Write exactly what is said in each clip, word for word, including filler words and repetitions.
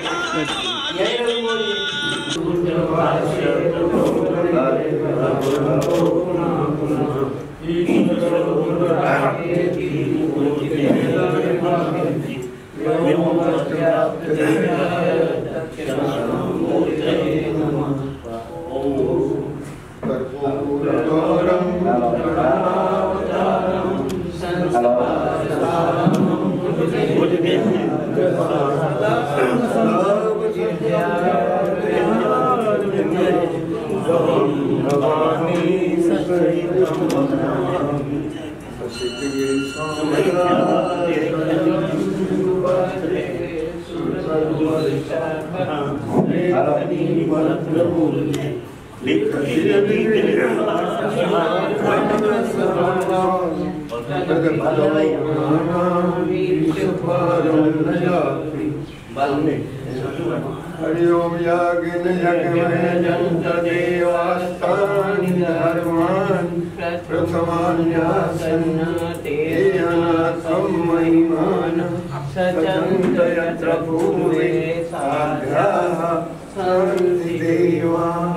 हरि ओम यागिन यज्ञ देवास्तानि धर्मान् प्रथमान्यासन्न ते अनाथं महिमान सचन्त यत्र पूर्वे साध्याः सन्ति देवाः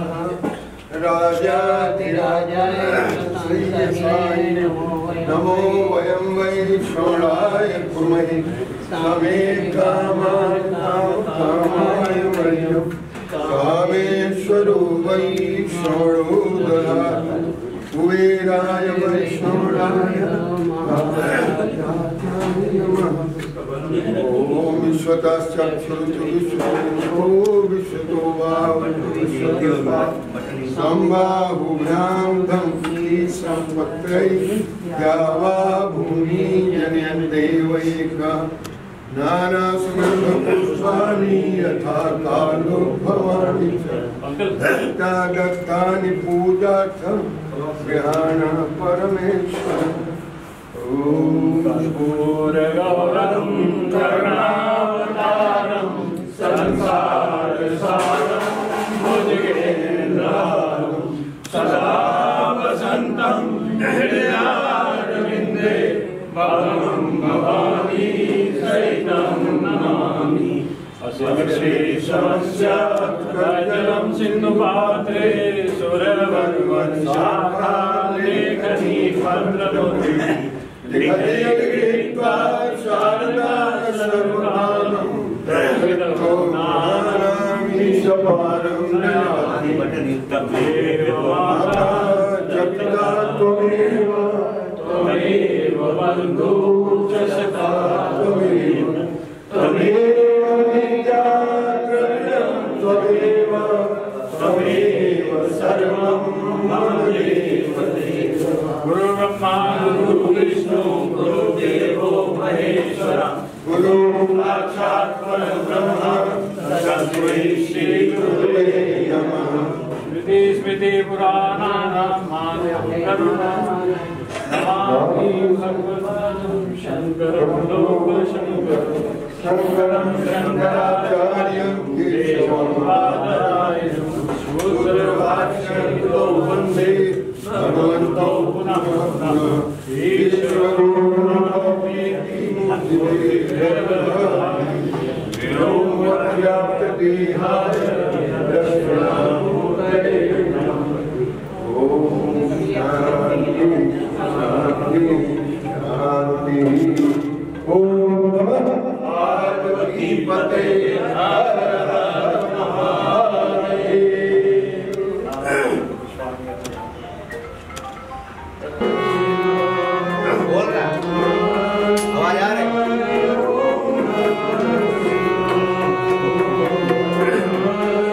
राजाधिराजाय नमो वयं वै श्रवणाय कुर्महे सामे कामाय वयं कामेश्वरो वै श्रवणो ददातु कुबेराय वै श्रवणाय ओम विश्वतश्चक्षुर्षु विश्वतो विश्वतो वावतु संबाहुभ्यां धम्सी संपत्रै द्यावा भूमि जनयन् देवैका नानासुगन्धपुष्पाणि यथा कालो भवानि च दत्तानि पूजार्थं गृहाणः परमेश्वरः ओम भूरगौरं करुणावतारं संसारसारं भुजगेन्द्रहारं सदा वसन्तं हृदयारविन्दे भवं भवानी सहितं नमामि श्रीशमस्य कजलं सिन्धुपात्रे सुरवरवरशाखा लेखनी भद्रमुद्री लिखित्वा शारदा सर्वकालं प्रकृतो नानामि सपारं नयामि तमेव माता जपिता त्वमेव त्वमेव बन्धु च सखा त्वमेव त्वमेव विद्या द्रव्यं त्वमेव त्वमेव सर्वं मम देव देव गुरु ब्रह्मा गुरु विष्णु गुरुदेवो महेश्वर गुरु साक्षात् परब्रह्म तस्मै श्री गुरुवे नमः स्मृति स्मृति पुराणानाम् आलयं नमामि भगवतं शङ्करं लोकशङ्करं शङ्करं शङ्कराचार्यं केशवं बादरायणं शूद्रभाष्यं वन्दे भगवन्तौ पुनः पुनः ईश्वरो व्याप्तदेहाय दक्षिणामूर्तये नमः ओम शान्ति शान्ति शान्ति ओम नमः पार्वती पते हर हर महादेव। बोल रहा आवाज आ रही है।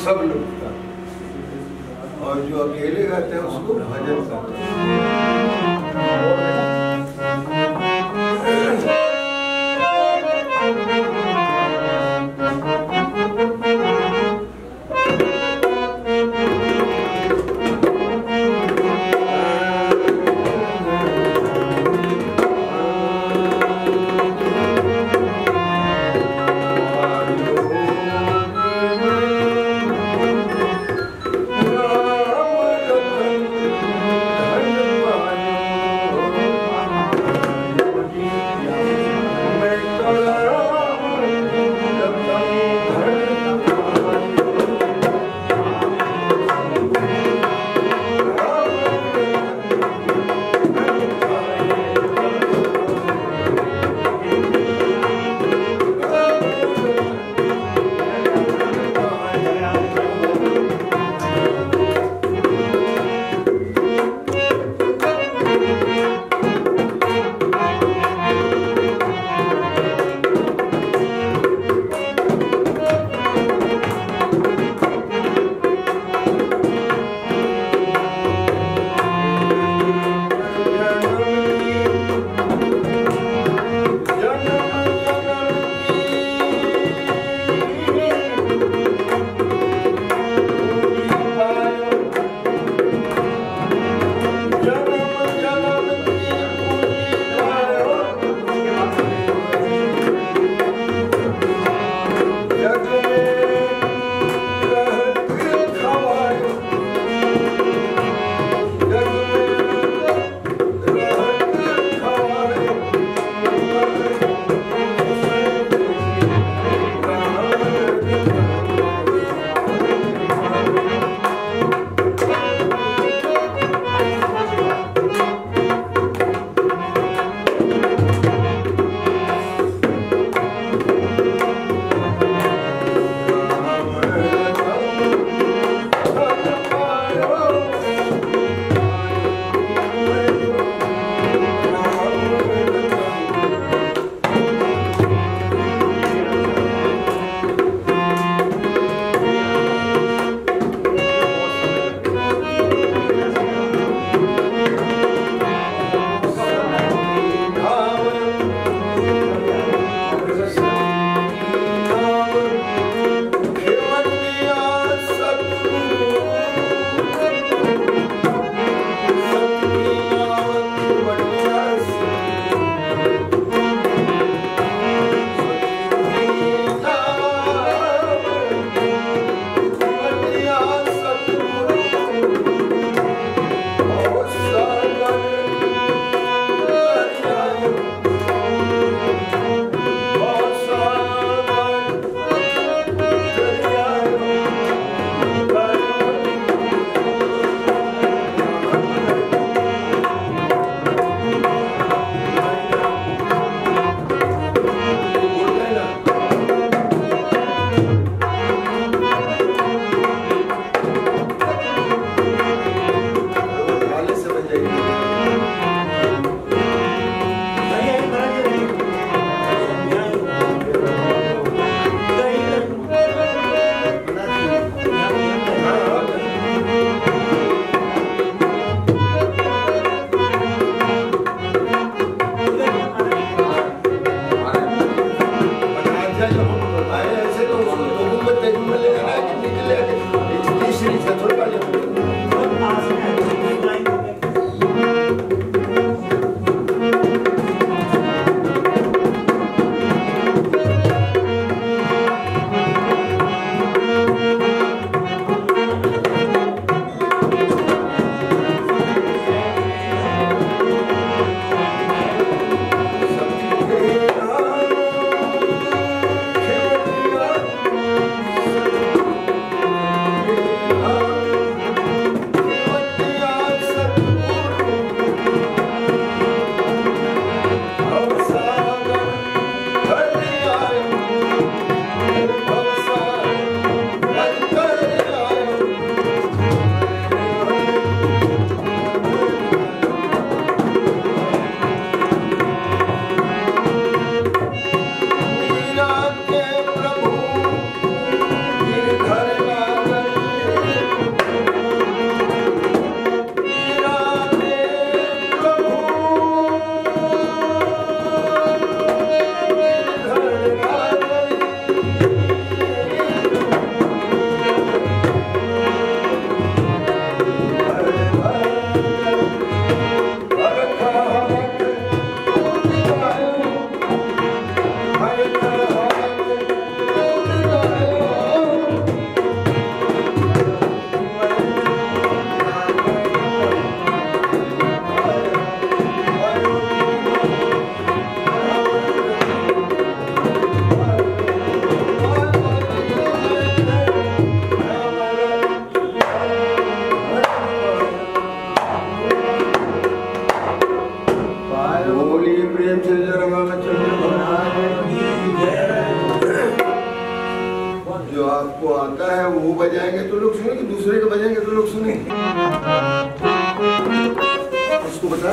सब लुटता है। और जो अकेले रहते हैं उसको भजन करते हैं। राम लखन धन आता है वो बजाएंगे तो लोग सुनेंगे, दूसरे के बजाएंगे तो लोग सुनेंगे। उसको बता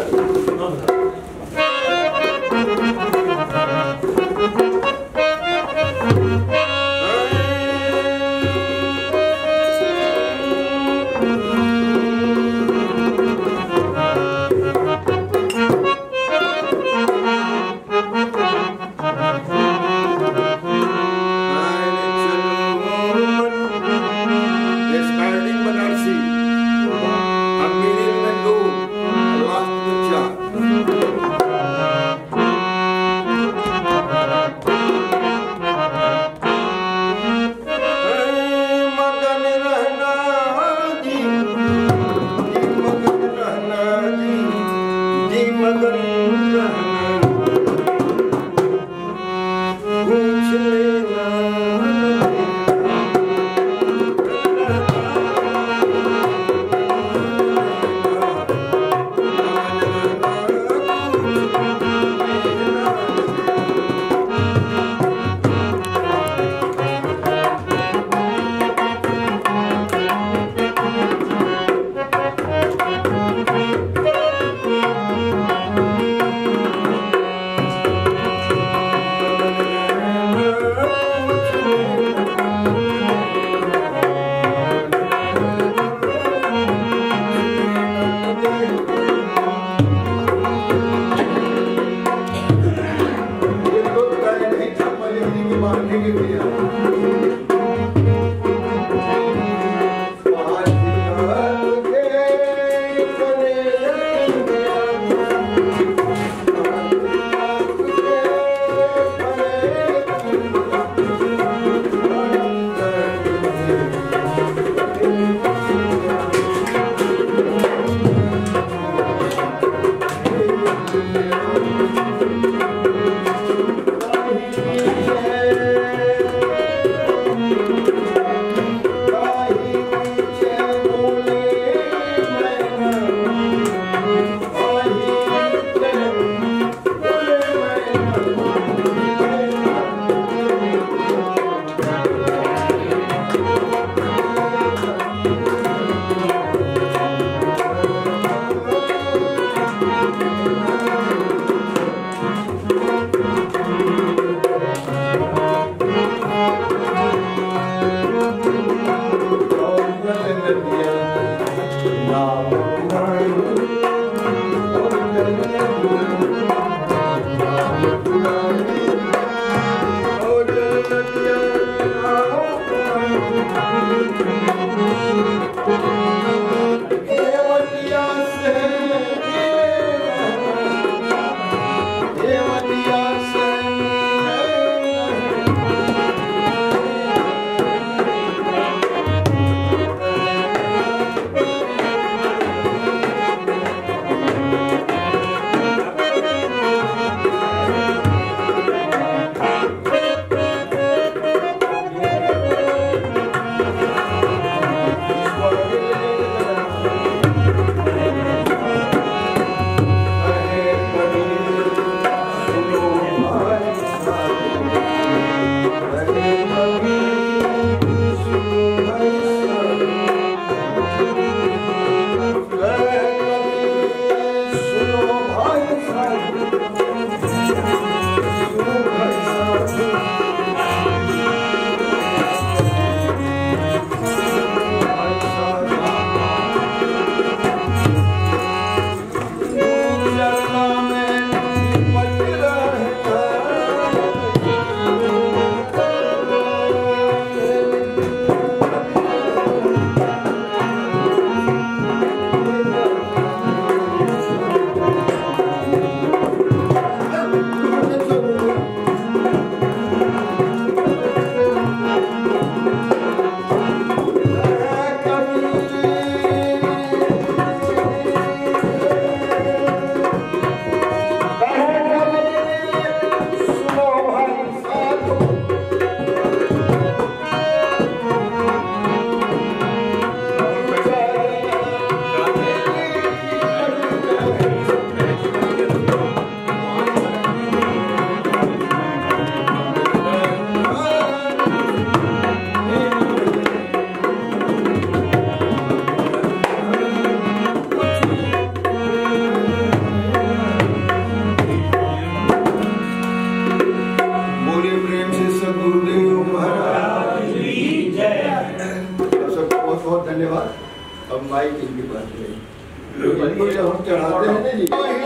अब माइक इनके पास है, हम चढ़ाते हैं ना जी।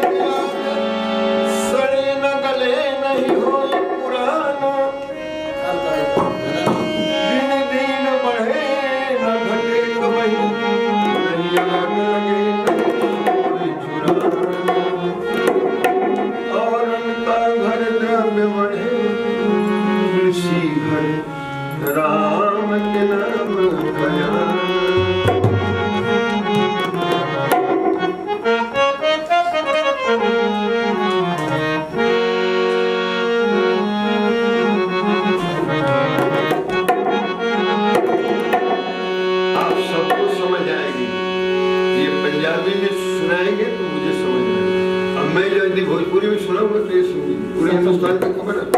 सड़े न गले नहीं हो पुराना, दिन दिन बढ़े न घटे कमाई, नहीं आग लगे नहीं चुराना, और उनका घर द्रव्य बढ़े, ऋषि घर राम के नाम भया। भोजपुरी में सुना हुआ तो ये सुनिए, पूरे हिंदुस्तान का खबर है।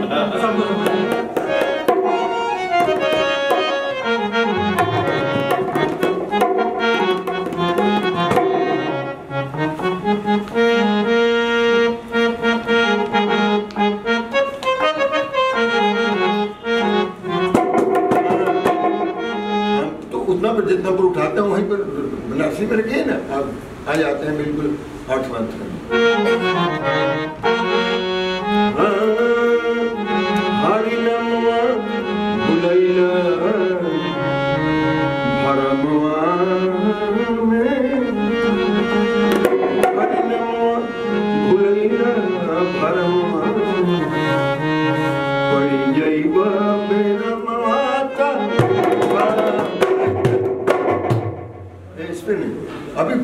तो उतना पर जितना पर उठाते हैं वहीं पर बनारसी में रखिए ना, आप आ जाते हैं बिल्कुल आठ बात कर। हरि नमवा भुलैला भरमवा में, हरि नमवा भुलैला भरमवा, पड़ी जइबा बेरमवा का। इस पे नहीं अभी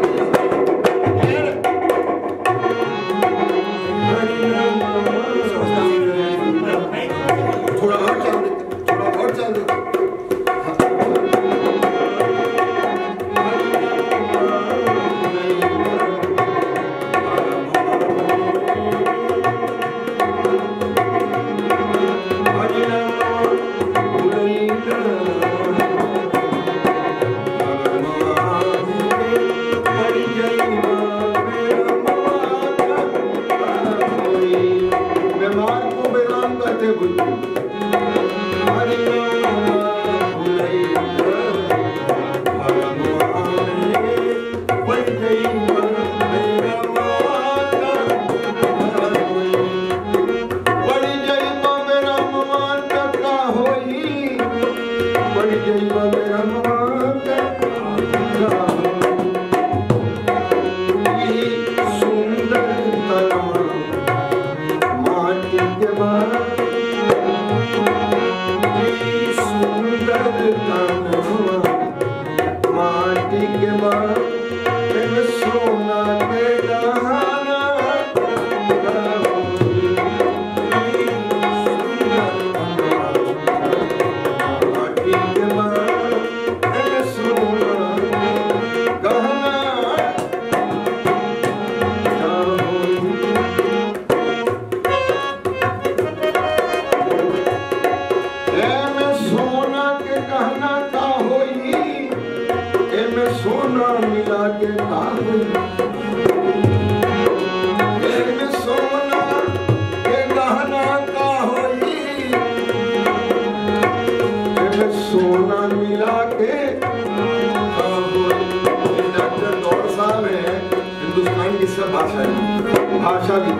भाषा भी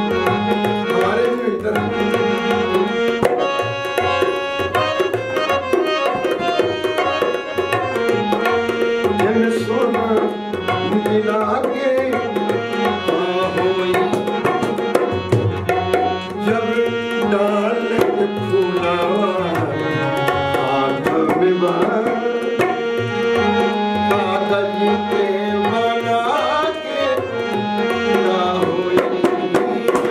हमारे भी भीतर सोना मिला के जब डाल फूलावा हाथ में कागज के बना के ना होई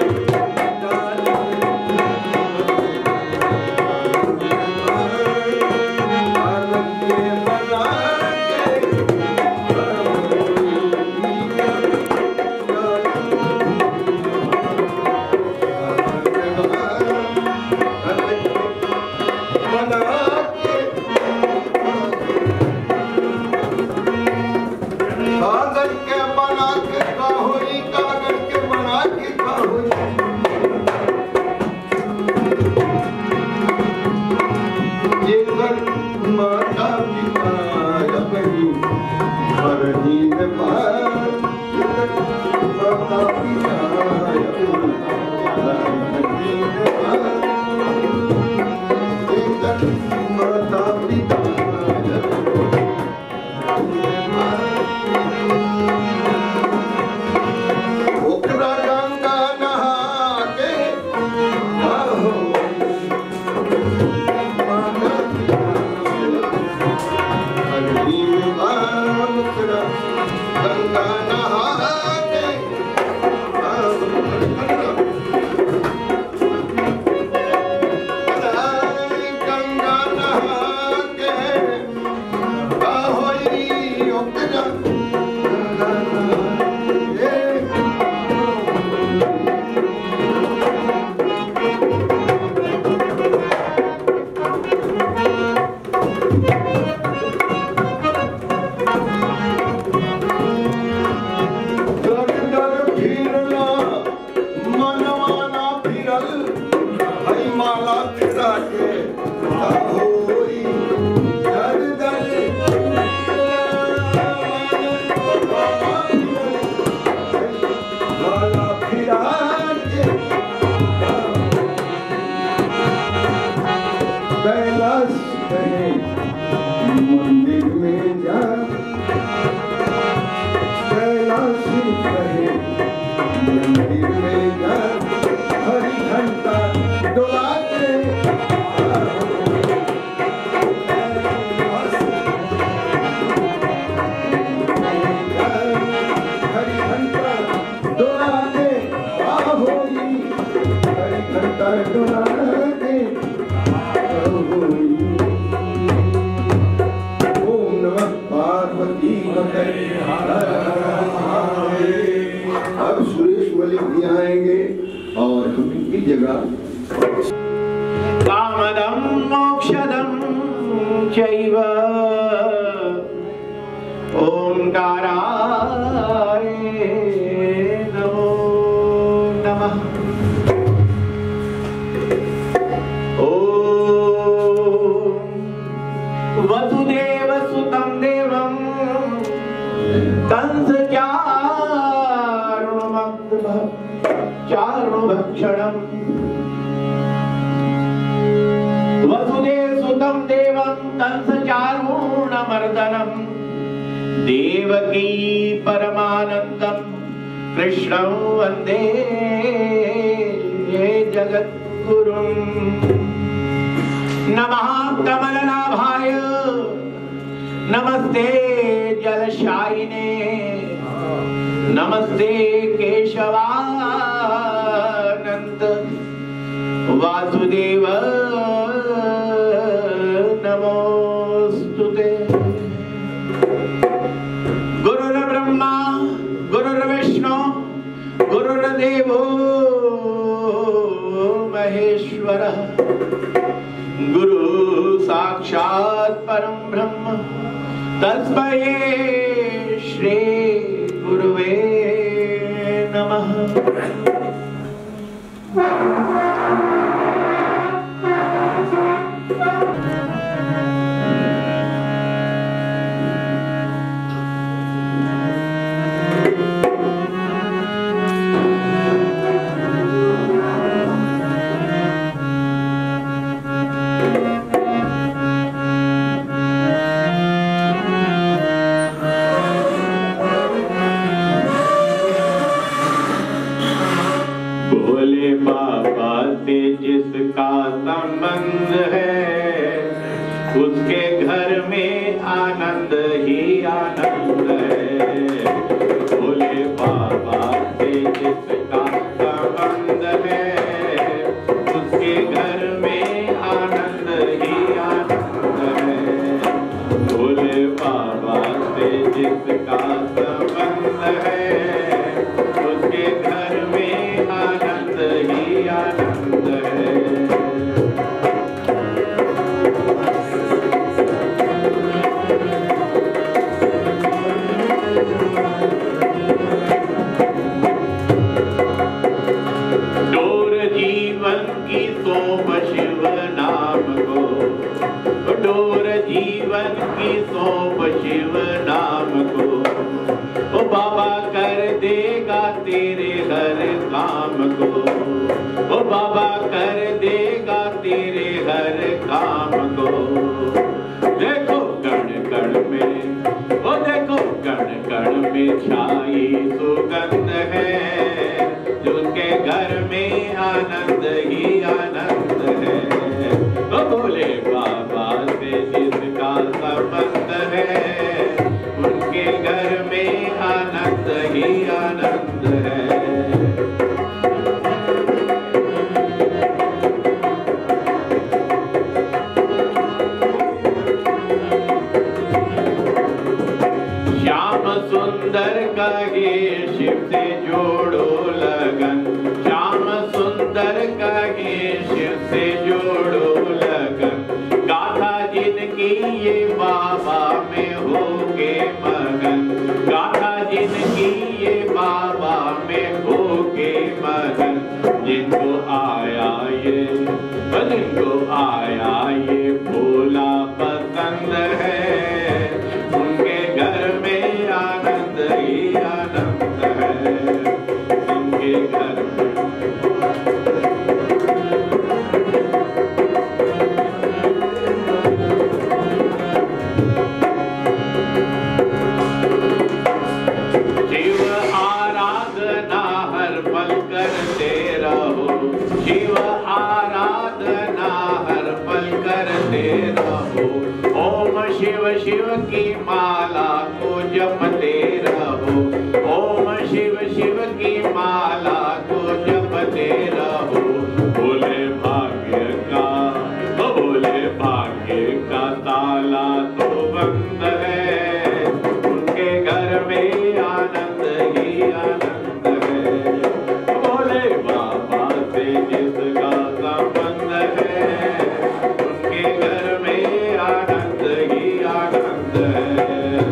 माला फिरा के होई दर दर माला फिरा के कैलाश कहे मंदिर में जा कैलाश कहे मंदिर में जा हरी घंटा डोला के हरी घंटा डोला के होई हरी घंटा डोला के ओम नमः पार्वती अब सुरेश मलिक भी आएंगे और हम इनकी जगह कामदं मोक्षदं चैव ओंकाराय नमो नमः। ओम वसुदेव सुतं देवं कंस चारुभक्षणम् वसुदेव सुतं देवं कंस चारुणमर्दनम् देवकी परमानन्दं कृष्णं वन्दे जगद्गुरुं। नमः कमलनाभाय नमस्ते जलशायिने नमस्ते केशवानंद वासुदेव नमोस्तुते। गुरुर्ब्रह्मा गुरुर्विष्णु गुरुर्देवो महेश्वरः गुरु साक्षात् परं ब्रह्म तस्मै श्री गुरुवे नमः। जिसका संबंध है उसके घर में आनंद ही आनंद है। भोले बाबा से जिसका संबंध है उसके घर में आनंद ही आनंद है। भोले बाबा से जिसका संबंध है उसके घर में आनंद ही आनंद है। डोर जीवन की सौंप शिव नाम को, डोर जीवन की सौंप शिव नाम को, ओ बाबा कर देगा तेरे हर काम को, ओ बाबा कर देगा तेरे हर काम को। देखो कण कण में, ओ देखो कण कण में छाई सुगंध है, जिसके घर में आनंद ही आनंद है। ओ भोले बाबा से जिसका संबंध है उनके घर में आनंद ही आनंद है। श्याम सुंदर कहे शिव से जोड़ो लगन, श्याम सुंदर कहे शिव से जोड़ो लगन, गाथा जिनकी ये बाबा में होके मगन, गाथा जिनकी ये बाबा में होके मगन, जिनको आया ये जिनको आया ये भोला पसंद है, उनके घर में आनंद ही आनंद है, उनके घर में। शिव आराधना हर पल करते रहो, शिव आराधना हर पल करते रहो, ओम शिव शिव की माला को जपते रहो, ओम शिव शिव की माला को जपते रहो। बोले भाग्य का, बोले भाग्य का ताला तो बंद है, उनके घर में आनंद ही आनंद है। बोले बाबा से जिसका संबंध है, उनके घर में आनंद ही आनंद है।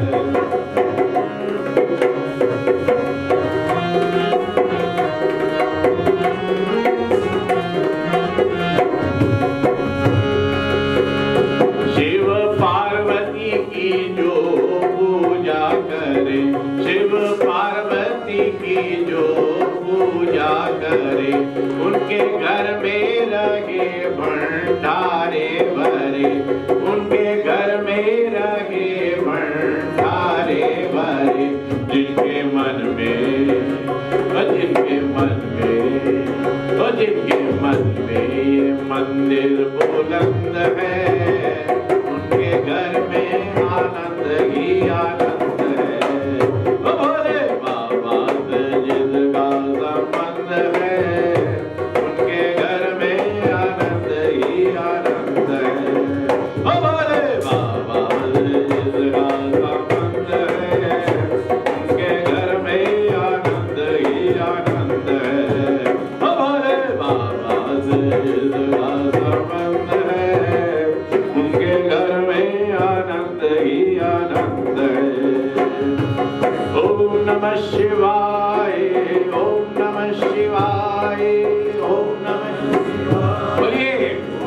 शिव पार्वती की जो पूजा करे, शिव पार्वती की जो पूजा करे, उनके घर में रहे भंडारे भरे, उनके घर में रहे भंडारे भरे। जिनके मन में, जिनके मन में, जिनके मन में ये मंदिर बुलंद है, उनके घर में आनंद ही आनंद है। बोले बाबा से जिसका संबंध है, उनके घर में आनंद ही आनंद है। बोले बाबा से जिसका संबंध है, उनके घर में आनंद ही आनंद है। बोले बाबा से जिसका संबंध है, उनके घर में आनंद ही आनंद है। ओम नमः शिवाय, ओम नमः शिवाय, ओम नमः शिवाय। बोलिए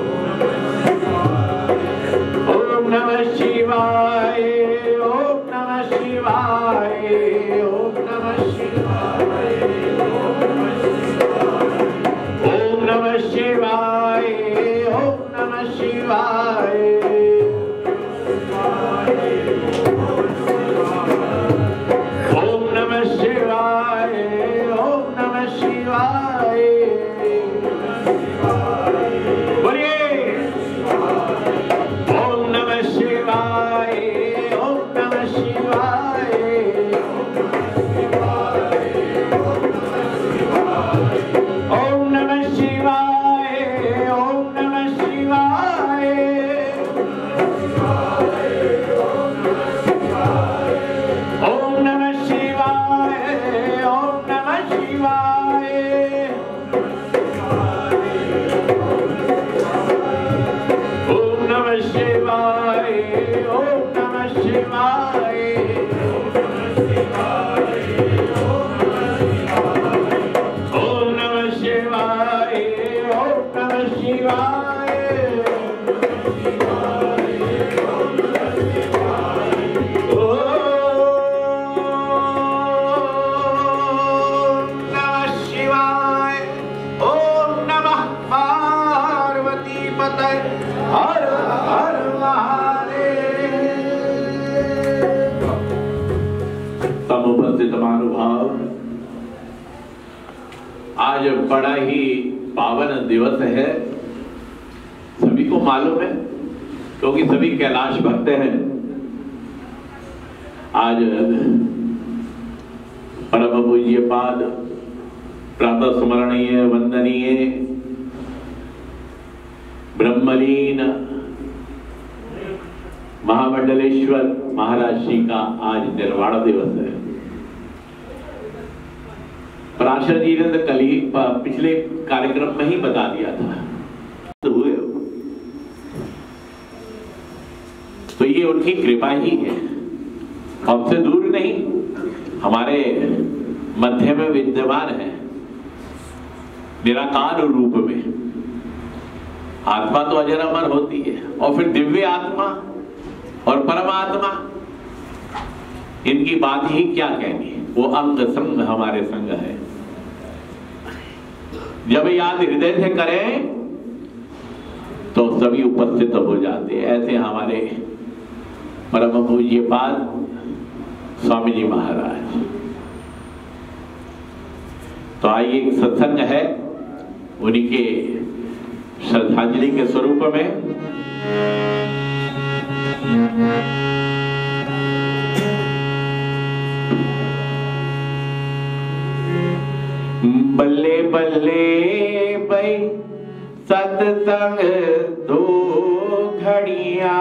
ओम नमः शिवाय, ओम नमः शिवाय, ओम नमः शिवाय, ओम नमः शिवाय, ओम नमः शिवाय, ओम नमः शिवाय। ओम नमः शिवाय, ओम नमः शिवाय। बोलिए ओम नमः शिवाय, ओम नमः शिवाय। ओम नमः शिवाय, ओम नमः शिवाय। ओम नमः शिवाय, ओम नमः शिवाय। ओम नमः शिवाय, ओम नमः शिवाय। ओम नमः शिवाय, ओम नमः शिवाय। हर हर महादेव। समुपस्थित महानुभाव, आज बड़ा ही पावन दिवस है, सभी को मालूम है क्योंकि सभी कैलाश भक्त हैं। आज परम पूज्य पाद प्रातः स्मरणीय वंदनीय ब्रह्मलीन महामंडलेश्वर महाराज जी का आज निर्वाण दिवस है। पराशर जी ने तो कल ही पिछले कार्यक्रम में ही बता दिया था। तो हुए तो ये उनकी कृपा ही है, हमसे दूर नहीं, हमारे मध्य में विद्यमान है निराकार रूप में। आत्मा तो अजर अमर होती है, और फिर दिव्य आत्मा और परमात्मा, इनकी बात ही क्या कहनी है। वो अंग संग हमारे संग है। जब याद हृदय से करें तो सभी उपस्थित हो जाते हैं। ऐसे हमारे परम पूज्य पाद स्वामी जी महाराज। तो आइए, एक सत्संग है, उन्हीं के श्रद्धांजलि के स्वरूप में बल्ले बल्ले भाई सत्संग दो घड़ियां,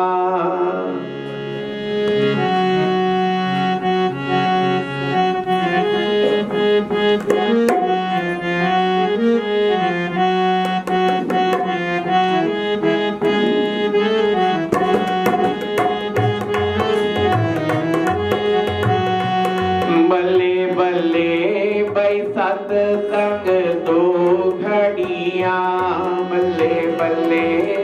बल्ले बल्ले भाई सत्संग दो घड़ियां, बल्ले बल्ले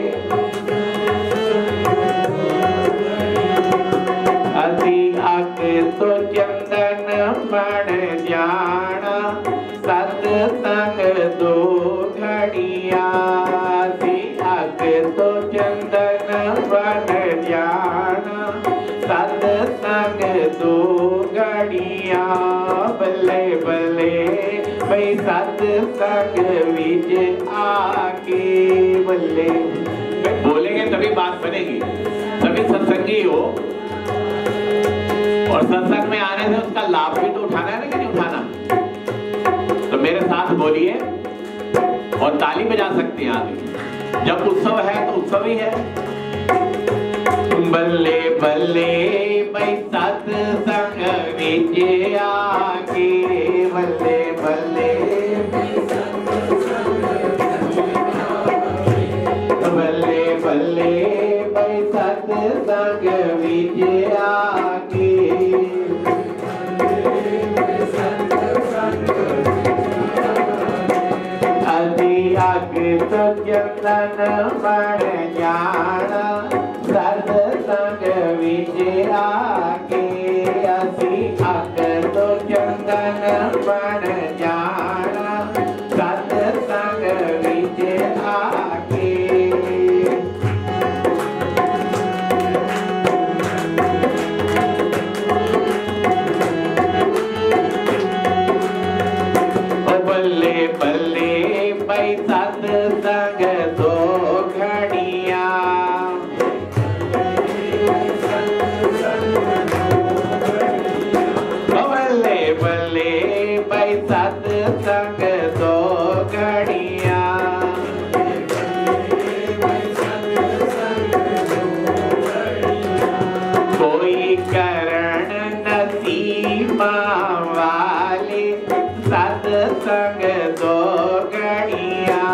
असी अग तो चंदन बन जाना, सत्संग दो घड़ियां, असी अग तो चंदन बन जाना, सत्संग दो घड़ियां, बल्ले बल्ले भाई सत्संग विच आके, बल्ले बोलेंगे तभी बात बनेगी। तभी सत्संगी हो, और सत्संग में आने से उसका लाभ भी तो उठाना है ना, कि नहीं उठाना। तो मेरे साथ बोलिए, और ताली बजा सकते हैं आगे। जब उत्सव है तो उत्सव ही है। बल्ले बल्ले भाई सत्संग विच आके, बल्ले बल्ले बल्ले बल्ले भाई सत्संग विच आके, असी अग तो चंदन बन जाना, सत्संग विच आके, असी अग तो चंदन बन जाना, सत्संग विच आके। बल्ले बल्ले भाई सत्संग दो घड़ियां, बल्ले बल्ले भाई सत्संग दो घड़ियां, कोई करण नसीबा वाले, सत्संग दो घड़ियां,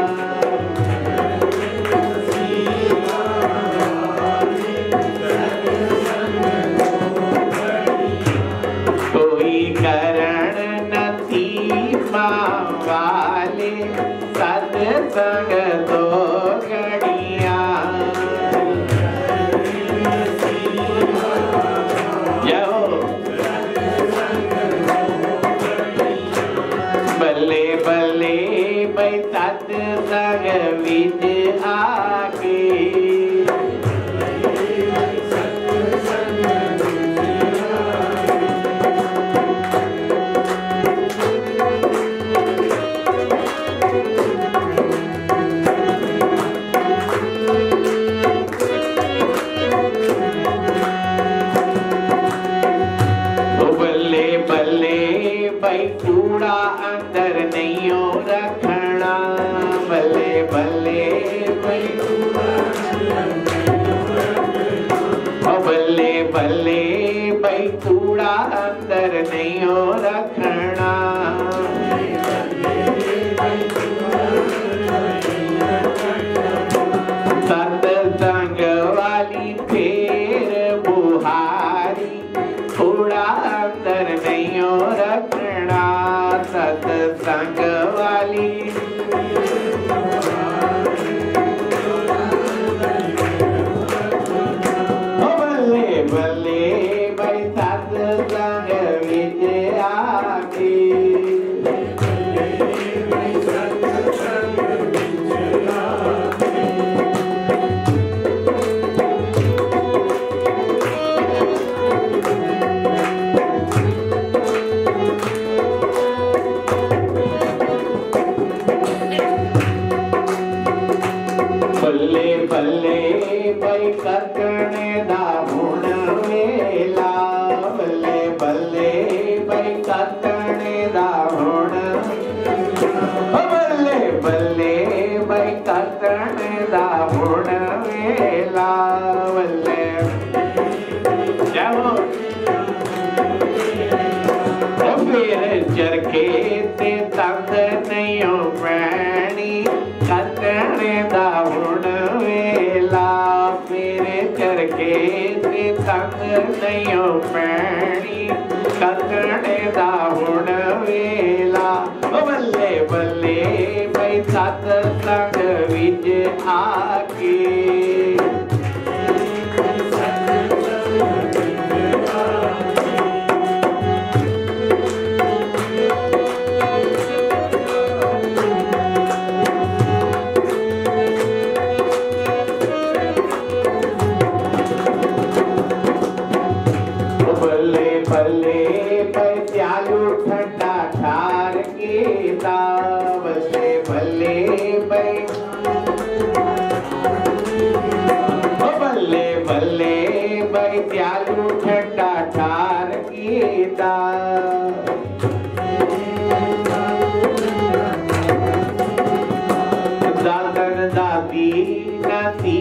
कोई करण नसीबा वाले, सत्संग दो घड़ियां, बल्ले बल्ले भाई सत्संग विच आके, बल्ले बल्ले भाई कूड़ा अंदर नहीं हो रखना, बल्ले बल्ले भाई बल्ले बल्ले भाई कूड़ा अंदर नहीं हो रखना, सत्संग वाली फेर बुहारी, कूड़ा अंदर नहीं हो रखना, सत्संग वाली बल्ले बल्ले भाई कतने दा हुण वेला, बल्ले बल्ले भाई कतने दा हुण, बल्ले बल्ले भाई कतने दा हुण वेला, बल्ले जाओ फिर चरखे ते तंद नहीं पैनी, कतने दा हुण वेला, फिर चरखे ते तंद नहीं पैनी, कतने दा हुण वेला, बल्ले बल्ले भाई सत संग विच आके, त्यालू ठंडा ठार कीता, दादन दादी नदी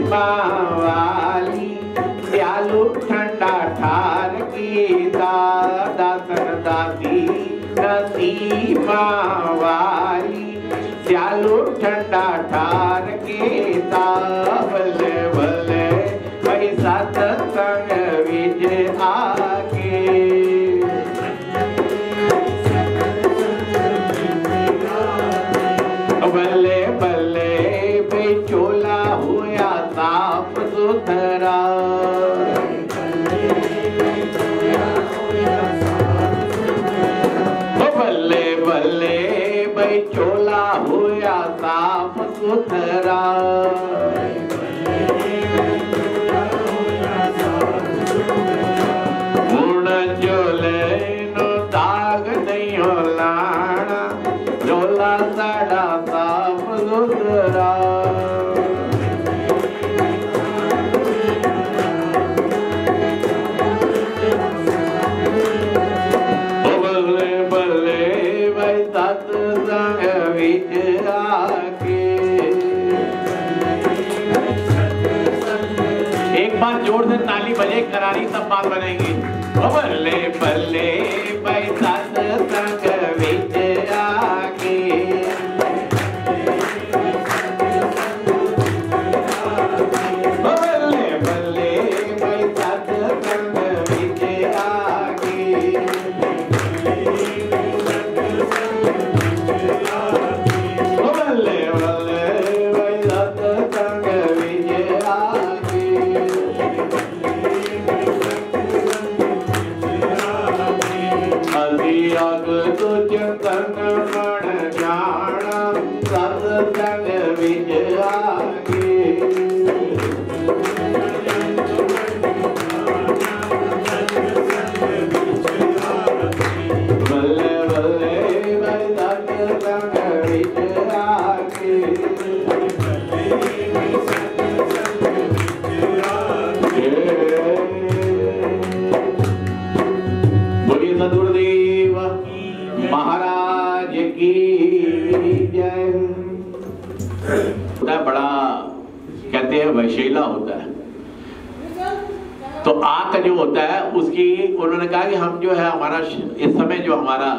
वाली, त्यालू ठंडा ठार कीता, दादन दादी नदी वाली, त्यालू ठंडा ठार कीता, बल्ले बल्ले भाई सत संग विच आके, बल्ले बल्ले भाई चोला हुआ साफ सुथरा, बल्ले बल्ले भाई चोला हुआ साफ सुथरा, झोला साड़ा साफ सुथरा, बल्ले बल्ले भाई सत संग विच आके, एक बार जोर से ताली बजे करारी तब बात बनेगी, बल्ले बल्ले भाई सत संग विच आके, बल्ले बल्ले भाई सत संग विच आके, बल्ले बल्ले भाई सत संग विच आके, अग तो चंदन मन जाना, सत संग विच आके, बल्ले बल्ले भाई सत संग विच आके, बोलिए सदगुरुदेव महाराज की जय। बड़ा कहते हैं वैशीला होता है, तो आग का जो होता है उसकी उन्होंने कहा कि हम जो है हमारा इस समय जो हमारा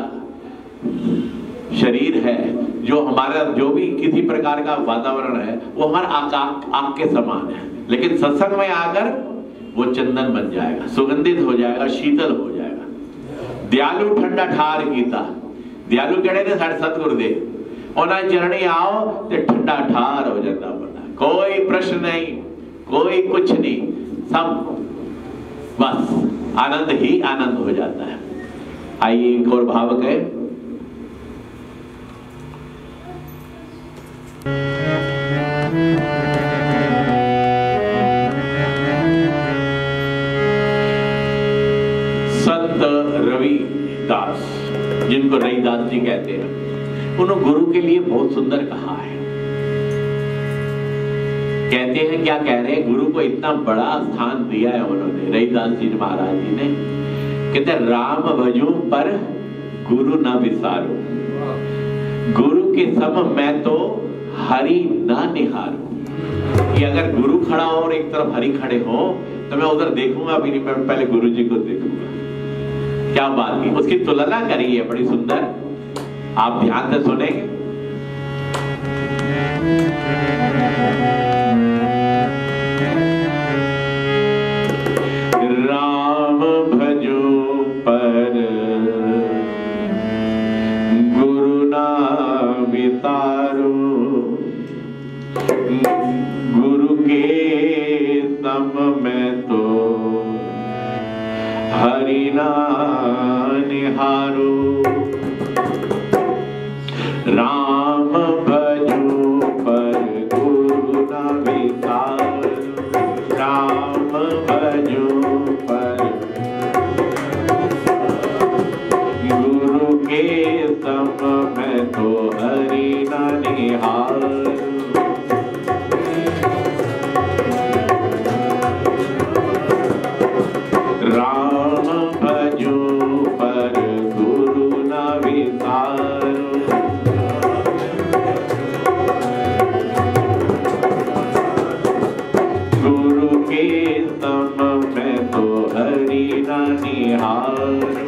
शरीर है, जो हमारा जो भी किसी प्रकार का वातावरण है वो हमारा आग, आग, आग के समान है, लेकिन सत्संग में आकर वो चंदन बन जाएगा, सुगंधित हो जाएगा, शीतल हो जाएगा। दयालु ठंडा ठार कीता, दयालु कहने थे साढ़े सतगुरुदेव, उन्हें चरणी आओ तो ठंडा ठार हो जाता बंदा, कोई प्रश्न नहीं, कोई कुछ नहीं, सब बस आनंद ही आनंद हो जाता है। आइए एक और भावक है। संत रविदास, जिनको रविदास जी कहते हैं, उन्होंने गुरु के लिए बहुत सुंदर कहा है। कहते हैं, क्या कह रहे हैं, गुरु को इतना बड़ा स्थान दिया है उन्होंने, रविदास जी महाराज जी ने। कहते राम भजूं पर गुरु न विसारो, गुरु के सम मैं तो हरि ना निहारो। कि अगर गुरु खड़ा हो और एक तरफ हरि खड़े हो तो मैं उधर देखूंगा भी नहीं, मैं पहले गुरु जी को देखूंगा। क्या बात की, उसकी तुलना करी है बड़ी सुंदर, आप ध्यान से सुनेंगे। राम भजो पर गुरु ना विसारो, गुरु के सम में तो हरि ना निहारो। राम भजो पर गुरु ना विसारो, राम भजो पर गुरु के सम में तो हरि ना निहारो। राम भजो पर गुरु न विसारो, गुरु के सम में तो हरि न निहारो।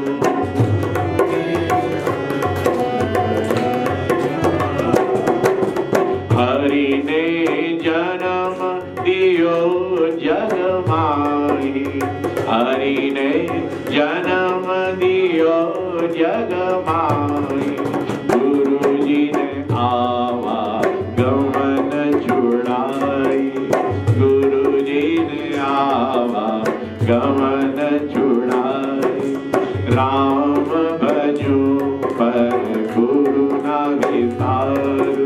हरि ने जन्म दियो जग माही, हरि ने जन्म दियो जग माही, गुरु जी ने आवा गमन छुड़ाई, गुरु जी ने आवा गमन छुड़ाई। राम भजो पर गुरु न विसारो,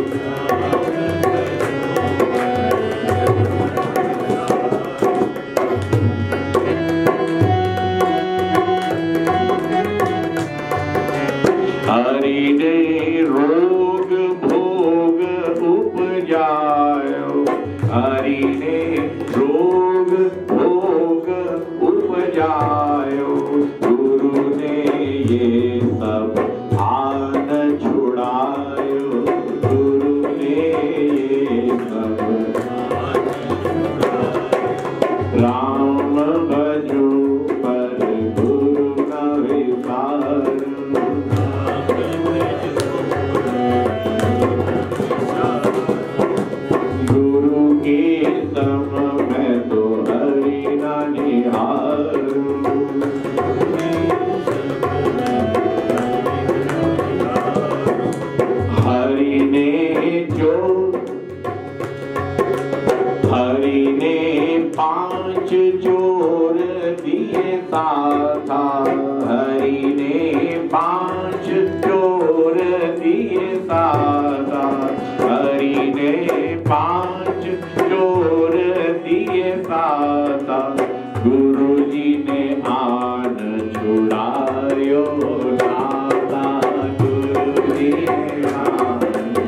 हरि ने रोग भोग उपजायो, हरि ने रोग भोग उपजायो, गुरु ने ये सब आन छुड़ायो, गुरु ने ये सब राम भजो पर गुरु न विसारो। गुरु के सम में तो हरि न निहारो। हरि ने जो हरि ने पांच चोर दिए साथा, हरि ने पांच चोर दिए साथा, हरि ने पांच चोर दिए साथा, गुरु जी ने आन छुड़ायो दाता, गुरु जी ने आन।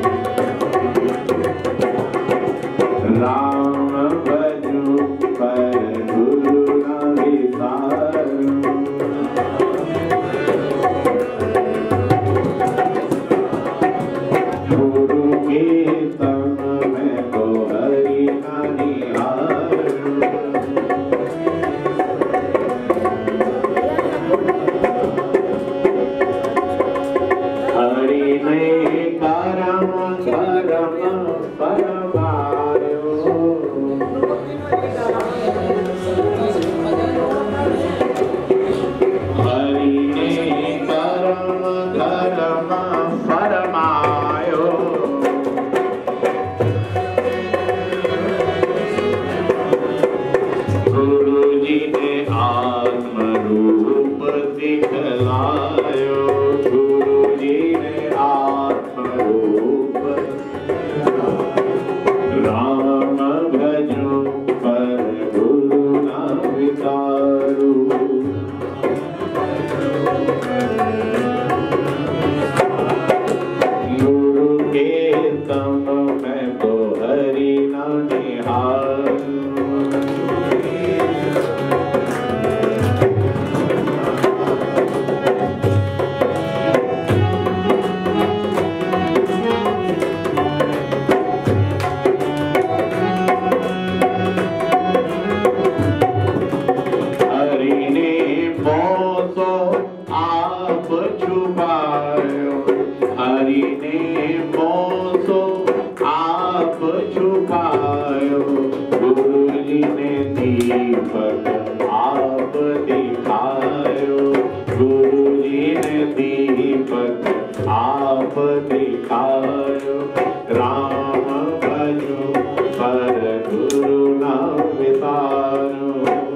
राम भजो पर गुरु न विसारो, गुरु के सम में तो हरि न निहारो। हरि ने करम करम परमायो, दिखायो, गुरु जी ने दीपक आप दिखायो, गुरु जी ने दीपक आप दिखायो, राम भजो पर गुरु न विसारो।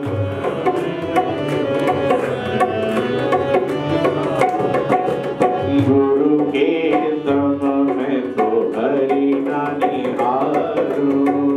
गुरु के सम में तो हरि न निहारो,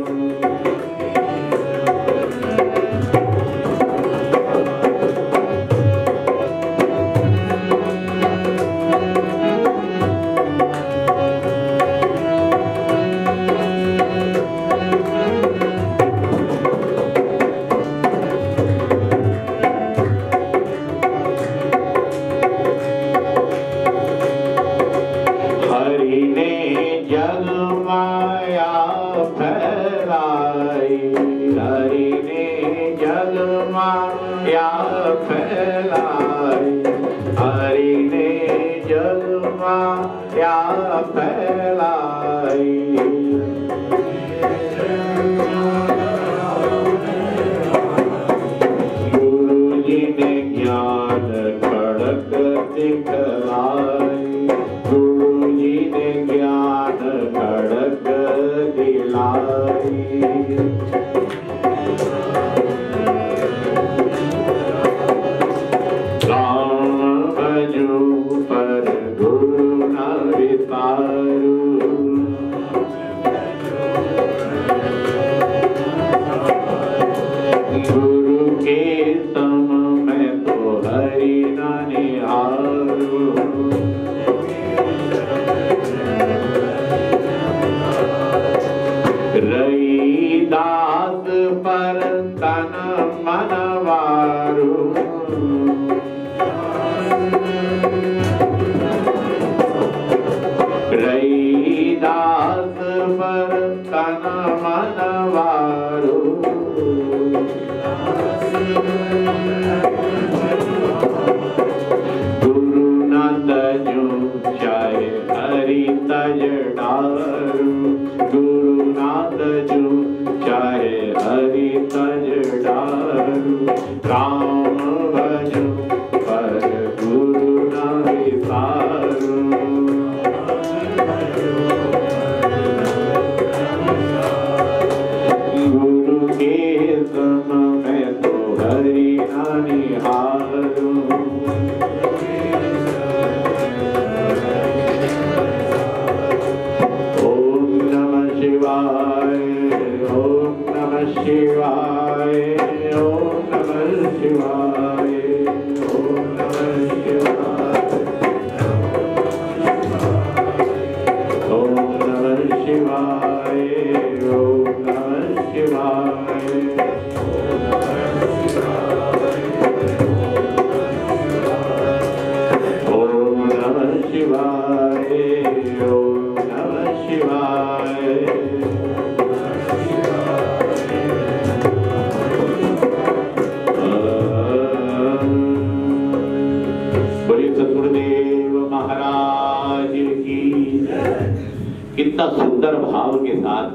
कितना सुंदर भाव के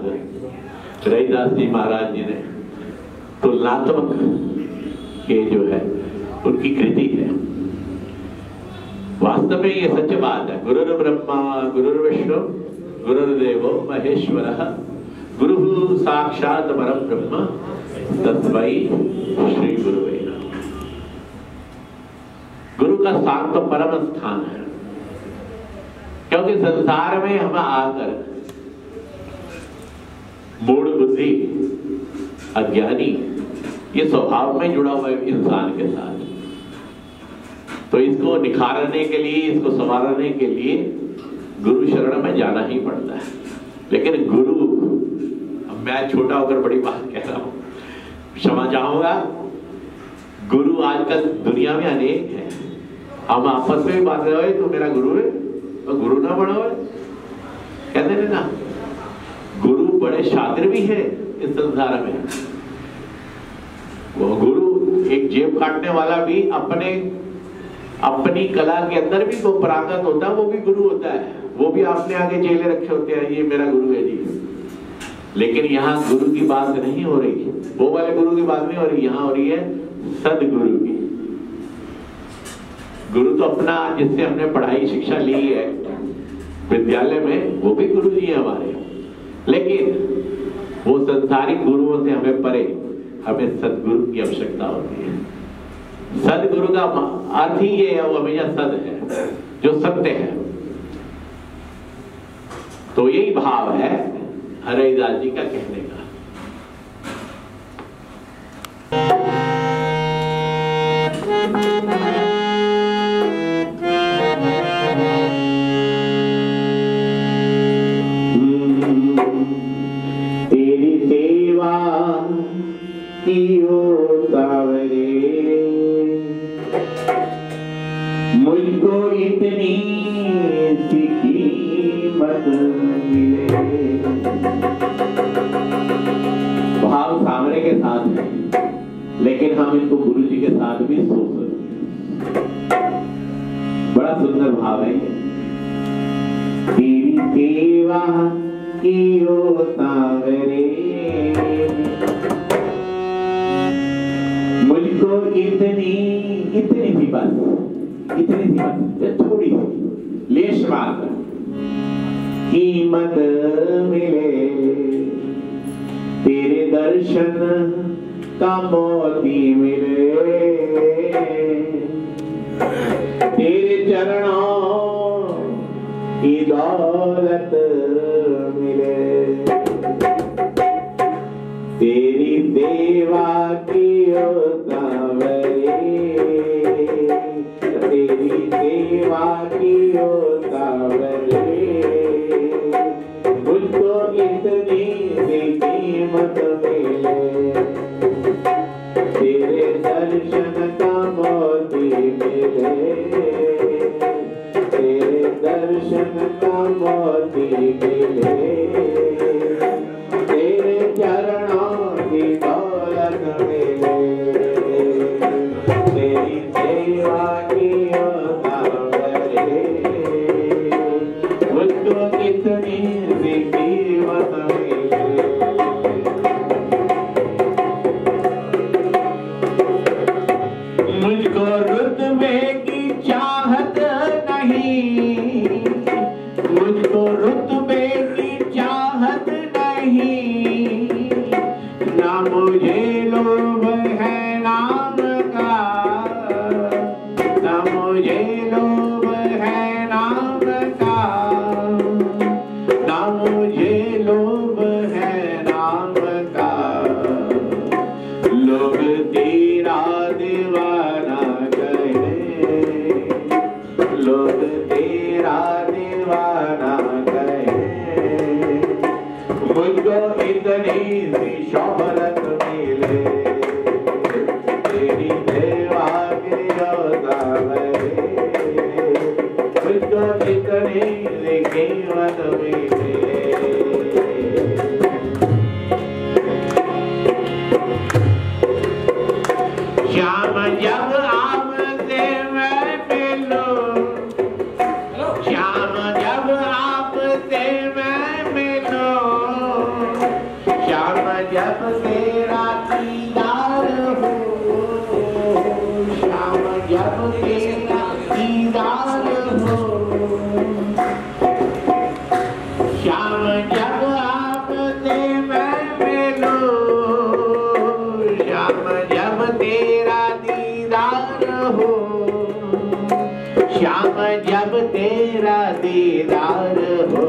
साथ रैदास जी महाराज जी ने तुलनात्मक ये जो है उनकी कृति है। वास्तव में ये सच बात है, गुरुर् ब्रह्मा गुरुर्विष्णु गुरुर्देवो महेश्वरः गुरु साक्षात परम ब्रह्म तस्मै श्री गुरुवे नमः। गुरु का साथ तो परम स्थान है, क्योंकि संसार में हम आकर मूढ़ बुद्धि अज्ञानी ये स्वभाव में जुड़ा हुआ है इंसान के साथ, तो इसको निखारने के लिए, इसको संवारने के लिए गुरु शरण में जाना ही पड़ता है। लेकिन गुरु, अब मैं छोटा होकर बड़ी बात कह रहा हूं, क्षमा चाहूंगा, गुरु आजकल दुनिया में अनेक है। हम आपस में भी बात रहे, तो मेरा गुरु है तो गुरु ना बड़ा है कहते हैं ना। गुरु बड़े शातिर भी है इस संसार में। वो गुरु एक जेब काटने वाला भी अपने अपनी कला के अंदर भी वो परागत होता है, वो भी गुरु होता है। वो भी आपने आगे जेले रखे होते हैं, ये मेरा गुरु है जी। लेकिन यहाँ गुरु की बात नहीं हो रही, वो वाले गुरु की बात नहीं हो रही, यहाँ हो रही है सदगुरु की। गुरु तो अपना जिससे हमने पढ़ाई शिक्षा ली है विद्यालय में, वो भी गुरु जी है हमारे, लेकिन वो संसारिक गुरुओं से हमें परे हमें सदगुरु की आवश्यकता होती है। सदगुरु का अर्थ ही ये है, वो हमेशा सद है, जो सत्य है। तो यही भाव है हरिदास जी का कहने का। तेरी सेवा कियो सावरे, मुझको इतनी सी कीमत मिले। भाव सामने के साथ है, लेकिन हम इनको गुरु जी के साथ भी सोच सकते हैं। बड़ा सुंदर भाव है ये। तेरी सेवा कियो सावरे, मुझको इतनी इतनी सी बात, इतनी सी बात, थोड़ी सी लेश मात्र कीमत मिले। तेरे दर्शन का मोती मिले, तेरे चरणों की दौलत मिले। तेरी सेवा की सावरे, तेरी सेवा की सावरे, मुझको इतनी सी कीमत मिले। तेरे दर्शन का मोती मिले, तेरे दर्शन का मोती मिले। तेरे चरणों की दौलत मिले। तेरी सेवा की सावरे, मुझको कितनी सी कीमत मिले। मुझको रुतबे की चाहत नहीं, मुझको रुतबे की चाहत नहीं, ना मुझे लोभ है नाम का, ना मुझे लोभ है नाम का, ना मुझे लोभ है नाम का। लोग तेरा दीवाना कहे, लोग तेरा दीवाना कहे, मुझको इतनी सी शोहरत मिले। तेरी सेवा की सावरे, मुझको इतनी सी कीमत मिले। श्याम जब आपसे मैं मिलूं, श्याम जब आपसे मैं मिलूं, श्याम जब तेरा दीदार हो, श्याम जब तेरा दीदार हो, श्याम जब आपसे मैं मिलूं, श्याम जब तेरा दीदार हो, श्याम जब तेरा दीदार हो।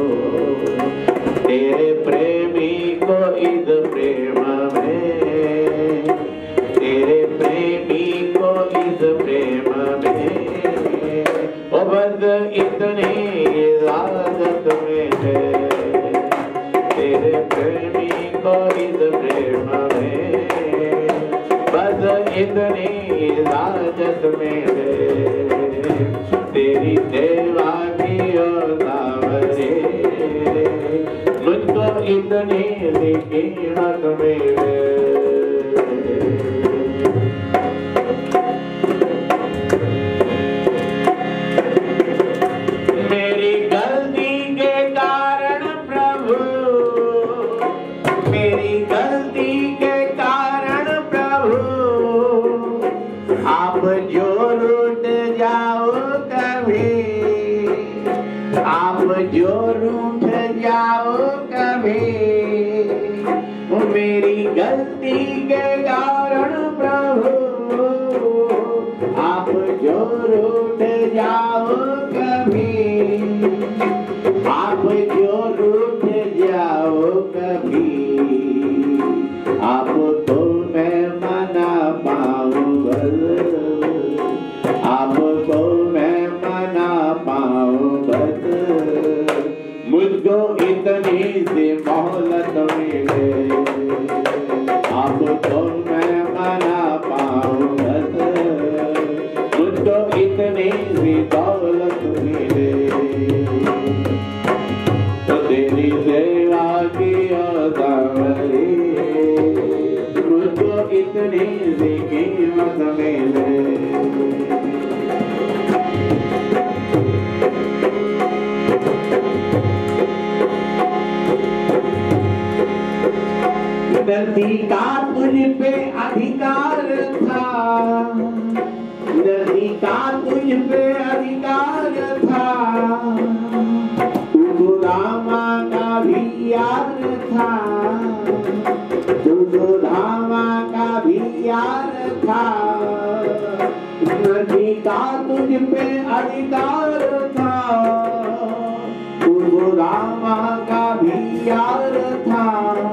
तेरे प्रेमी को इस प्रेम में, तेरे प्रेमी को इस प्रेम में, ओ बस इतनी इजाजत में है। तेरे प्रेमी को इस प्रेम में, बस इतनी इजाजत में है। तेरी सेवा की सावरे, मुझको इतनी सी कीमत मिले। मेरी गलती के कारण प्रभु, मेरी गलती के कारण प्रभु आप जो रूठ जाओ कभी, आप जो रूठ जाओ कभी, मेरी गलती के कारण प्रभु आप जो रूठ जाओ कभी, आप जो रूठ जाओ कभी, आपको मैं मना पाऊंगा, आपको मैं मना पाऊंगा, मुझको इतनी सी मोहलत मिले, आपको मैं मना पाऊंगा, मुझको इतनी सी दौलत मिले, तो तेरी सेवा की औदावरी मुझको इतनी सी कीमत मिले। नदी का तुझ पे अधिकार था, नदी का तुझ पे अधिकार था, तू रामा का भी यार था, तू रामा का भी यार था, नदी का तुझ पे अधिकार था, तू रामा का भी यार था,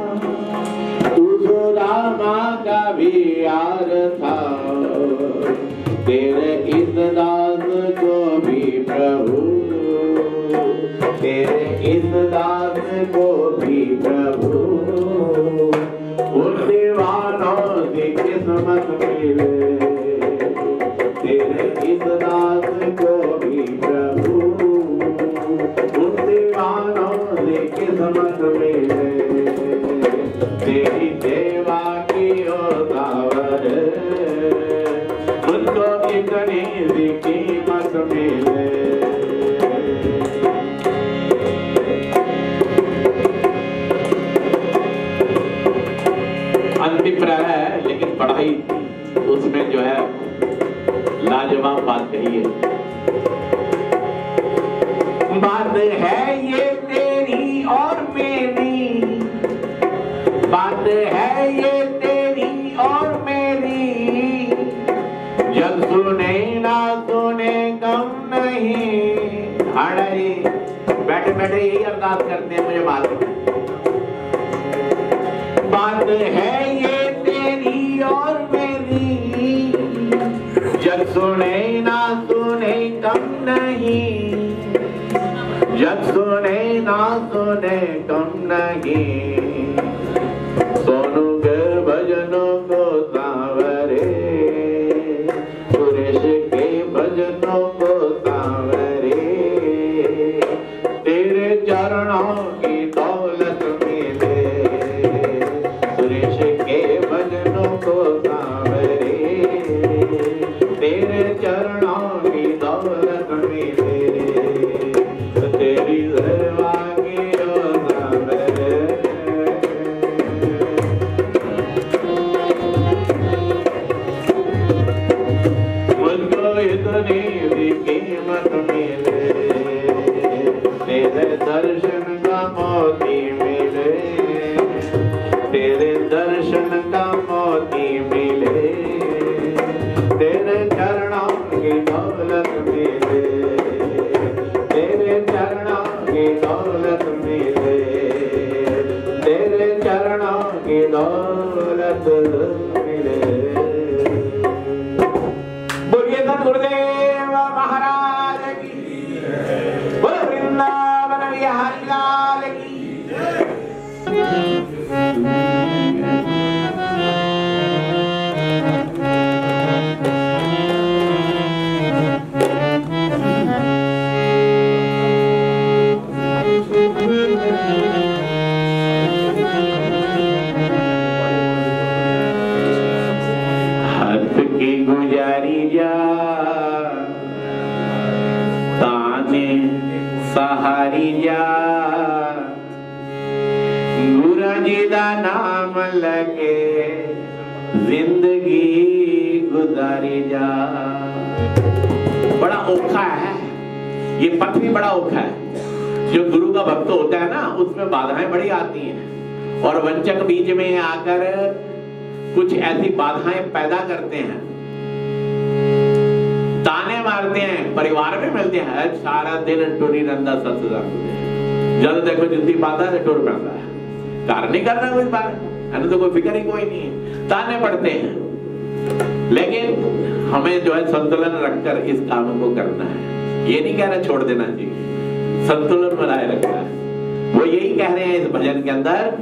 रामा का भी यार था, तेरे इस दास को भी प्रभु, तेरे इस दास को भी प्रभु, उन दीवानों की किस्मत मिले, तेरे इस दास को भी प्रभु, उन दीवानों की किस्मत मिले, तेरी सेवा की औदावर मुझको इतनी सी कीमत मिले। अंतिम प्राय है, लेकिन पढ़ाई उसमें जो है लाजवाब बात कही है। बात है ये तेरी और मेरी, बात है ये तेरी और मेरी, जग सुने ना सुने गम नहीं। हाड़ी बैठे बैठे यही अरदास करते हैं, मुझे मालूम है। बात है ये तेरी और मेरी, जग सुने ना सुने गम नहीं, जग सुने ना सुने गम नहीं, सोनू के भजनों को सांवरे, सुरेश के भजनों को सांवरे, तेरे चरणों की दौलत मिले, सुरेश के भजनों को सांवरे, तेरे चरणों की दौलत मिले, तेरी सेवा की औदावरी इतनी भी कीमत मिले, तेरे दर्शन का मोती मिले, तेरे दर्शन का मोती मिले, तेरे चरणों की दौलत मिले, तेरे चरणों की दौलत मिले, तेरे चरणों की दौलत मिले। गुरुदेव महाराज की, बोलो वृंदावन बिहारी लाल की। हाथ की गुजारी जा ताने सहारी जा, गुरु जी दा नाम नाम लगे जिंदगी गुजारी जा। बड़ा औखा है ये पथ भी, बड़ा औखा है। जो गुरु का भक्त होता है ना, उसमें बाधाएं बड़ी आती हैं और वंचक बीच में आकर कुछ ऐसी बाधाएं पैदा करते हैं, ताने मारते हैं, परिवार में मिलते हैं, सारा दिन टोरी रंदा सत्संग जब देखो जुत्ती पाता है टोर पड़ता है, कार नहीं करना कुछ बार है, तो कोई फिक्र ही कोई नहीं है, ताने पड़ते हैं। लेकिन हमें जो है संतुलन रखकर इस काम को करना है। ये नहीं कह रहा छोड़ देना चाहिए, संतुलन बनाए रखना है। वो यही कह रहे हैं इस भजन के अंदर,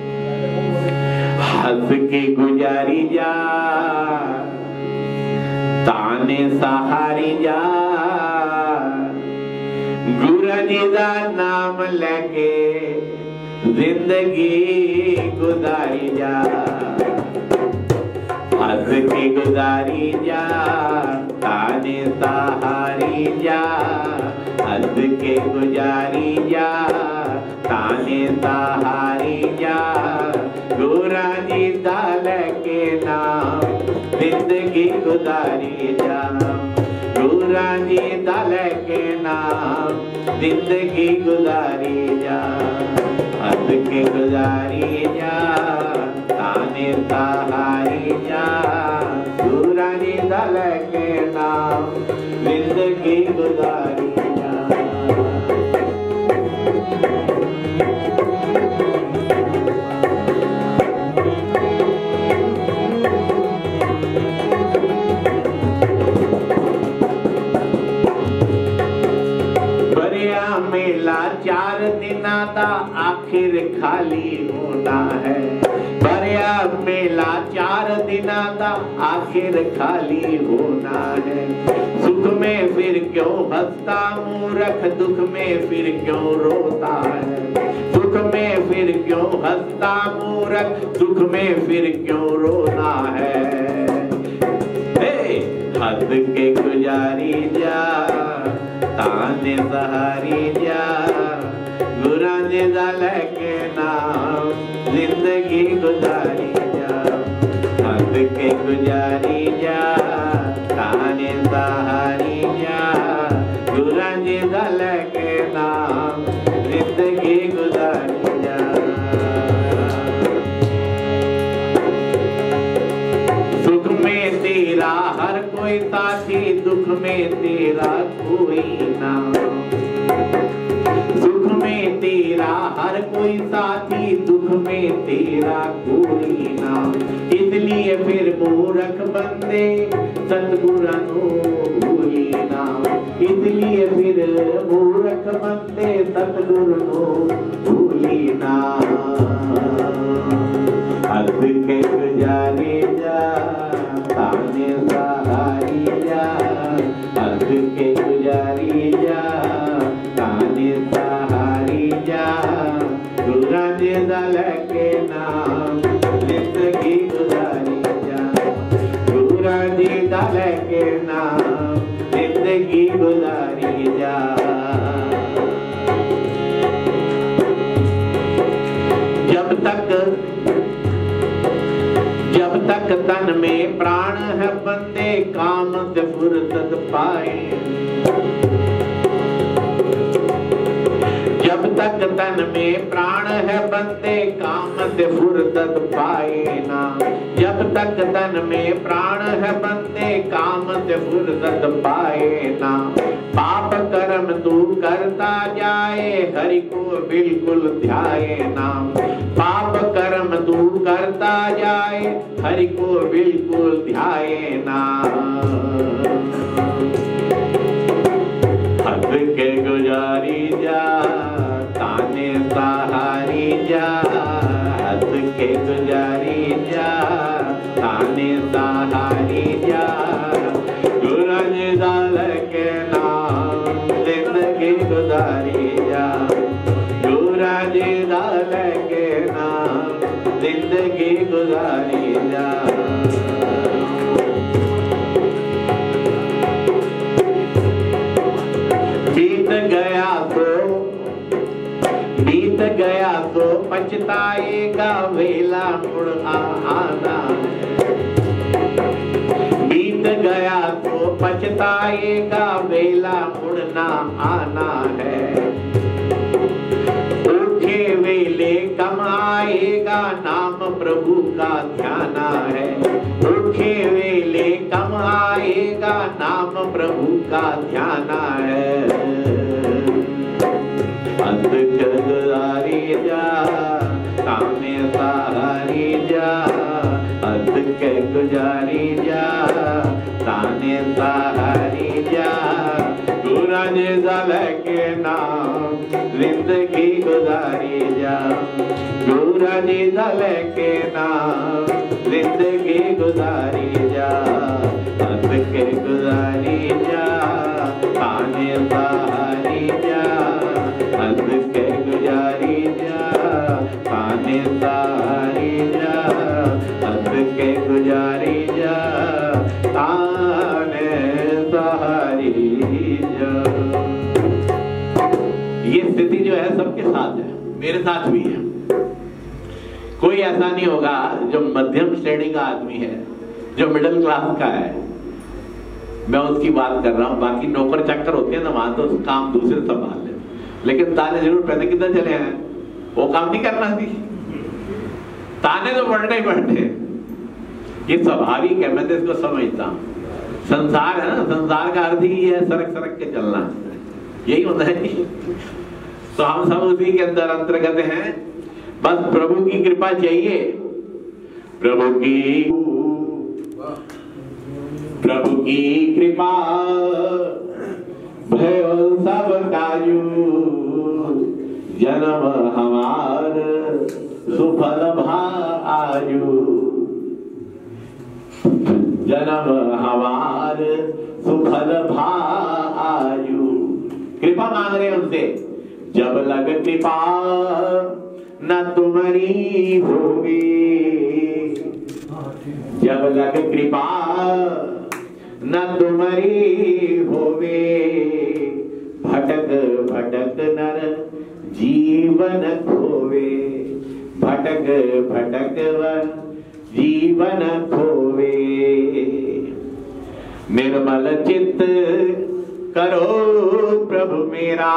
हंस के गुजारी जा ताने सहारी जा, गुरु जी दा नाम लेके जिंदगी गुजारी जा। हंस के गुजारी जा ताने सहारी जा, हंस के गुजारी जा ताने सहारी जा, गुरु जी दा लेके नाम जिंदगी गुजारी जा, गुरु जी दा लेके नाम जिंदगी गुजारी जा। हंस के गुजारी जा ताने सहारी जा, गुरु जी दा लेके नाम जिंदगी गुजारी जा। मेला चार दिना दा आखिर खाली होना है, भरिया मेला चार दिना दा आखिर खाली होना है। सुख में फिर क्यों हंसता मूर्ख, दुख में फिर क्यों रोता है, सुख में फिर क्यों हंसता मूर्ख, दुख में फिर क्यों रोना है। हंस के गुजारी जा ताने सहारी जा, गुरु जी दा लेके नाम जिंदगी गुजारी जा। हंस के गुजारी जा ताने सहारी जा, गुरु जी दा लेके नाम जिंदगी गुजारी जा। सुख में तेरा हर कोई साथी, दुख में तेरा कोई ना, सुख में तेरा हर कोई साथी, दुख में तेरा कोई ना। इसलिए फिर मूर्ख बंदे सतगुरु भूली ना, इसलिए फिर मूर्ख बंदे सतगुरु भूली ना। हंस के गुजारी जा ताने सहारी जा, हंस के गुजारी जा ताने सहारी जा, गुरु जी दा लेके नाम जिंदगी गुजारी जा, गुरु जी दा लेके नाम जिंदगी गुजारी जा। जब तक जब तक तन में प्राण है बंदे काम से फुर्सत पाए, जब तक तन में प्राण है बंदे काम से फुर्सत पाए ना, जब तक तन में प्राण है बंदे काम से फुर्सत पाए ना। पाप कर्म तू करता जाए हरि को बिल्कुल ध्याए ना, पाप कर्म तू करता जाए हरि को बिल्कुल ध्याए ना। हंस के गुजारी जा ताने सहारी जा, हंस के गुजारी जा ताने सहारी जा, गुरु जी दा लेके नाम जिंदगी गुजारी जा, गुरु जी दा लेके नाम जिंदगी गुजारी जा। बीत गया तो बीत गया तो पछताएगा, वेला मुड़ आना है। बीत गया तो पछताएगा, वेला मुड़ना आना है। ओखे वेले कम आएगा, नाम प्रभु का ध्याना है। ओखे वेले कम आएगा, नाम प्रभु का ध्याना है। अंत गुजारी जा, सामने सहारी जा, अंत के गुजारी जा, ताने सहारी जा। सूरज जल के नाम जिंदगी गुजारी जा, सूरज जल के नाम जिंदगी गुजारी जा। अंत के गुजारी जा, ताने सहारी जा, अंत के गुजारी जा, ताने सहारी जा, अंत के गुजारी जा, ताने सहारी जा। ये स्थिति जो है सबके साथ है, मेरे साथ भी है। कोई ऐसा नहीं होगा जो मध्यम श्रेणी का आदमी है, जो मिडिल क्लास का है, मैं उसकी बात कर रहा हूं। बाकी नौकर चक्कर होते हैं ना, वहां तो काम दूसरे संभाल ले, लेकिन ताने जरूर पहले किधर चले हैं, वो काम नहीं करना थी। ताने तो बढ़ने ही बढ़ने, ये स्वाभाविक है, मैं तो इसको समझता हूं। संसार है ना, संसार का अर्थ ही है सरक सरक के चलना, यही होता है। तो हम सब उसी के अंदर अंतर्गत हैं, बस प्रभु की कृपा चाहिए। प्रभु की प्रभु की कृपा भयो सब काजू, जन्म हमार सुफल भा आयु, जन्म हमार सुफल भा आयु। कृपा मांग रहे उनसे, जब लग कृपा न तुम्हारी होगी, जब लग कृपा न तुम्हारी होवे, भटक भटक नर जीवन खोवे, भटक भटक वर जीवन खोवे। निर्मल चित्त करो प्रभु मेरा,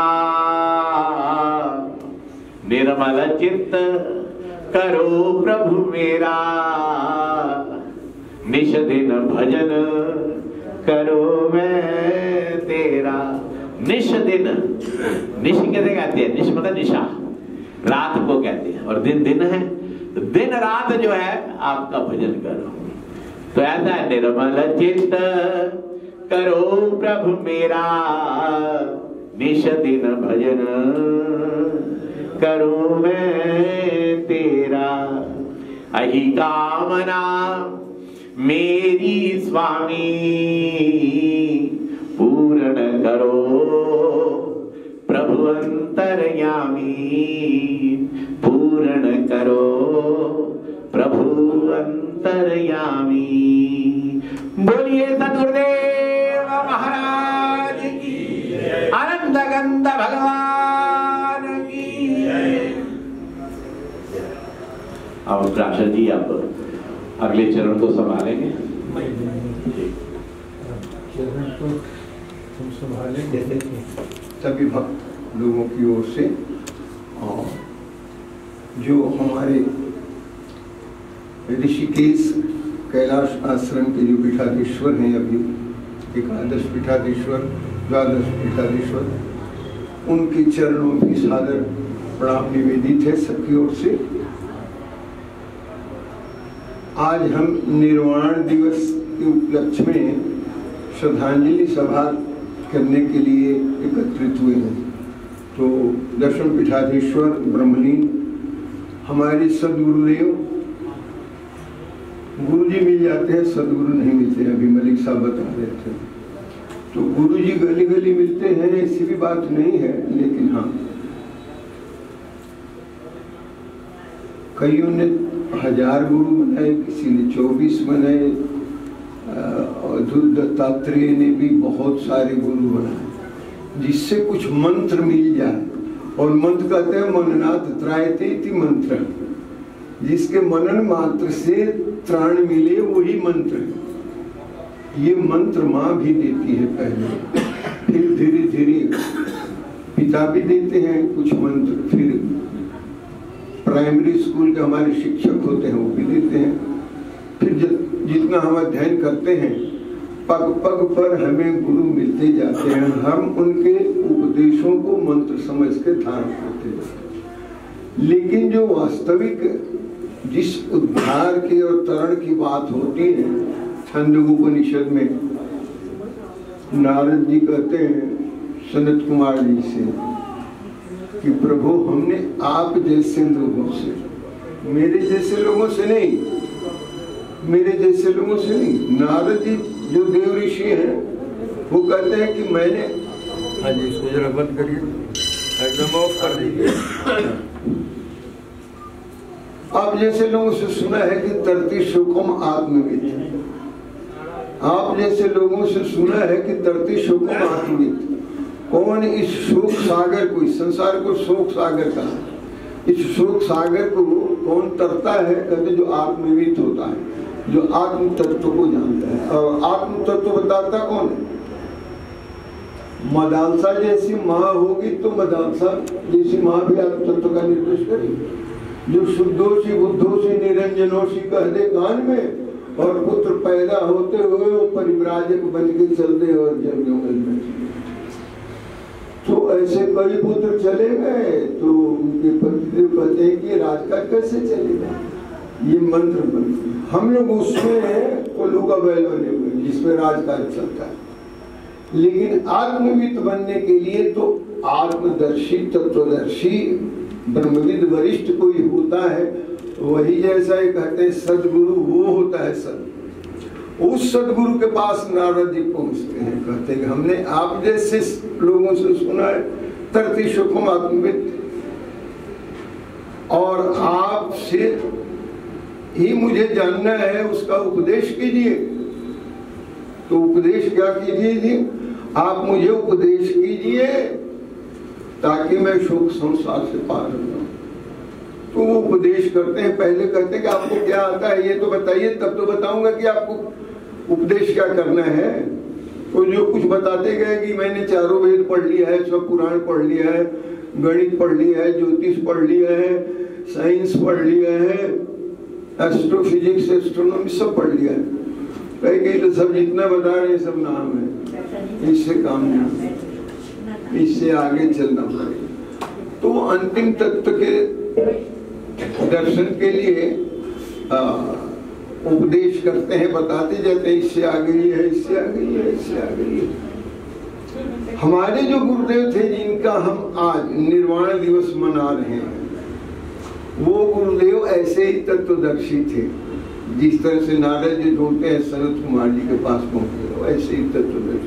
निर्मल चित्त करो प्रभु मेरा, निश दिन भजन करो मैं तेरा। निश दिन, निश कैसे कहते हैं, निश मतलब निशा, रात को कहते हैं, और दिन दिन है, तो दिन रात जो है आपका भजन करो। तो ऐसा है, निर्मल चित्त करो प्रभु मेरा, निश दिन भजन करो मैं तेरा। अहि कामना मेरी स्वामी, पूर्ण करो प्रभु अंतर्यामी, पूर्ण करो प्रभु अंतर्यामी। बोलिए सद्गुरुदेव महाराज की, आनंद गंध भगवान की। अब प्राशर जी आप अगले चरण को संभालेंगे। चरण को हम संभालेंगे सभी भक्त लोगों की ओर से, और जो हमारे ऋषिकेश कैलाश आश्रम के जो पीठाधीश्वर हैं, अभी एकादश पीठाधीश्वर, द्वादश पीठाधीश्वर, उनके चरणों की सादर प्रणाम निवेदित है सबकी ओर से। आज हम निर्वाण दिवस के उपलक्ष्य में श्रद्धांजलि सभा करने के लिए एकत्रित हुए हैं। तो दशम पीठाधीश्वर ब्रह्मलीन हमारे सदगुरुदेव, गुरु जी मिल जाते हैं, सदगुरु नहीं मिलते हैं, अभी मलिक साहब बता रहे थे। तो गुरु जी गली गली मिलते हैं, ऐसी भी बात नहीं है, लेकिन हाँ कईयों ने हजार गुरु बनाए, किसी ने चौबीस बनाए, अवधूत दत्तात्रेय ने भी बहुत सारे गुरु बनाए, जिससे कुछ मंत्र मिल जाए। और मंत्र कहते हैं मननाथ त्रायते इति मंत्र, जिसके मनन मात्र से त्राण मिले वही मंत्र है। ये मंत्र माँ भी देती है पहले, फिर धीरे धीरे पिता भी देते हैं कुछ मंत्र, फिर प्राइमरी स्कूल के हमारे शिक्षक होते हैं वो भी देते हैं। फिर जितना हम अध्ययन करते हैं पग पग पर हमें गुरु मिलते जाते हैं, हम उनके उपदेशों को मंत्र समझ के धारण करते हैं। लेकिन जो वास्तविक जिस उद्धार की और तरण की बात होती है, छंदोपनिषद में नारद जी कहते हैं सनत कुमार जी से कि प्रभु हमने आप जैसे लोगों से, मेरे जैसे लोगों से नहीं, मेरे जैसे लोगों से नहीं, नारद जी जो देव ऋषि हैं वो कहते हैं कि मैंने, हाँ जी इसको जरा बंद करिए, एकदम ऑफ कर दीजिए। आप जैसे लोगों से सुना है कि तरती शोकम आत्मविद, आप जैसे लोगों से सुना है कि तरती शोकम आत्मविद। कौन इस शोक सागर को, इस संसार को शोक सागर का, इस शोक सागर को कौन तरता है? कहते जो आत्मविद होता है, जो आत्म तत्व को जानता है। और आत्म तत्व बताता कौन है? मदालसा जैसी माँ होगी तो मदालसा जैसी माँ भी आत्म तत्व का निर्देश करेगी। जो शुद्धोषी बुद्धोषी निरंजनोषी कह दे कान में, और पुत्र पैदा होते हुए वो परिव्राजक बन के चल दे और जब जंगल में, तो ऐसे कई पुत्र चले गए तो उनके पति कहते हैं कि राजकाज कैसे चलेगा? ये मंत्र बनते हम लोग उसमें कोल्हू का बैल बने हुए जिसमें राजकाज चलता है। लेकिन आत्मविद बनने के लिए तो आत्मदर्शी तत्वदर्शी ब्रह्मविद वरिष्ठ कोई होता है, वही जैसा ही कहते हैं सदगुरु वो होता है। सद उस सदगुरु के पास नारद जी पहुंचते हैं, कहते हैं हमने आप जैसे लोगों से सुना है तरती सुखम आत्मविद, और आपसे ही मुझे जानना है, उसका उपदेश कीजिए। तो उपदेश क्या कीजिए जी? आप मुझे उपदेश कीजिए ताकि मैं शोक संसार से पार हो जाऊं। तो वो उपदेश करते हैं, पहले कहते हैं कि आपको क्या आता है ये तो बताइए, तब तो बताऊंगा कि आपको उपदेश क्या करना है। तो जो कुछ बताते गए कि मैंने चारों वेद पढ़ लिया है, सब पुराण पढ़ लिया है, गणित पढ़ लिया है, ज्योतिष पढ़ लिया है, साइंस पढ़ लिया है, एस्ट्रोफिजिक्स एस्ट्रोनॉमी सब पढ़ लिया है। कहीं कहीं तो सब जितना बता रहे हैं सब नाम है, इससे काम नहीं, इससे आगे चलना पड़ेगा। तो अंतिम तत्व के दर्शन के लिए आ, उपदेश करते हैं, बताते जाते हैं इससे आगे ये है, इससे आगे ये है, इससे आगे ये है। हमारे जो गुरुदेव थे जिनका हम आज निर्वाण दिवस मना रहे हैं, वो गुरुदेव ऐसे ही तत्वदर्शी थे। जिस तरह से नारद जी ढूंढते हैं सनत कुमार जी के पास पहुंचे, ऐसे ही तत्वदर्शी।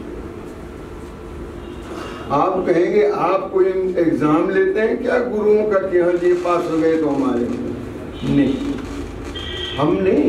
आप कहेंगे आप कोई एग्जाम लेते हैं क्या गुरुओं का कि हाँ जी पास हो गए तो हमारे? नहीं, हम नहीं,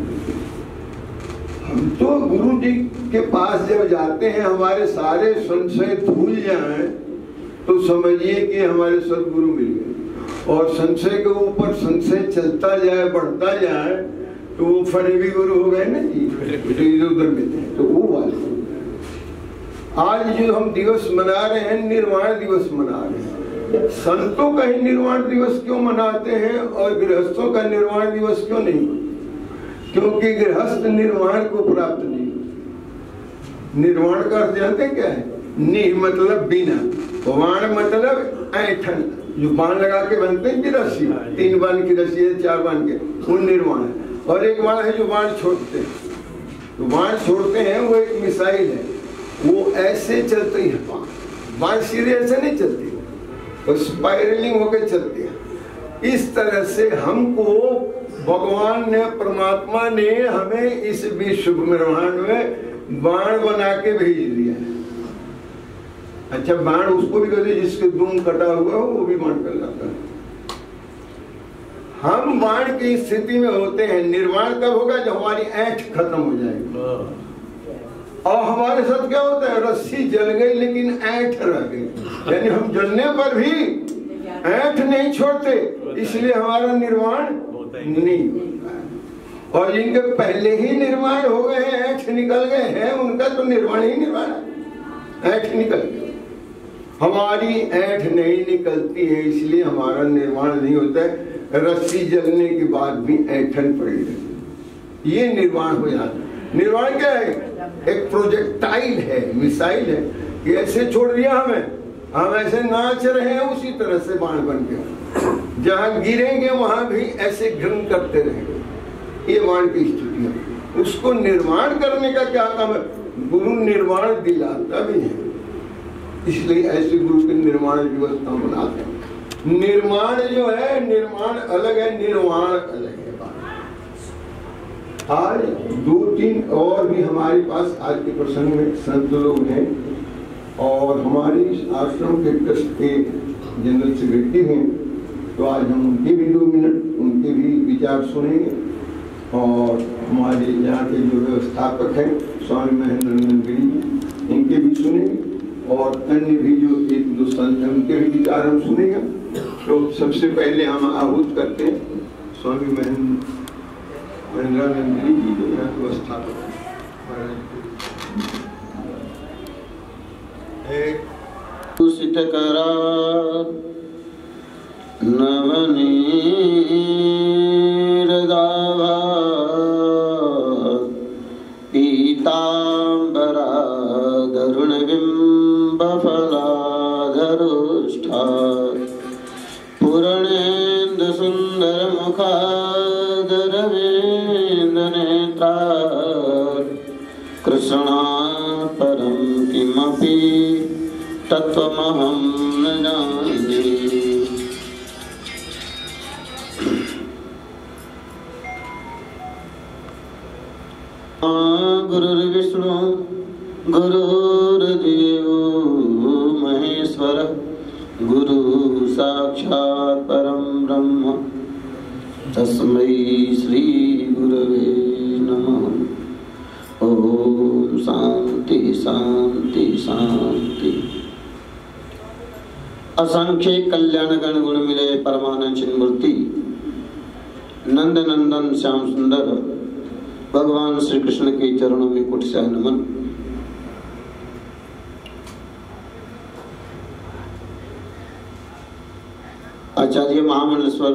हम तो गुरु जी के पास जब जाते हैं हमारे सारे संशय धुल जाएं तो समझिए कि हमारे सदगुरु मिल गए। और संशय के ऊपर संशय चलता जाए, बढ़ता जाए, तो वो फरेबी गुरु हो गए ना जी, इधर उधर में। तो वो वाले आज जो हम दिवस मना रहे हैं, निर्वाण दिवस मना रहे हैं। संतों का ही निर्वाण दिवस क्यों मनाते हैं और गृहस्थों का निर्वाण दिवस क्यों नहीं? क्योंकि गृहस्थ निर्वाण को प्राप्त नहीं। निर्वाण का अर्थ जानते क्या है? नि मतलब बिना, वाण मतलब ऐठन, जो बाण लगा के बनते हैं रस्सी, तीन बाण की रस्सी है, चार बाण के, वो निर्वाण है। और एक बाण है जो बाण छोड़ते हैं, तो बाण छोड़ते हैं वो एक मिसाइल है, वो ऐसे चलती है, बाण सीधे ऐसे नहीं चलती, वो स्पाइरलिंग होकर चलती है। इस तरह से हमको भगवान ने, परमात्मा ने हमें इस विश्व ब्रह्मांड में बाण बना के भेज दिया है। अच्छा, बाण उसको भी कहते जिसके दूम कटा हुआ हो वो भी बाण कहलाता है। हम बाण की स्थिति में होते हैं। निर्वाण कब होगा? जब हमारी ऐंठ खत्म हो जाएगी। और हमारे साथ क्या होता है? रस्सी जल गई लेकिन ऐंठ रह गई, यानी हम जलने पर भी ऐंठ नहीं छोड़ते, इसलिए हमारा निर्वाण होता है नहीं होता है। और जिनके पहले ही निर्माण हो गए हैं, ऐठ निकल गए हैं, उनका तो निर्माण ही निर्माण है, ऐठ निकल गए। हमारी ऐठ नहीं निकलती है, इसलिए हमारा निर्माण नहीं होता है। रस्सी जलने के बाद भी ऐठन पड़ी रहती, ये निर्माण हो जाता है। निर्माण क्या है? एक प्रोजेक्टाइल है, मिसाइल है कि ऐसे छोड़ दिया हमें, हम ऐसे नाच रहे हैं, उसी तरह से बाण बन गया। जहां गिरेंगे वहां भी ऐसे घृण करते रहेंगे, ये बाण की स्थिति है। उसको निर्माण करने का क्या काम है? गुरु निर्माण दिलाता भी है, इसलिए ऐसे गुरु की निर्माण व्यवस्था बनाते हैं। निर्माण जो है, निर्माण अलग है, निर्वाण अलग है। आज दो तीन और भी हमारे पास आज के प्रसंग में संत लोग हैं, और हमारे इस आश्रम के ट्रस्ट के जनरल सेक्रेटरी हैं, तो आज हम उनके भी दो मिनट उनके भी विचार सुनेंगे। और हमारे यहाँ के जो व्यवस्थापक हैं स्वामी महेंद्र नंदन गिरी, इनके भी सुनेंगे, और अन्य भी जो एक दो संत हैं उनके भी विचार हम सुनेंगे। तो सबसे पहले हम आहूत करते हैं स्वामी महेंद्र महेंद्रानंद गिरी जी, जो यहाँ व्यवस्थापक हैं। दूषित करा नवनीर दावा पीतांबरा दरुण बिंब फलाधरुष्ठा पूर्णेन्दु सुंदर मुखादर वेंद नेत्रा कृष्णा परम किमपि तत्वमहं न जाने। गुरुर्विष्णु गुरुर्देवो महेश्वर गुरु साक्षात् परम ब्रह्म तस्मै श्री गुरवे नमः। ओम शांति शांति शांति। असंख्य कल्याण गण गुण मिले परमानंद चिन्मूर्ति नंद नंदन श्याम सुंदर भगवान श्री कृष्ण के चरणों में कोटि से नमन। आचार्य महामंडलेश्वर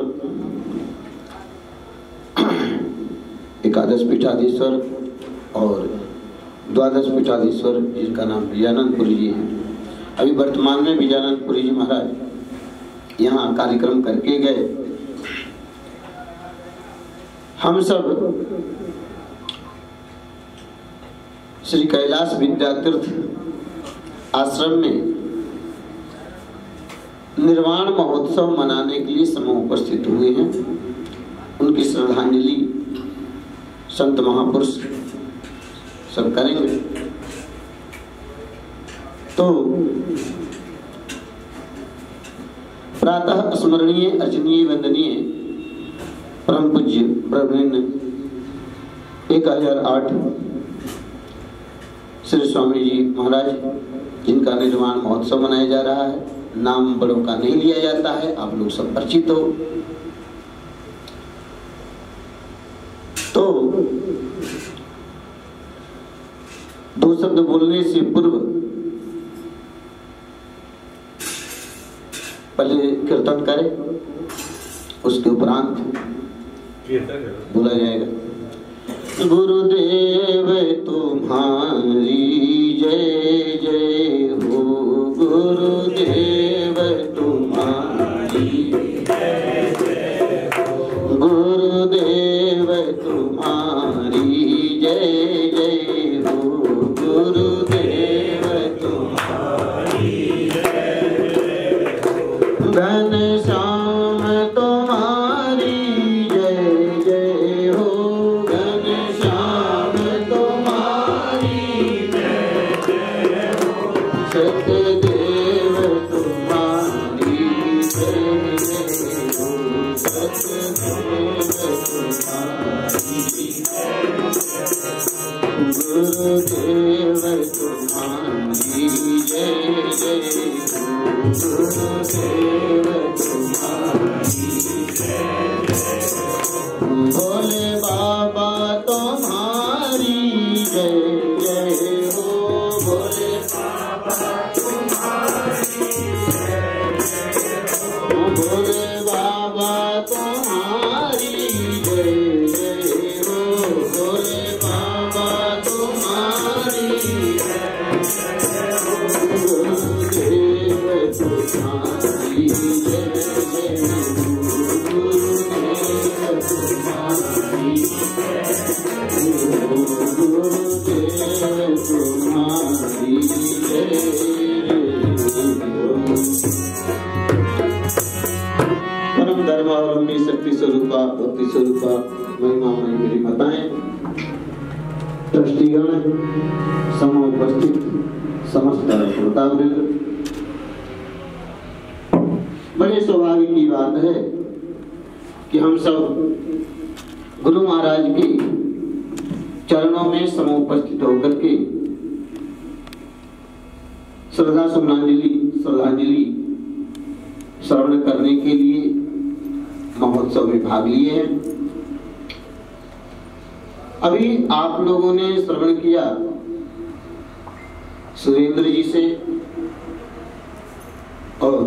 एकादश पीठाधीश्वर और द्वादश पीठाधीश्वर जिनका नाम विजयानंदपुरी जी है, अभी वर्तमान में विजयानंदपुरी जी महाराज यहाँ कार्यक्रम करके गए। हम सब श्री कैलाश विद्यातीर्थ आश्रम में निर्वाण महोत्सव मनाने के लिए समूह उपस्थित हुए हैं। उनकी श्रद्धांजलि संत महापुरुष सब करेंगे। तो प्रातः स्मरणीय अर्चनीय वंदनीय परम पूज्य ब्रह्मण्य एक हजार आठ श्री स्वामी जी महाराज, जिनका निर्वाण महोत्सव मनाया जा रहा है। नाम बड़ों का नहीं लिया जाता है, आप लोग सब परिचित हो। तो दो शब्द बोलने से पूर्व पहले कीर्तन करें, उसके उपरांत बोला जाएगा। गुरुदेव तुम्हारी जय जय हो, गुरुदेव तुम्हारी जय जय हो, गुरुदेव तुम्हारी जय जय हो, गुरुदेव तुम्हारी जय जय हो, घनश्याम तुम्हारी जय जय हो, घनश्याम तुम्हारी जय जय हो, सतदेव तुम्हारी जय जय हो, सतदेव तुम्हारी जय जय हो, गुरुदेव तुम्हारी जय जय हो, गुरुदेव तुम्हारी जय जय हो। परम धर्मावलंबी शक्ति स्वरूपा भक्ति स्वरूपा महिमामयी मेरी माताएं, ट्रस्टीगण, समुपस्थित समस्त श्रोतावृंद, बड़े सौभाग्य की बात है कि हम सब गुरु महाराज के चरणों में समुपस्थित होकर के श्रद्धा सुमनांजलि श्रद्धांजलि श्रवण करने के लिए महोत्सव में भाग लिए हैं। अभी आप लोगों ने श्रवण किया सुरेंद्र जी से और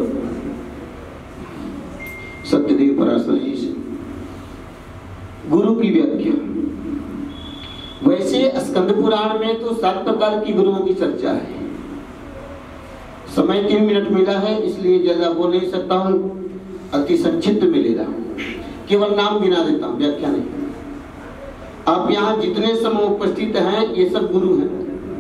सत्यदेव पराशर जी से गुरु की व्याख्या। वैसे स्कंद पुराण में तो सात प्रकार की गुरुओं की चर्चा है। समय तीन मिनट मिला है इसलिए ज्यादा बोल नहीं सकता हूँ, अति संक्षिप्त में ले रहा हूँ, केवल नाम गिना देता हूँ, व्याख्या नहीं। आप यहाँ जितने समूह उपस्थित हैं ये सब गुरु हैं।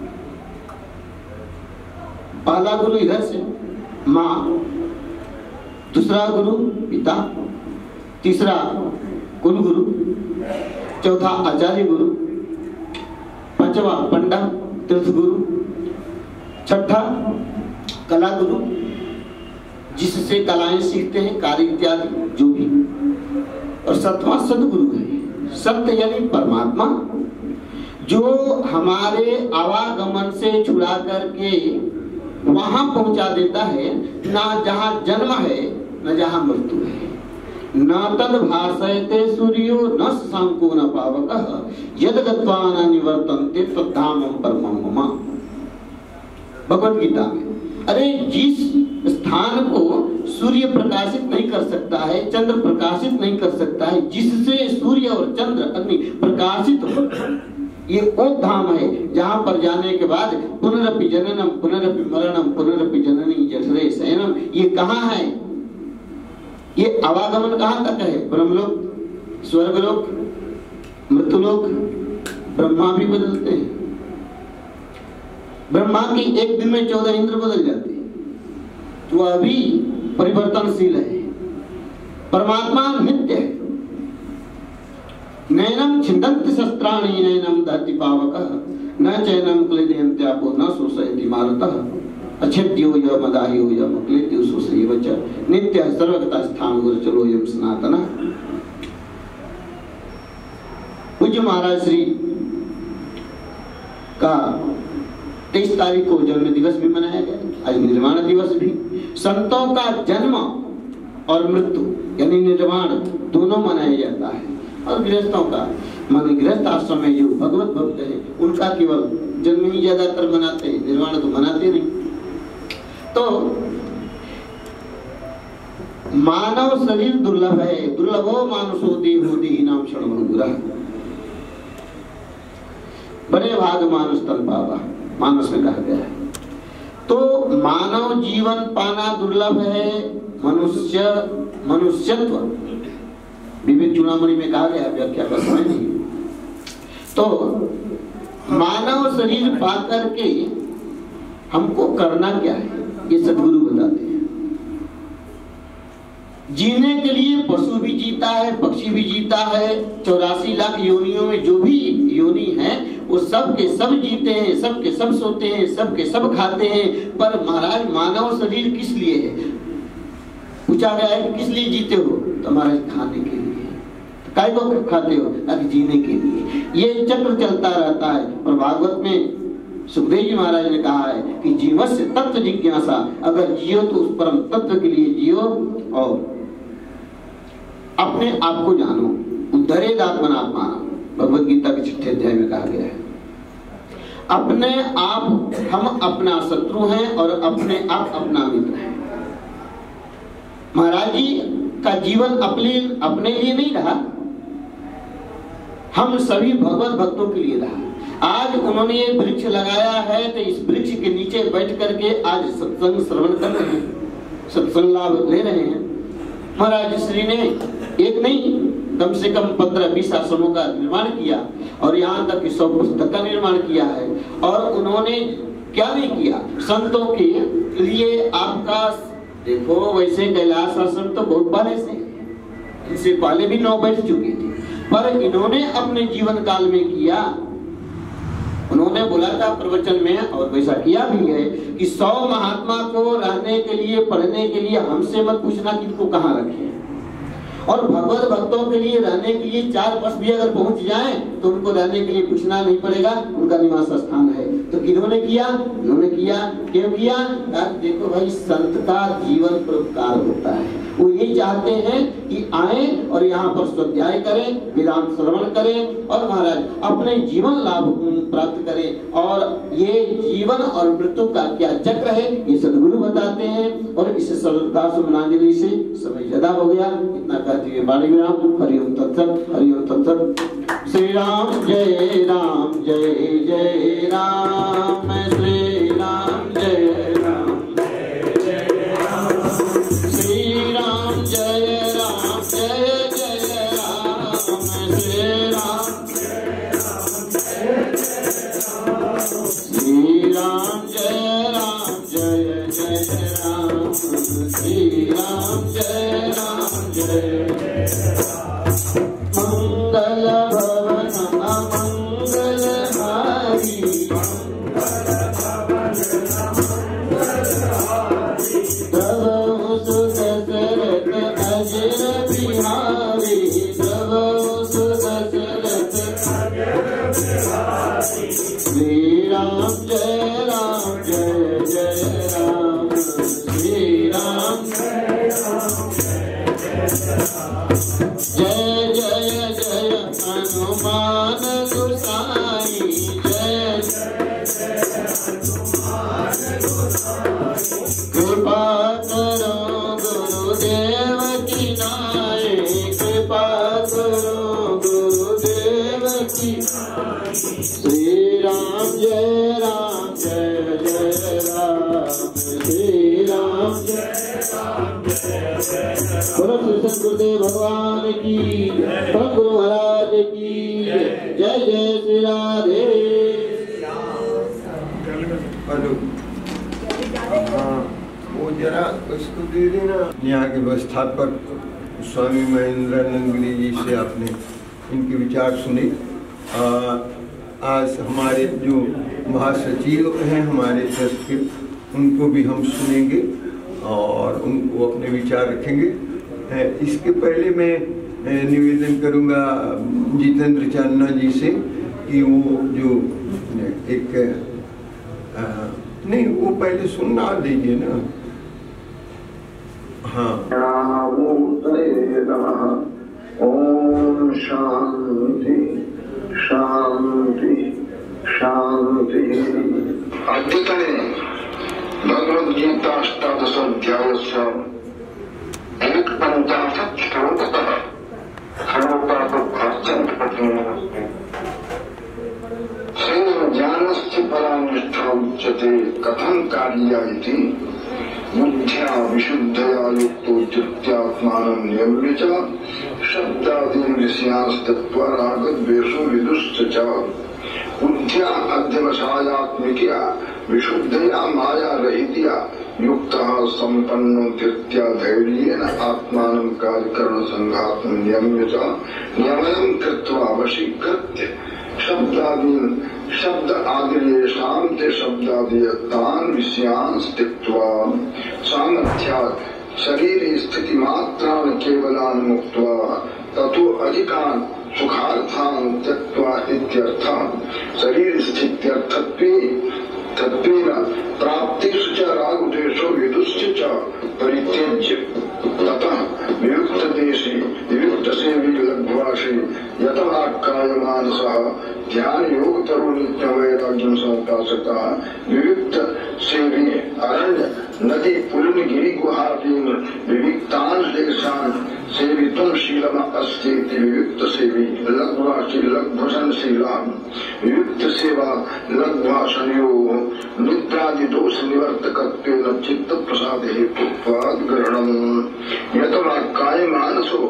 पहला गुरु इधर से माँ, दूसरा गुरु पिता, तीसरा कुल गुरु, चौथा आचार्य गुरु, पांचवा पंडा तीर्थ गुरु, छठा कला गुरु जिससे कलाएं सीखते हैं, कार्य इत्यादि जो भी, और सातवां सदगुरु है। सत्य यानी परमात्मा जो हमारे आवागमन से छुड़ा करके वहां पहुंचा देता है, ना जहां जन्म है न जहां मृत्यु है। न तद भासयते सूर्यो न शशांको न पावकः यद गत्वा न निवर्तन्ते तद्धामं परमं मम। भगवद गीता में अरे जिस स्थान को सूर्य प्रकाशित नहीं कर सकता है, चंद्र प्रकाशित नहीं कर सकता है, जिससे सूर्य और चंद्र अग्नि प्रकाशित हो, ये वो धाम है जहां पर जाने के बाद पुनरपि जननम पुनरपि मरणम पुनरपि जननी जठरे शयनम। ये कहाँ है? ये आवागमन कहाँ तक है? ब्रह्मलोक, स्वर्गलोक, मृत्युलोक। ब्रह्मा भी बदलते हैं। ब्रह्मा की एक दिन में चौदह इंद्र बदल जाते हैं, तो अभी परिवर्तनशील है। परमात्मा नित्य है। नैनम छिन्दन्ति शस्त्राणि नैनम दहति पावकः न चैनम क्लेदयन्त्यापो न शोषयति मारुतः अच्छेद्यो य मदाह्यो य मक्लेद्यो शोषयेव च नित्यः सर्वगतः स्थान गुरुचरोऽयं सनातनः। पूज्य महाराज श्री का तेईस तारीख को जन्म दिवस भी मनाया गया, आज निर्वाण दिवस भी। संतों का जन्म और मृत्यु यानी निर्वाण दोनों मनाया जाता है। और गृहस्थों का मान गृहस्थ आश्रम में जो भगवत भक्त है उनका केवल जन्म ही ज्यादातर मनाते हैं, निर्वाण तो मनाते नहीं। तो मानव शरीर दुर्लभ है, दुर्लभो मानुषो देहो देहिनाम क्षणभंगुरः। बड़े भाग मानुष तन पावा, मानस में कहा गया है। तो मानव जीवन पाना दुर्लभ है। मनुष्य मनुष्यत्व विवेक चूड़ामणि में कहा गया, व्याख्या का समय नहीं। तो मानव शरीर पाकर के हमको करना क्या है ये सदगुरु बताते हैं। जीने के लिए पशु भी जीता है, पक्षी भी जीता है। चौरासी लाख योनियों में जो भी योनि है वो सब के सब जीते हैं, सब के सब सोते हैं, सब के सब खाते हैं। पर महाराज मानव शरीर किस लिए है? पूछा गया है कि किस लिए जीते हो? तो महाराज खाने के लिए। काय को खाते हो? ताकि जीने के लिए। ये चक्र चलता रहता है। और भागवत में सुखदेव जी महाराज ने कहा है कि जीवस्य तत्व जिज्ञासा, अगर जियो तो उस परम तत्व के लिए जियो और अपने आप को जानो। उद्धरेद आत्मनात्मानम्, भगवद गीता के छठे अध्याय में कहा गया है। अपने आप हम अपना शत्रु हैं और अपने आप अपना मित्र हैं। महाराज जी का जीवन अपने अपने लिए नहीं रहा, हम सभी भगवत भक्तों के लिए रहा। आज उन्होंने ये वृक्ष लगाया है तो इस वृक्ष के नीचे बैठ करके आज सत्संग श्रवण कर रहे हैं, सत्संग लाभ ले रहे हैं। महाराज श्री ने एक नहीं कम से कम पंद्रह बीस आश्रमों का निर्माण किया और यहाँ तक कि सौ पुस्तक का निर्माण किया है। और उन्होंने क्या नहीं किया संतों के लिए। आपका देखो वैसे कैलाश आश्रम तो बहुत पहले से, इससे पहले भी नौ बैठ चुके थे, पर इन्होंने अपने जीवन काल में किया। उन्होंने बोला था प्रवचन में और वैसा किया भी है कि सौ महात्मा को रहने के लिए पढ़ने के लिए हमसे मत पूछना कि इनको कहाँ रखे, और भगवत भक्तों के लिए रहने के लिए चार वर्ष भी अगर पहुंच जाए तो उनको रहने के लिए पूछना नहीं पड़ेगा, उनका निवास स्थान है। तो किन्होंने किया? इन्होंने किया। क्यों किया? देखो भाई संत का जीवन परोपकार होता है। वो ये चाहते हैं कि आए और यहाँ पर स्वाध्याय करें, वेदांत श्रवण करें और महाराज अपने जीवन लाभ प्राप्त करें। और ये जीवन और मृत्यु का क्या चक्र है ये सदगुरु बताते हैं। और इस सरलता सुमनांजलि से समय ज्यादा हो गया, इतना कहते हुए वाणी विराम। हरिओम तत्सत, हरिओम तत्सत। श्री राम जय राम, जय जय राम, श्री राम जय राम, श्री राम जय राम, जय जय राम, श्री राम, श्री राम जय राम, जय जय राम, श्री राम जय राम, जय मंगल भवन अमंगल हारी, प्रभु सुदशरथ अजर बिहारी, प्रभु सुदशरथ श्री राम जय राम, जय जय राम, श्री राम जय जय जय हनुमान गोसाई, जय कृपा करो गुरुदेव की नाय, कृपा करो गुरुदेव की। श्री राम जय राम, जय जय राम, श्री राम जय राम, जय जय राम। श्री गुरुदेव भगवान की, परम गुरु महाराज की जय। जय श्री राधे। हाँ, वो जरा उसको दे देना। यहाँ के व्यवस्थापक स्वामी महेंद्रानंद गिरी जी से आपने इनके विचार सुने। आ, आज हमारे जो महासचिव हैं हमारे ट्रस्ट के, उनको भी हम सुनेंगे और उनको अपने विचार रखेंगे। इसके पहले मैं निवेदन करूंगा जितेंद्र चांदना जी से कि वो जो एक आ, नहीं वो पहले सुनना दीजिए ना। हाँ, ओम शांति शांति शांति। अद्यतने भगवद्गीता अष्टादशोऽध्यायस्य एकपञ्चाशत् श्लोकतः श्लोकाद्भाष्यं पठनीयमस्ति। ज्ञानस्य परानिष्ठा उच्यते कथं कार्या इति बुद्ध्या विशुद्धया युक्तो चित्त्यात्मानं नियम्य च शब्दादीन् विषयान् त्यक्त्वा रागद्वेषो विदुश्च च बुद्ध्या अध्यवसायात्मिकया विशुद्धया माया रहितया युक्तः सम्पन्नो धीर्त्या धैर्येण आत्मानं कार्यकरण संघातं नियम्य च नियमनं कृत्वा वशीकृत्य शब्दादीन् शब्द आदिलेशां ते शब्दादीयतान् विषयान् त्यक्त्वा सामर्थ्यात् शरीरे स्थितिमात्रान् केवलान् मुक्त्वा ततो अधिकान् सुखार्थान् त्यक्त्वा इत्यर्थः। शरीर स्थित्यर्थत्वे तत्त्वेन प्राप्तिषु च रागद्वेषो विदुश्च च परित्यज्य ततः वियुक्त देशे वियुक्त सेवी लघ्वासी यतवाक्कायमानसः ध्यान योग तरो नित्य वैराग्यं समुपासता विविक्त सेवी अरण्य नदी पुलिन गिरि गुहादीन् विविक्तान् देशान् सेवितुं शीलम् अस्ति विविक्त सेवी लघ्वासी लघ्वसनशीलान् विविक्त सेवा लघ्वासनयोः निद्रादि दोष निवर्तकत्वेन चित्त प्रसाद हेतुत्वाद् ग्रहणम् यतवाक्काय मानसो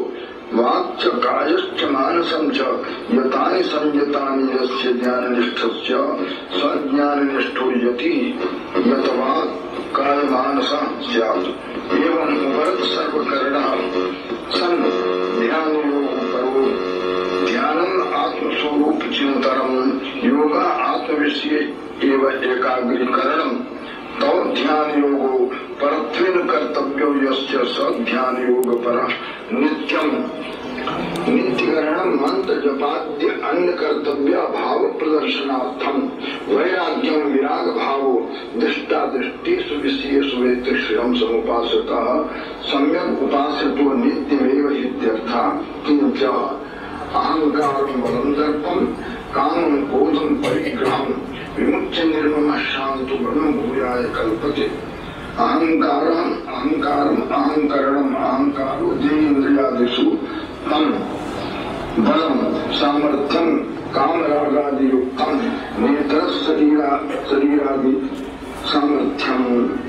वाक् च कायश्च मानसं च यतानि संयतानि यस्य ज्ञाननिष्ठस्य स ज्ञाननिष्ठो यति यत वाक् काय मानसः स्यात्। एवं उपरत सर्वकरणः सन् ध्यान योग करो। ध्यानम् आत्मस्वरूप चिंतनम् योग आत्मविषय एवं एकाग्रीकरणम् तो ध्यान योगो परत्वेन कर्तव्यो यस्य स ध्यान योग परः नित्यम् नित्यकरणम् मंत्र जपाद्य अन्य कर्तव्य भाव प्रदर्शनार्थम वैराग्यम विराग भावो दृष्टा दृष्टिषु विषयेषु वेत्रिश्रियं समुपासतः सम्यक् उपासतो नित्यमेव इत्यर्थः। किंच अहंकारं बलं दर्पं कामं क्रोधं परिग्रहं विमुच्य निर्ममः शांतो ब्रह्म भूयाय कल्पते। अहंकारं अहंकारं अहंकरणम् अहंकारो देहेन्द्रियादिषु तम बलम सामर्थ्यम कामरागादि युक्तम नेत्र शरीरा शरीरादि सामर्थ्यम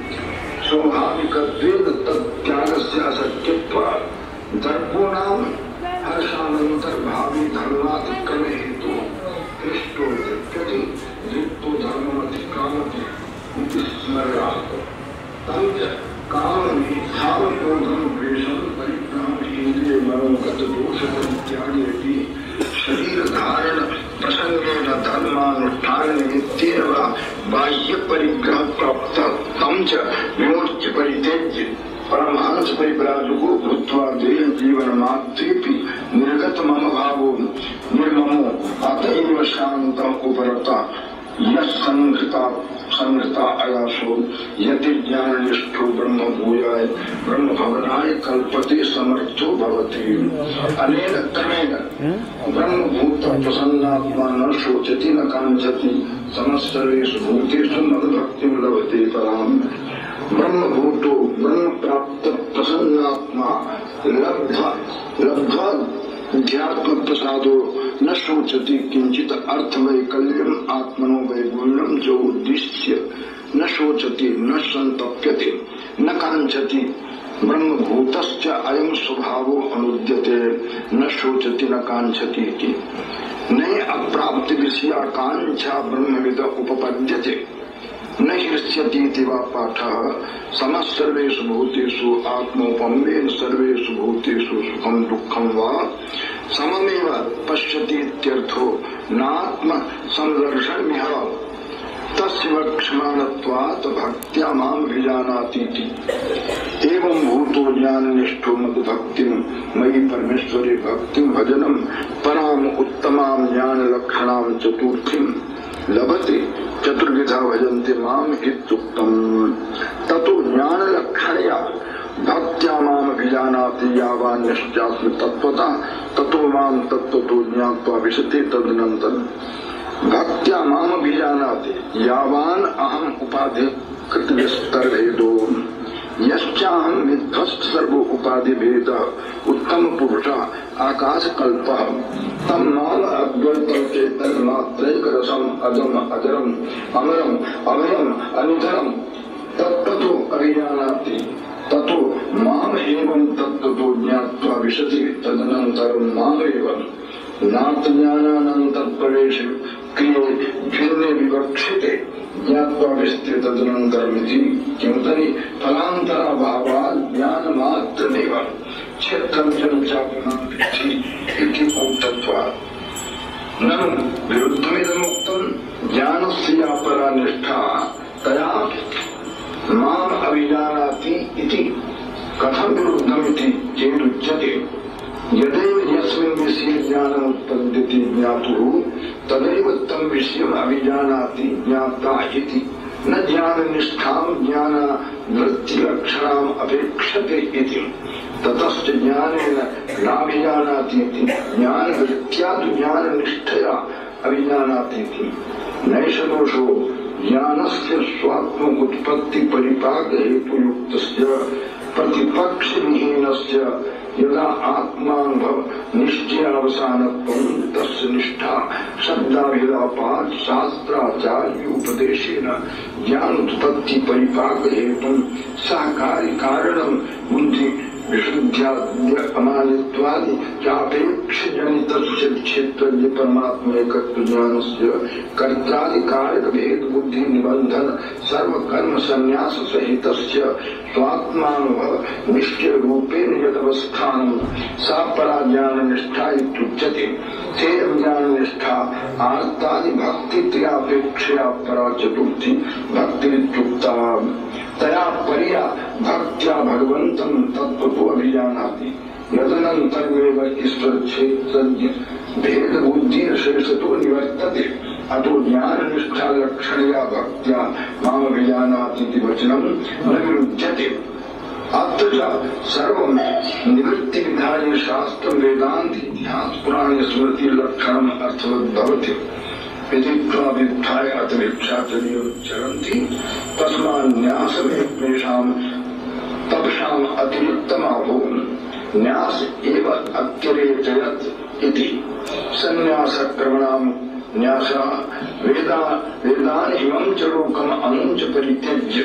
स्वाभाविकत्वेन तत्त्यागस्य अशक्यत्वात् दर्पोणाम हर्षानन्तर्भावी धर्मातिक्रमे हेतु दृष्टो दृप्यति दृप्तो धर्ममतिक्रामति इति स्मर्यात्। तञ्च काम विधान क्रोधं द्वेषं परिग्रहम् इंद्रिय मनोगत दोष परित्यागे अपि शरीर धारण प्रसंगेन धर्मानुष्ठान निमित्तेन बाह्य परिग्रह प्राप्त तं च विमुच्य परित्यज्य परमहंस परिव्राजको भूत्वा देह जीवन मात्रेपि निर्गत मम भावो निर्ममो अतएव शान्तम् उपरता यस्संहृता संहृता अयासो यति ज्ञाननिष्ठो ब्रह्म भूयाय ब्रह्म भवनाय कल्पते समर्थो भवति। अनेन क्रमेण ब्रह्मभूत प्रसन्नात्मा न शोचति न कांचति समस्तर्वेषु भूतेषु मद्भक्तिं लभते पराम्। ब्रह्मभूतो ब्रह्म प्राप्त प्रसन्नात्मा लब्ध्वा लब्ध्वा ध्यात्म प्रसादो न शोचति किंचित अर्थ वैकल्यम आत्मनो वैगुण्यम जो उद्दिश्य न शोचति न संतप्यते न कांचति ब्रह्मभूतश्च अयं स्वभावो अनुद्यते न शोचति न कांचति इति। नये अप्राप्ति विषया कांक्षा ब्रह्मविद उपपद्यते न हृष्यतीति वा पाठः। समः सर्वेषु भूतेषु आत्मोपम्येन सर्वेषु भूतेषु सुखं दुःखं वा सममेव पश्यति इत्यर्थो नात्म संदर्शनमिह तस्य वक्ष्यमाणत्वात् भक्त्या मां विजानातीति। एवं भूतो ज्ञाननिष्ठो मद्भक्तिं मयि परमेश्वरे भक्तिं भजनं पराम उत्तमां ज्ञानलक्षणां चतुर्थीं लभते चतुर्विधा भजन्ते माम इत्युक्तम्। ततो ज्ञानलक्षणया भक्त्या माम विजानाति यावान् निश्चात्म तत्त्वतः ततो माम तत्त्वतो ज्ञात्वा विशते तदनन्तरं भक्त्या माम विजानाति यावान् अहम् उपाधिकृत विस्तरभेदो यश्चाहं विध्वस्त सर्व उपाधि भेद उत्तम पुरुष आकाश कल्प तम माम अद्वैतम चेतन मात्रैक रसम अजम अजरम अमरम अभयम अनिधरम तत्तो अभिजानाति ततो माम एवं तत्तो ज्ञात्वा विशति तदनन्तरं माम एवं नाथ ज्ञानानंतर प्रवेश क्रिये भिन्ने विवक्षिते ज्ञात्वा विस्तृत तदनन्तरमिति किमुतनि फलान्तराभावात् ज्ञानमात्रमेव क्षेत्रं चाप्नोति इति उक्तत्वात्। ननु विरुद्धमिदमुक्तं ज्ञानस्य या परा निष्ठा तया माम् अभिजानाति इति कथं विरुद्धमिति चेदुच्यते। यदैव यस्मिन् विषये ज्ञानम् उत्पद्यते ज्ञातुः तदैव तं विषयम् अभिजानाति ज्ञाता इति न ज्ञाननिष्ठां ज्ञानवृत्तिलक्षणाम् अपेक्षते इति। ततश्च ज्ञानेन नाभिजानाति इति ज्ञानवृत्त्या तु ज्ञाननिष्ठया अभिजानाति इति। नैष दोषो ज्ञानस्य स्वात्म उत्पत्ति परिपाक हेतुयुक्तस्य प्रतिपक्षविहीनस्य यदा आत्मानुभव निश्चयावसानत्वं तस्य निष्ठा शब्दाभिलापात् शास्त्राचार्य उपदेशेन ज्ञानोत्पत्ति परिपाक हेतुं सहकारी कारणं बुद्धि विशुद्ध्याद्य अमानित्वादि चापेक्ष जनित क्षेत्र परमात्मैकत्व ज्ञानस्य कर्त्रादि कारक भेद बुद्धि निबंधन सर्व कर्म संन्यास सहितस्य स्वात्मानुभव निश्चय रूपेण यदवस्थानं सा परा ज्ञान निष्ठा इत्युच्यते। तेन ज्ञान निष्ठा आर्तादि भक्ति त्रयापेक्षया परा चतुर्थी भक्तिरित्युक्ता। तया परिया भक्त्या भगवन्तं तत्त्वतो अभिजानाति यदनन्तरमेव ईश्वर क्षेत्र भेद बुद्धि शेषतो निवर्तते। अतो ज्ञान निष्ठा लक्षणया भक्त्या माम अभिजानाति इति वचनं न विरुध्यते। अत्र च सर्वं निवृत्ति विधाने शास्त्र वेदांत इतिहास पुराण स्मृति लक्षणम् अर्थवत् भवति। विधित्वाभिप्राय अतिरिक्षाचर्यचरन्ति तस्मान्न्यासमेषां तपसाम् अतिरिक्तमाहो न्यास एव अत्यरेचयत् इति। सन्न्यासक्रमणां न्यासः वेदा वेदान् इमं च लोकम् अमुं च परित्यज्य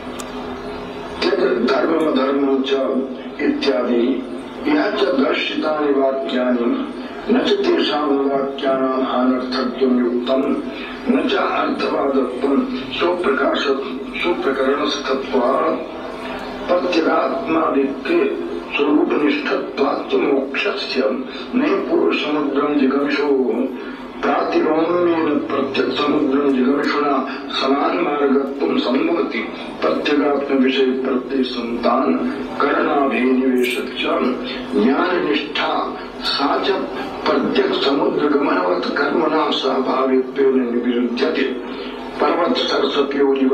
त्यज धर्मम् धर्मं च इत्यादि यः च दर्शितानि वाक्यानि न च तेषां वाक्यानाम् अनर्थत्वं युक्तं न च अर्थवादत्वं स्वप्रकाश स्वप्रकरणस्थत्वात् प्रत्यगात्मादित्वे स्वरूपनिष्ठत्वात् मोक्षस्य न पूर्वसमुद्रं जिगमिषो प्रातिलोम्येन प्रत्यक्समुद्रं जिगमिषुना समानमार्गत्वं सम्भवति। प्रत्यगात्म विषय प्रत्ययसन्तान करणाभिनिवेशश्च ज्ञाननिष्ठा सा च प्रत्यक्षसमुद्रगमनवत् कर्मणा सहभावित्वेन निविरुध्यते। पर्वत सरसप्योरिव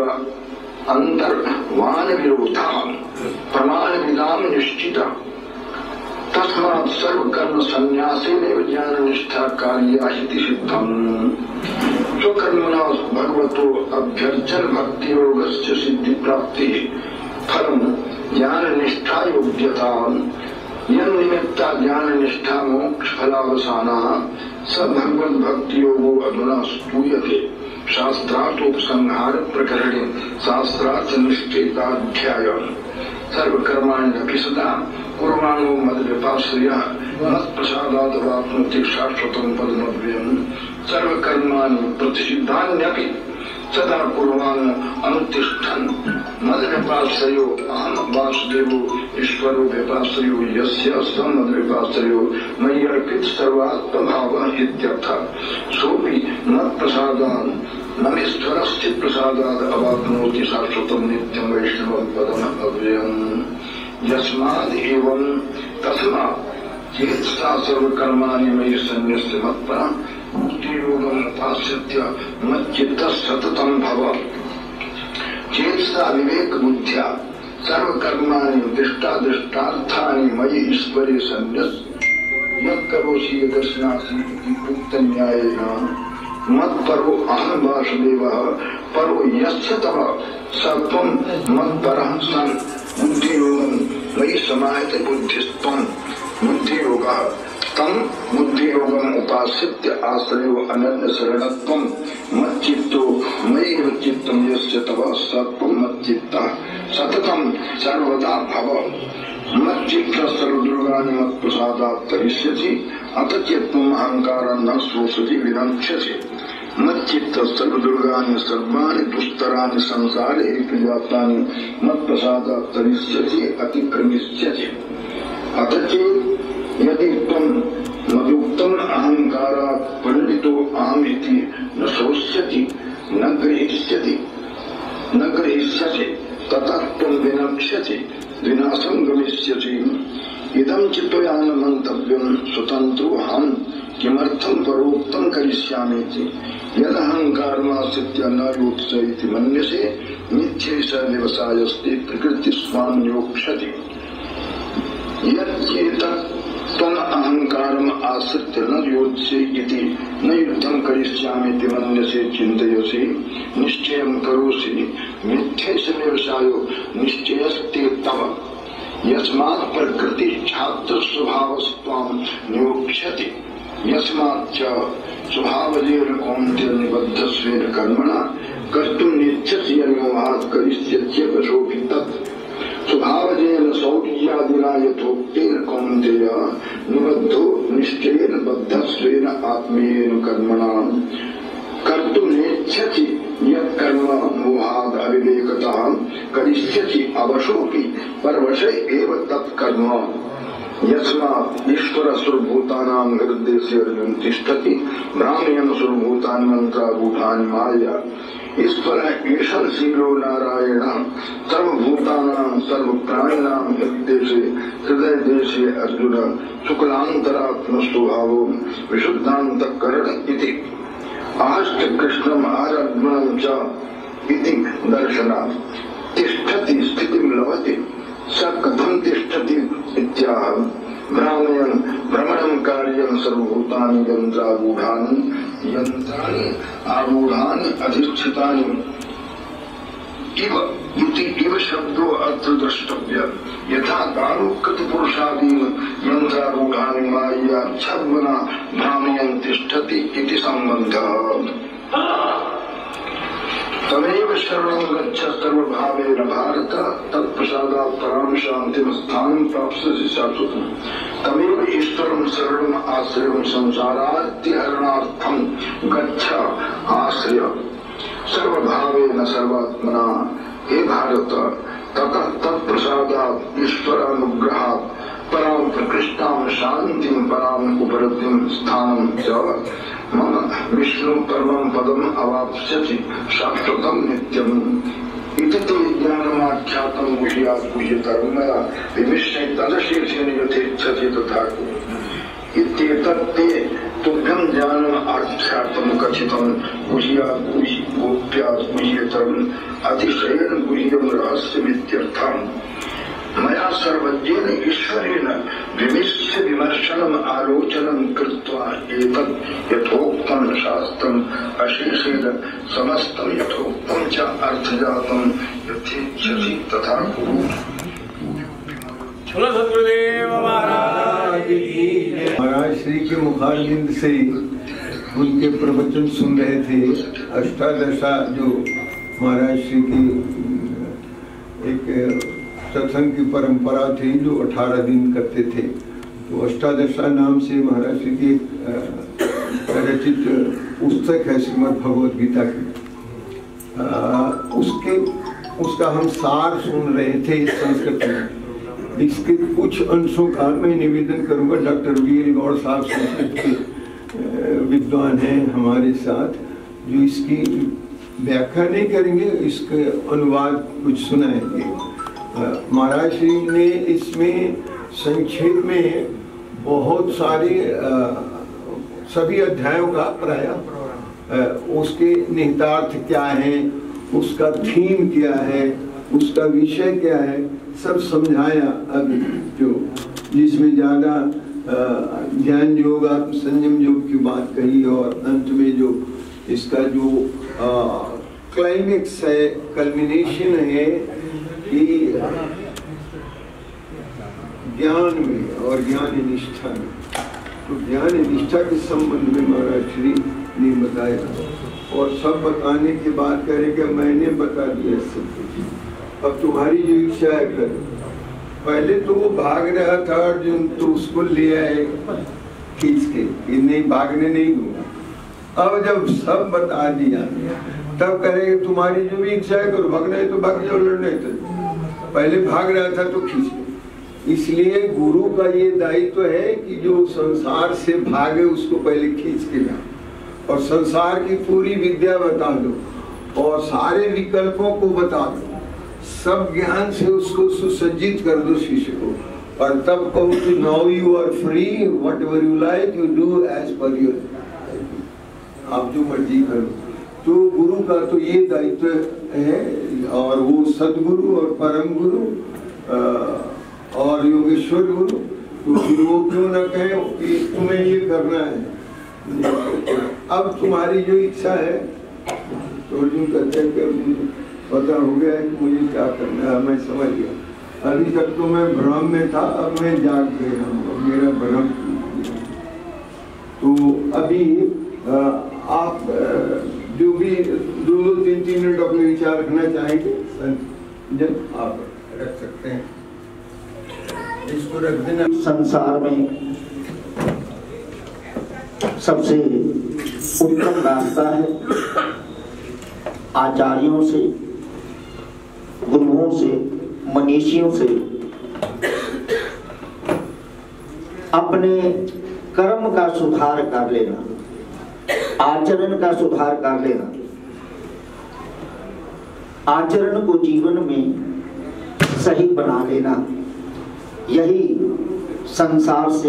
अन्तर्वानविरोधः प्रमाणविदां निश्चितः। तस्मात् सर्वकर्म संन्यासेनैव ज्ञाननिष्ठा कार्या इति सिद्धम्। स्वकर्मणा भगवतो अभ्यर्चन भक्ति योगस्य सिद्धि प्राप्ति फलम् ज्ञाननिष्ठा योग्यता। यन्निमित्ता ज्ञाननिष्ठा मोक्ष फलावसाना स भगवद भक्ति योगो अधुना स्तूयते। शास्त्रार्थोपसंहार प्रकरणे शास्त्रार्थ निष्ठेताध्याय सर्वकर्माण्यपि सदा कुर्वाणो मद्विपाश्रयः मत्प्रसादादवाप्नोति शाश्वतं पदमव्ययम्। सर्वकर्माणि प्रतिषिद्धान्यपि सदा कुर्वाणो अनुतिष्ठन् मद्विपाश्रयो अहं वासुदेवो ईश्वरो व्यपाश्रयो यस्य स मद्विपाश्रयो मयि अर्पित सर्वात्मभावः इत्यर्थः। सोऽपि मत्प्रसादात् नमेश्वरस्य प्रसादात् अवाप्नोति शाश्वतं नित्यं वैष्णवं पदम् अव्ययम्। यस्माद् एवं तस्मात् चेतसा सर्वकर्माणि मयि सन्न्यस्य मत्परा मुक्तियोगम् उपाश्रित्य मच्चित्तः सततं भव। चेतसा विवेक बुद्ध्या सर्वकर्माणि दृष्टादृष्टार्थानि मयि ईश्वरे सन्न्यस्य यत् करोषि यदश्नासि इति उक्तन्यायेन मत्परो अहं वासुदेवः परो यस्य तव स त्वं मत्परः सन् बुद्धियोगं मयि समाहित बुद्धिस्त्वं बुद्धियोगः तं बुद्धियोगम् उपाश्रित्य आश्रयो अनन्य शरणत्वं मच्चित्तो मयि चित्तं यस्य तव स त्वं मच्चित्तः सततं सर्वदा भव। मच्चित्तः सर्वदुर्गाणि मत्प्रसादात् तरिष्यसि अथ चेत्त्वम् अहङ्कारं न शोषसि विनक्ष्यसि। मच्चित्तः सर्वदुर्गाणि सर्वाणि दुस्तराणि संसारे जातानि मत्प्रसादात् तरिष्यसि अतिक्रमिष्यसि। अथ चेत् यदि त्वं मदुक्तम् अहङ्कारात् पण्डितो अहमिति न शोष्यति न ग्रहीष्यति न ग्रहीष्यसि ततः त्वं विनक्ष्यसि विनाशं गमिष्यसि। इदं च त्वया न मन्तव्यं स्वतन्त्रोऽहं किमर्थं परोक्तं करिष्यामीति। यदहङ्कारमाश्रित्य न योत्स इति मन्यसे मिथ्यैष व्यवसायस्ते प्रकृतिस्वान् योक्ष्यति। यच्चेतत् त्वम् अहङ्कारम् आश्रित्य न योत्से इति न युद्धं करिष्यामीति मन्यसे चिन्तयसि निश्चयं करोषि मिथ्यैष व्यवसायो निश्चयस्ते तव। यस्मात् प्रकृति छात्र स्वभावस्त्वां नियोक्ष्यति यस्माच्च स्वभावजेन कौन्तेय निबद्धस्वेन कर्मणा कर्तुं नेच्छसि यन्मोहात् करिष्यत्यपि तत्। स्वभाव भावजेन सौर्यादिना यथोक्तेन कौन्तेय निबद्धो निश्चयेन बद्धस्वेन आत्मीयेन कर्मणा कर्तुं नेच्छति यत् कर्म मोहाद् अविवेकतः करिष्यति अवशोऽपि परवश एव तत् कर्म यस्मात् ईश्वर सर्वभूतानां हृदयस्य अर्जुन तिष्ठति ब्राह्मण सर्वभूतानि मंत्रारूढानि माया ईश्वर ईशनशीलो नारायण सर्वभूतानां सर्वप्राणिनां हृदयसे हृदय देशे अर्जुन शुक्लांतरात्मस्तो भावो विशुद्धान्तःकरण इति आहश्च कृष्णम् आराध्मनं च इति दर्शनात् तिष्ठति स्थितिं लभते स कथं तिष्ठति इत्याह भ्रामयन् भ्रमणं कार्यं सर्वभूतानि यन्त्रारूढानि यन्त्राणि आरूढानि अधिष्ठितानि इव इति इव शब्दो अत्र द्रष्टव्य यथा दारुकृत पुरुषादीन यन्त्रारूढानि माया छद्मना भ्रामयन् तिष्ठति इति सम्बन्धः तमेव शरणं गच्छ सर्वभावेन भारत तत्प्रसादात् परां शान्तिं स्थानं प्राप्स्यसि शाश्वतम् तमेव ईश्वरं शरणम् आश्रयं संसारार्तिहरणार्थं गच्छ आश्रय सर्वभावेन सर्वात्मना हे भारत ततः तत्प्रसादात् ईश्वरानुग्रहात् परां प्रकृष्टां शान्तिं परां उपरतिं स्थानं च मम विष्णु परमं पदम् अवाप्स्यसि शाश्वतं नित्यम् इति ते ज्ञानमाख्यातं गुह्यात् गुह्यतरं मया विमिश्य तदशेषेण यथेच्छसि तथा कुरु इत्येतत् ते तुभ्यं ज्ञानम् आख्यातं कथितं गुह्यात् गुह्य गोप्यात् गुह्यतरम् अतिशयेन गुह्यं रहस्यमित्यर्थम् मया सर्वज्ञेन ईश्वरेण विमिश्य विमर्शनम् आलोचनं कृत्वा एतत् यथोक्तं शास्त्रम् अशेषेण समस्तं यथोक्तं च अर्थजातं यथेच्छसि तथा कुरु। बोलो सद्गुरुदेव महाराज की जय। महाराज श्री के मुखारविंद से उनके प्रवचन सुन रहे थे। अष्टादशा जो महाराज श्री की एक सत्संग की परंपरा थी जो अठारह दिन करते थे, तो अष्टादशा नाम से महाराज श्री की रचित पुस्तक है श्रीमद् भगवद गीता की। आ, उसके उसका हम सार सुन रहे थे संस्कृत में। इसके कुछ अंशों का मैं निवेदन करूंगा। डॉक्टर वी एल गौड़ साहब संस्कृत के विद्वान हैं हमारे साथ, जो इसकी व्याख्या नहीं करेंगे, इसके अनुवाद कुछ सुनाएंगे। महाराज श्री ने इसमें संक्षेप में बहुत सारे सभी अध्यायों का प्राय उसके निहितार्थ क्या है, उसका थीम क्या है, उसका विषय क्या है, सब समझाया। अभी जो जिसमें ज्यादा ज्ञान योग आत्म संयम योग की बात कही, और अंत में जो इसका जो क्लाइमेक्स है, कल्मिनेशन है कि ज्ञान में और ज्ञान निष्ठा में। तो ज्ञान निष्ठा के संबंध में महाराज श्री ने बताया, और सब बताने की बात करेंगे। मैंने बता दिया सब कुछ, अब तुम्हारी जो इच्छा है कर। पहले तो वो भाग रहा था अर्जुन, तो उसको ले आए खींच के कि नहीं, भागने नहीं दूंगा। अब जब सब बता दिया तब करेंगे तुम्हारी जो भी इच्छा है करो, भागना है तो भाग जाओ, लड़ना है तो। पहले भाग रहा था तो खींच। इसलिए गुरु का ये दायित्व तो है कि जो संसार से भागे उसको पहले खींच के लाओ, और संसार की पूरी विद्या बता दो, और सारे विकल्पों को बता दो, सब ज्ञान से उसको सुसज्जित कर दो शिष्य को, और तब कहो कि now you are free, whatever you like you do as per your, आप जो मर्जी करो। तो गुरु का तो ये दायित्व है, और वो सदगुरु और परम गुरु और योगेश्वर गुरु, तो फिर वो क्यों ना कहे कि तुम्हें ये करना है, अब तुम्हारी जो इच्छा है। तो अर्जुन कहते हैं कि पता हो गया है कि मुझे क्या करना है, मैं समझ गया। अभी तक तो मैं भ्रम में था, अब मैं जाग गया हूँ, मेरा भ्रम। तो अभी आ, आप जो भी दो दो तीन तीन मिनट अपने विचार रखना चाहेंगे, जब आप रख सकते हैं। इसको रख देना। संसार में सबसे उत्तम रास्ता है आचार्यों से, गुरुओं से, मनीषियों से अपने कर्म का सुधार कर लेना, आचरण का सुधार कर लेना। आचरण को जीवन में सही बना लेना, यही संसार से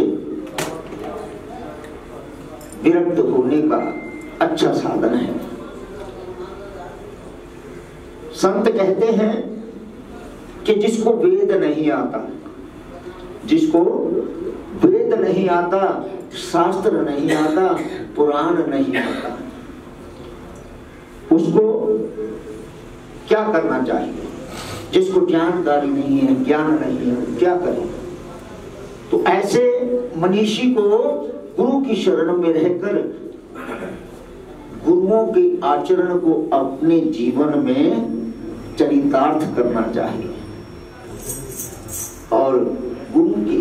विरक्त होने का अच्छा साधन है। संत कहते हैं कि जिसको वेद नहीं आता, जिसको वेद नहीं आता, शास्त्र नहीं आता, पुराण नहीं आता, उसको क्या करना चाहिए? जिसको जानकारी नहीं है, ज्ञान नहीं है, क्या करे? तो ऐसे मनीषी को गुरु की शरण में रहकर गुरुओं के आचरण को अपने जीवन में चरितार्थ करना चाहिए और गुरु के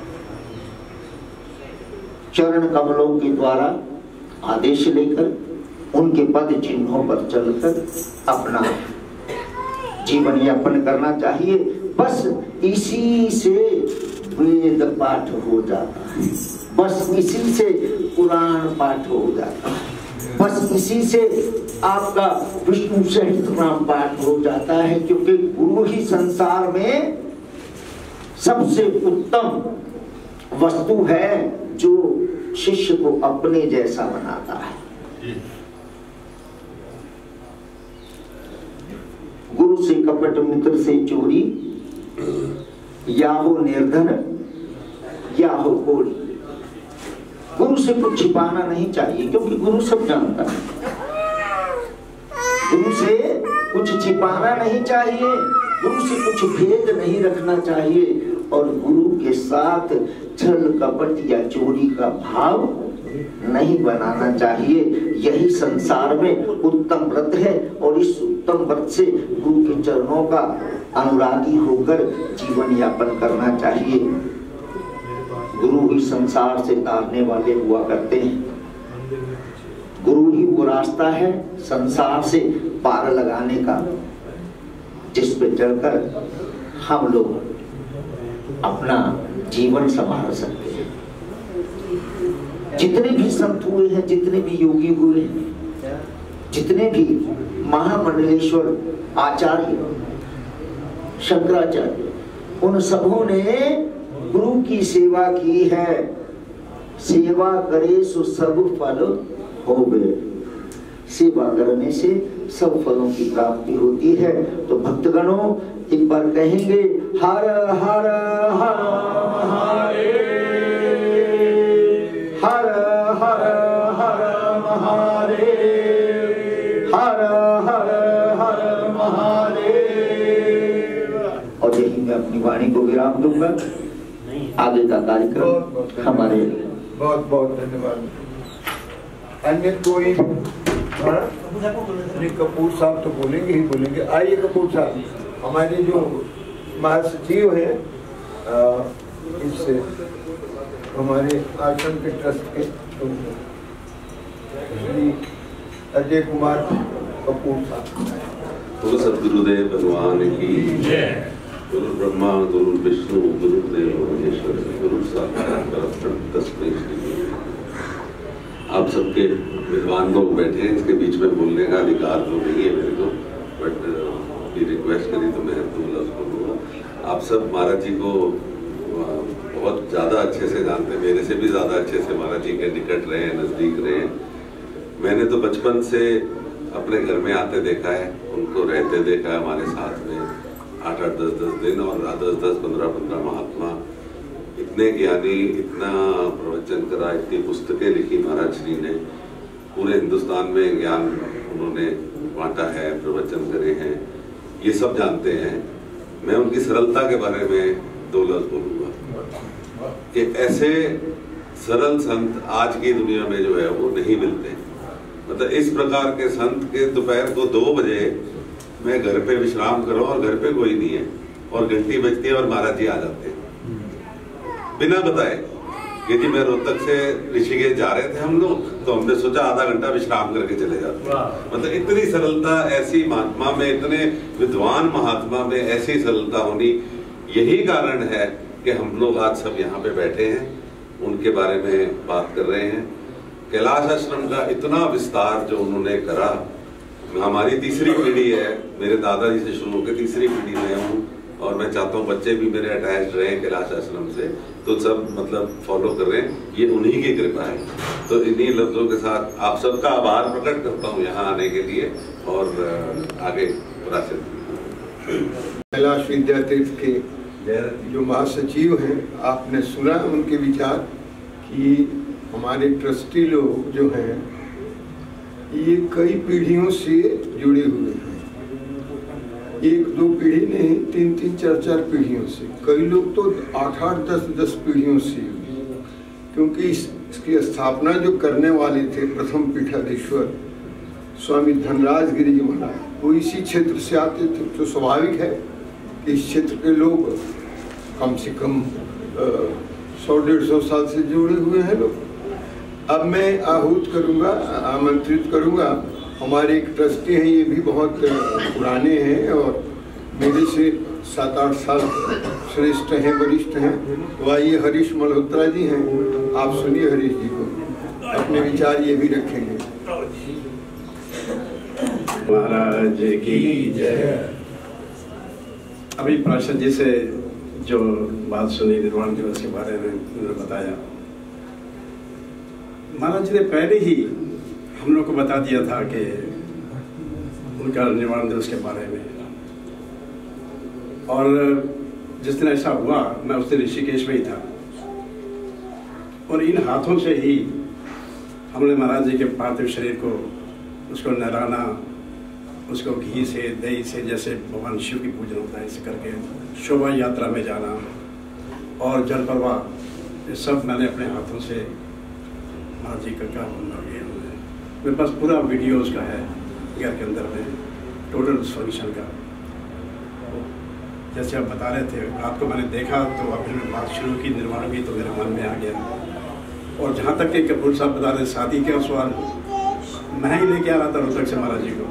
चरण कमलों के द्वारा आदेश लेकर उनके पद चिन्हों पर चलकर अपना जीवन यापन करना चाहिए। बस इसी से वेद पाठ हो जाता है, बस इसी से पुराण पाठ हो जाता है, बस इसी से आपका विष्णु सहस्त्रनाम पाठ हो जाता है, क्योंकि गुरु ही संसार में सबसे उत्तम वस्तु है जो शिष्य को अपने जैसा बनाता है। गुरु से कपट, मित्र से चोरी, या हो निर्धन या हो कोड़ी। गुरु से कुछ छिपाना नहीं चाहिए, क्योंकि गुरु सब जानता है। गुरु से कुछ छिपाना नहीं चाहिए, गुरु से कुछ भेद नहीं रखना चाहिए, और गुरु के साथ छल कपट या चोरी का भाव नहीं बनाना चाहिए। यही संसार में उत्तम व्रत है, और इस उत्तम व्रत से गुरु के चरणों का अनुरागी होकर जीवन यापन करना चाहिए। गुरु ही संसार से तारने वाले हुआ करते हैं। गुरु ही वो रास्ता है संसार से पार लगाने का, जिस पे चलकर हम लोग अपना जीवन संभाल सकते हैं। जितने भी संत हुए हैं, जितने भी योगी हुए हैं, जितने भी महामंडलेश्वर आचार्य, शंकराचार्य, उन सबों ने गुरु की सेवा की है। सेवा करे सो सब फल होवे। सेवा करने से सब फलों की प्राप्ति होती है। तो भक्तगणों एक बार कहेंगे हर हर हर महादेव, हर हर हर महादेव, हर हर हर महादेव। और यही मैं अपनी वाणी को विराम दूंगा। आगे का कार्यक्रम हमारे बहुत बहुत धन्यवाद। अन्य कोई? नहीं, कपूर साहब तो बोलेंगे ही बोलेंगे। आइए कपूर साहब, हमारे जो महासचिव है इससे हमारे आश्रम के ट्रस्ट के श्री अजय कुमार कपूर साहब। तो सदगुरुदेव भगवान की जय। गुरु ब्रह्मा गुरु विष्णु गुरुदेव महेश्वर गुरु साक्षात परब्रह्म तस्मै श्री गुरु। आप सबके विद्वान लोग बैठे हैं, इसके बीच में बोलने का अधिकार तो नहीं है मेरे को, बट ये रिक्वेस्ट करी तो मैं दो लफ्ज़ बोलूँगा। आप सब महाराज जी को बहुत ज़्यादा अच्छे से जानते हैं, मेरे से भी ज़्यादा अच्छे से महाराज जी के निकट रहे हैं, नज़दीक रहे हैं। मैंने तो बचपन से अपने घर में आते देखा है, उनको रहते देखा है हमारे साथ में आठ आठ दस दस दिन, और दस दस पंद्रह पंद्रह महात्मा, इतने ज्ञानी, इतना प्रवचन करा, इतनी पुस्तकें लिखी महाराज श्री ने, पूरे हिंदुस्तान में ज्ञान उन्होंने बांटा है, प्रवचन करे हैं, ये सब जानते हैं। मैं उनकी सरलता के बारे में दो लफ्ज़ बोलूँगा कि ऐसे सरल संत आज की दुनिया में जो है वो नहीं मिलते। मतलब इस प्रकार के संत के दोपहर को दो बजे मैं घर पे विश्राम कर रहा हूँ और घर पे कोई नहीं है, और घंटी बजती है और महाराज जी आ जाते हैं। बिना बताए कि जी मैं रोहतक से ऋषिकेश जा रहे थे हम लोग, तो हमने सोचा आधा घंटा विश्राम करके चले जाते। मतलब इतनी सरलता, ऐसी महात्मा में, इतने विद्वान महात्मा में ऐसी सरलता होनी, यही कारण है कि हम लोग आज सब यहाँ पे बैठे हैं, उनके बारे में बात कर रहे हैं। कैलाश आश्रम का इतना विस्तार जो उन्होंने करा, हमारी तीसरी पीढ़ी है, मेरे दादाजी से शुरू होकर तीसरी पीढ़ी में हूँ, और मैं चाहता हूँ बच्चे भी मेरे अटैच रहे कैलाश आश्रम से, तो सब मतलब फॉलो कर रहे हैं, ये उन्हीं की कृपा है। तो इन्हीं लफ्जों के साथ आप सबका आभार प्रकट करता हूँ यहाँ आने के लिए, और आगे प्राचीन कैलाश विद्यातीर्थ के जो महासचिव हैं, आपने सुना उनके विचार कि हमारे ट्रस्टी लोग जो हैं ये कई पीढ़ियों से जुड़े हुए हैं, एक दो पीढ़ी नहीं, तीन तीन चार चार पीढ़ियों से, कई लोग तो आठ आठ दस दस पीढ़ियों से, क्योंकि इस, इसकी स्थापना जो करने वाले थे प्रथम पीठाधीश्वर स्वामी धनराज गिरी जी महाराज, वो इसी क्षेत्र से आते थे। तो स्वाभाविक है कि इस क्षेत्र के लोग कम से कम सौ डेढ़ सौ साल से जुड़े हुए हैं लोग। अब मैं आहूत करूंगा, आमंत्रित करूंगा, हमारे एक ट्रस्टी हैं, ये भी बहुत पुराने हैं और मेरे से सात आठ साल श्रेष्ठ हैं, वरिष्ठ हैं। तो आइए, हरीश मल्होत्रा जी हैं, आप सुनिए हरीश जी को, अपने विचार ये भी रखेंगे। महाराज की जय। अभी पार्षद जी से जो बात सुनी निर्वाण दिवस के बारे में उन्होंने बताया, महाराज जी ने पहले ही हम लोग को बता दिया था कि उनका निर्वाण दिवस के बारे में, और जिस दिन ऐसा हुआ मैं उस दिन ऋषिकेश में ही था, और इन हाथों से ही हमने महाराज जी के पार्थिव शरीर को, उसको नहलाना, उसको घी से, दही से, जैसे भगवान शिव की पूजन होता है, इसे करके शोभा यात्रा में जाना और जल प्रवाह, ये सब मैंने अपने हाथों से महाराज जी का क्या बनना गया। मेरे पास पूरा वीडियो उसका है घर के अंदर में, टोटल उस फंक्शन का। जैसे आप बता रहे थे, आपको मैंने देखा तो अब मैंने बात शुरू की निर्माण की, तो मेरे मन में आ गया। और जहाँ तक कि कपूर साहब बता रहे शादी का सवाल, मैं ही लेके आ रहा था रोहतक से महाराज जी को।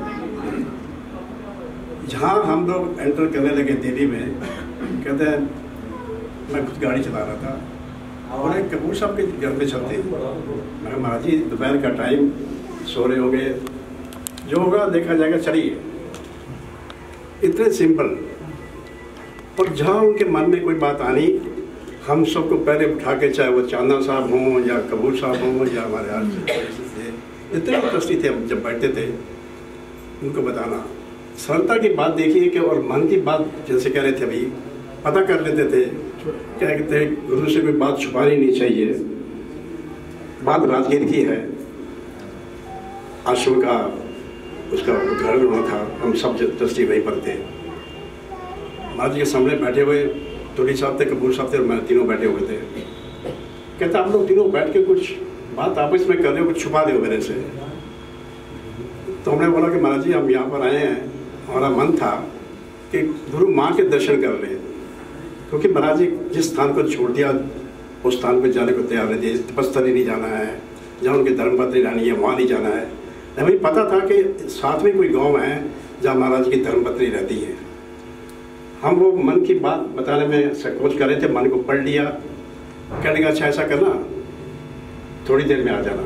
जहाँ हम लोग एंटर करने लगे दिल्ली में, कहते हैं मैं खुद गाड़ी चला रहा था और एक कपूर साहब के घर पे चलते, मैं महाराज जी दोपहर का टाइम, सो रहे हो गए, जो होगा देखा जाएगा, चलिए। इतने सिंपल। और जहाँ उनके मन में कोई बात आनी, हम सबको पहले उठा के, चाहे वो चांदा साहब हों या कपूर साहब हों या हमारे आज थे, इतने इंटरेस्टी थे हम जब बैठते थे, उनको बताना। सरलता की बात देखिए कि, और मन की बात जैसे कह रहे थे अभी, पता कर लेते थे। क्या कहते हैं, गुरु से कोई बात छुपानी नहीं चाहिए। बात राजगीर की है, आश्रम का उसका उद्घाटन हुआ था, हम सब ट्रस्टी वहीं पर थे। महाराज जी के सामने बैठे हुए टोली साहब थे, कपूर साहब थे, और मैं, तीनों बैठे हुए थे। कहता आप लोग तीनों बैठ के कुछ बात आपस में कर रहे हो, कुछ छुपा रहे हो मेरे से। तो हमने बोला कि महाराज जी हम यहाँ पर आए हैं, हमारा मन था कि गुरु माँ के दर्शन कर लें, क्योंकि महाराज जी जिस स्थान को छोड़ दिया उस स्थान पर जाने को तैयार नहीं थे। तपस्थली नहीं जाना है, जहाँ उनकी धर्मपत्नी रानी है वहाँ नहीं जाना है। हमें पता था कि साथ में कोई गांव है जहाँ महाराज की धर्मपत्नी रहती है। हम वो मन की बात बताने में संकोच कर रहे थे, मन को पढ़ लिया। कहने का अच्छा ऐसा करना, थोड़ी देर में आ जाना।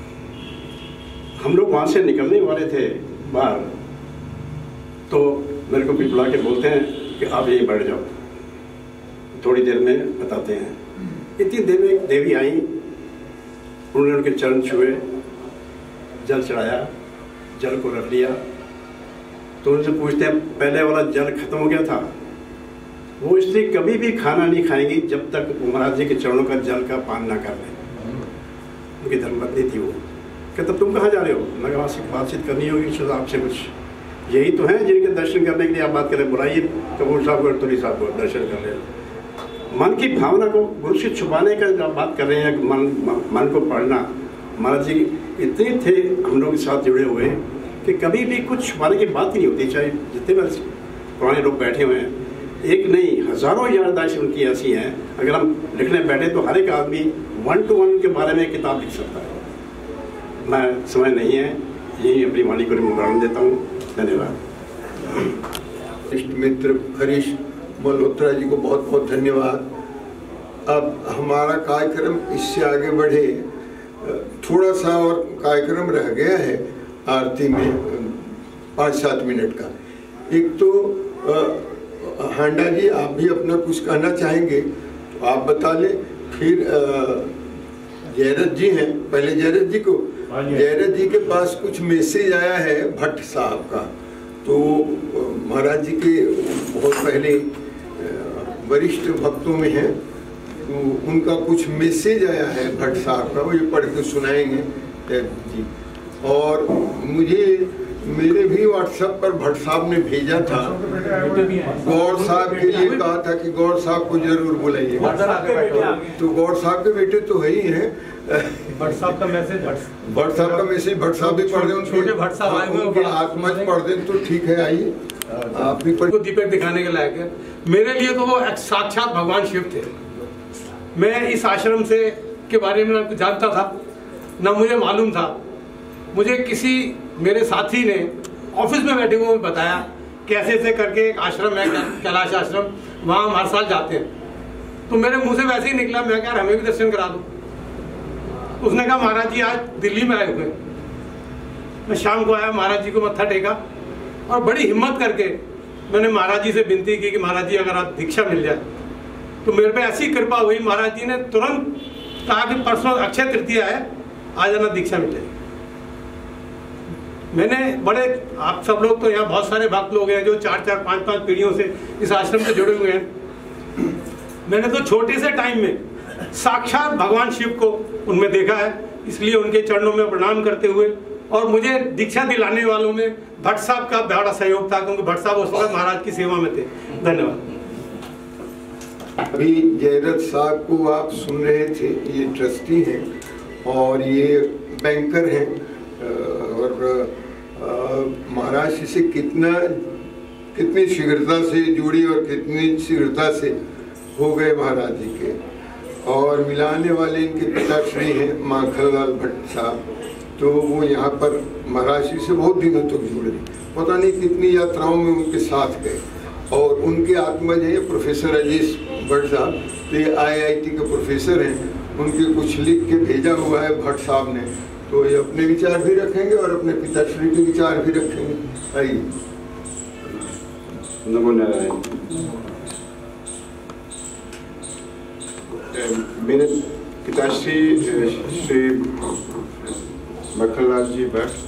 हम लोग वहाँ से निकलने वाले थे बाहर, तो मेरे को भी बुला के बोलते हैं कि आप यहीं बैठ जाओ, थोड़ी देर में बताते हैं। इतनी देर में एक देवी आई, उन्होंने उनके चरण छुए, जल चढ़ाया, जल को रख लिया। तो उनसे पूछते हैं पहले वाला जल खत्म हो गया था। वो इसलिए कभी भी खाना नहीं खाएंगी जब तक महाराज जी के चरणों का जल का पान ना कर लें। उनकी धर्मपत्नी थी वो। कहता तुम कहाँ जा रहे हो? मैं वहाँ से बातचीत करनी होगी शायद आपसे, कुछ यही तो हैं जिनके दर्शन करने के लिए आप बात करें। बुलाइए कपूर साहब को, टोली साहब को, दर्शन कर ले। मन की भावना को गुरु से छुपाने का जब बात कर रहे हैं, मन मन को पढ़ना। महाराज जी इतने थे हम लोग के साथ जुड़े हुए कि कभी भी कुछ छुपाने की बात ही नहीं होती। चाहे जितने बार पुराने लोग बैठे हुए हैं, एक नहीं हजारों याददाश्त उनकी ऐसी हैं, अगर हम लिखने बैठे तो हर एक आदमी वन टू वन के बारे में एक किताब लिख सकता है। मैं समय नहीं है, यही अपनी वाणी को मुद्राण देता हूँ। धन्यवाद। इष्ट मित्र हरीश मल्होत्रा जी को बहुत बहुत धन्यवाद। अब हमारा कार्यक्रम इससे आगे बढ़े, थोड़ा सा और कार्यक्रम रह गया है आरती में पाँच सात मिनट का। एक तो हांडा जी आप भी अपना कुछ कहना चाहेंगे तो आप बता लें, फिर जयरथ जी हैं, पहले जयरथ जी को। जयरथ जी के पास कुछ मैसेज आया है भट्ट साहब का, तो महाराज जी के बहुत पहले वरिष्ठ भक्तों में हैं, तो उनका कुछ मैसेज आया है भट्ट साहब का, वो ये पढ़ के सुनाएंगे जी। और मुझे मेरे भी व्हाट्सएप पर भट्ट साहब ने भेजा था, गौर साहब के लिए कहा था कि गौर साहब को जरूर बुलाइए। तो गौर साहब के बेटे तो है ही हैं। भट्ट साहब का मैसेज भट्ट साहब का मैसेज भट्ट साहब भी पढ़ दें, उनके आत्मा पढ़ दें तो ठीक है। आइए आप भी पढ़। दीपक दिखाने के लायक है। मेरे लिए तो वो साक्षात भगवान शिव थे। मैं इस आश्रम से के बारे में ना कुछ जानता था, ना मुझे मालूम था। मुझे किसी मेरे साथी ने ऑफिस में बैठे हुए बताया कि ऐसे ऐसे करके एक आश्रम है कैलाश आश्रम, वहाँ हम हर साल जाते हैं। तो मेरे मुंह से वैसे ही निकला, मैं क्या हमें भी दर्शन करा दो। उसने कहा महाराज जी आज दिल्ली में आए हुए। मैं शाम को आया, महाराज जी को मत्था टेका और बड़ी हिम्मत करके मैंने महाराज जी से विनती की कि महाराज जी अगर आप दीक्षा मिल जाए तो मेरे पे ऐसी कृपा हुई। महाराज जी ने तुरंत कहा कि परसों अक्षय तृतीया है, आ जाना, दीक्षा मिल जाएगी। मैंने बड़े, आप सब लोग तो यहाँ बहुत सारे भक्त लोग हैं जो चार चार पांच पांच पीढ़ियों से इस आश्रम से जुड़े हुए हैं। मैंने तो छोटे से टाइम में साक्षात भगवान शिव को उनमें देखा है, इसलिए उनके चरणों में प्रणाम करते हुए, और मुझे दीक्षा दिलाने वालों में भट्ट साहब का बड़ा सहयोग था, क्योंकि भट्ट साहब उस वक्त महाराज की सेवा में थे। धन्यवाद। अभी जयरथ साहब को आप सुन रहे थे, ये ट्रस्टी हैं और ये बैंकर हैं, और महाराज से कितना कितनी शीघ्रता से जुड़ी और कितनी शीघ्रता से हो गए महाराज जी के। और मिलाने वाले इनके पिताश्री हैं माखनलाल भट्ट साहब, तो वो यहाँ पर महाराज जी से बहुत दिनों तक जुड़े, पता नहीं कितनी यात्राओं में उनके साथ गए। और उनके आत्मज हैं प्रोफेसर अजीज भट्ट साहब, तो ये आई आई टी के प्रोफेसर हैं, उनके कुछ लिख के भेजा हुआ है भट्ट साहब ने, तो ये अपने विचार भी रखेंगे और अपने पिताश्री के विचार भी रखेंगे। आइए। नमो नारायण। मेरे पिताश्री श्री मक्खनलाल जी भट्ट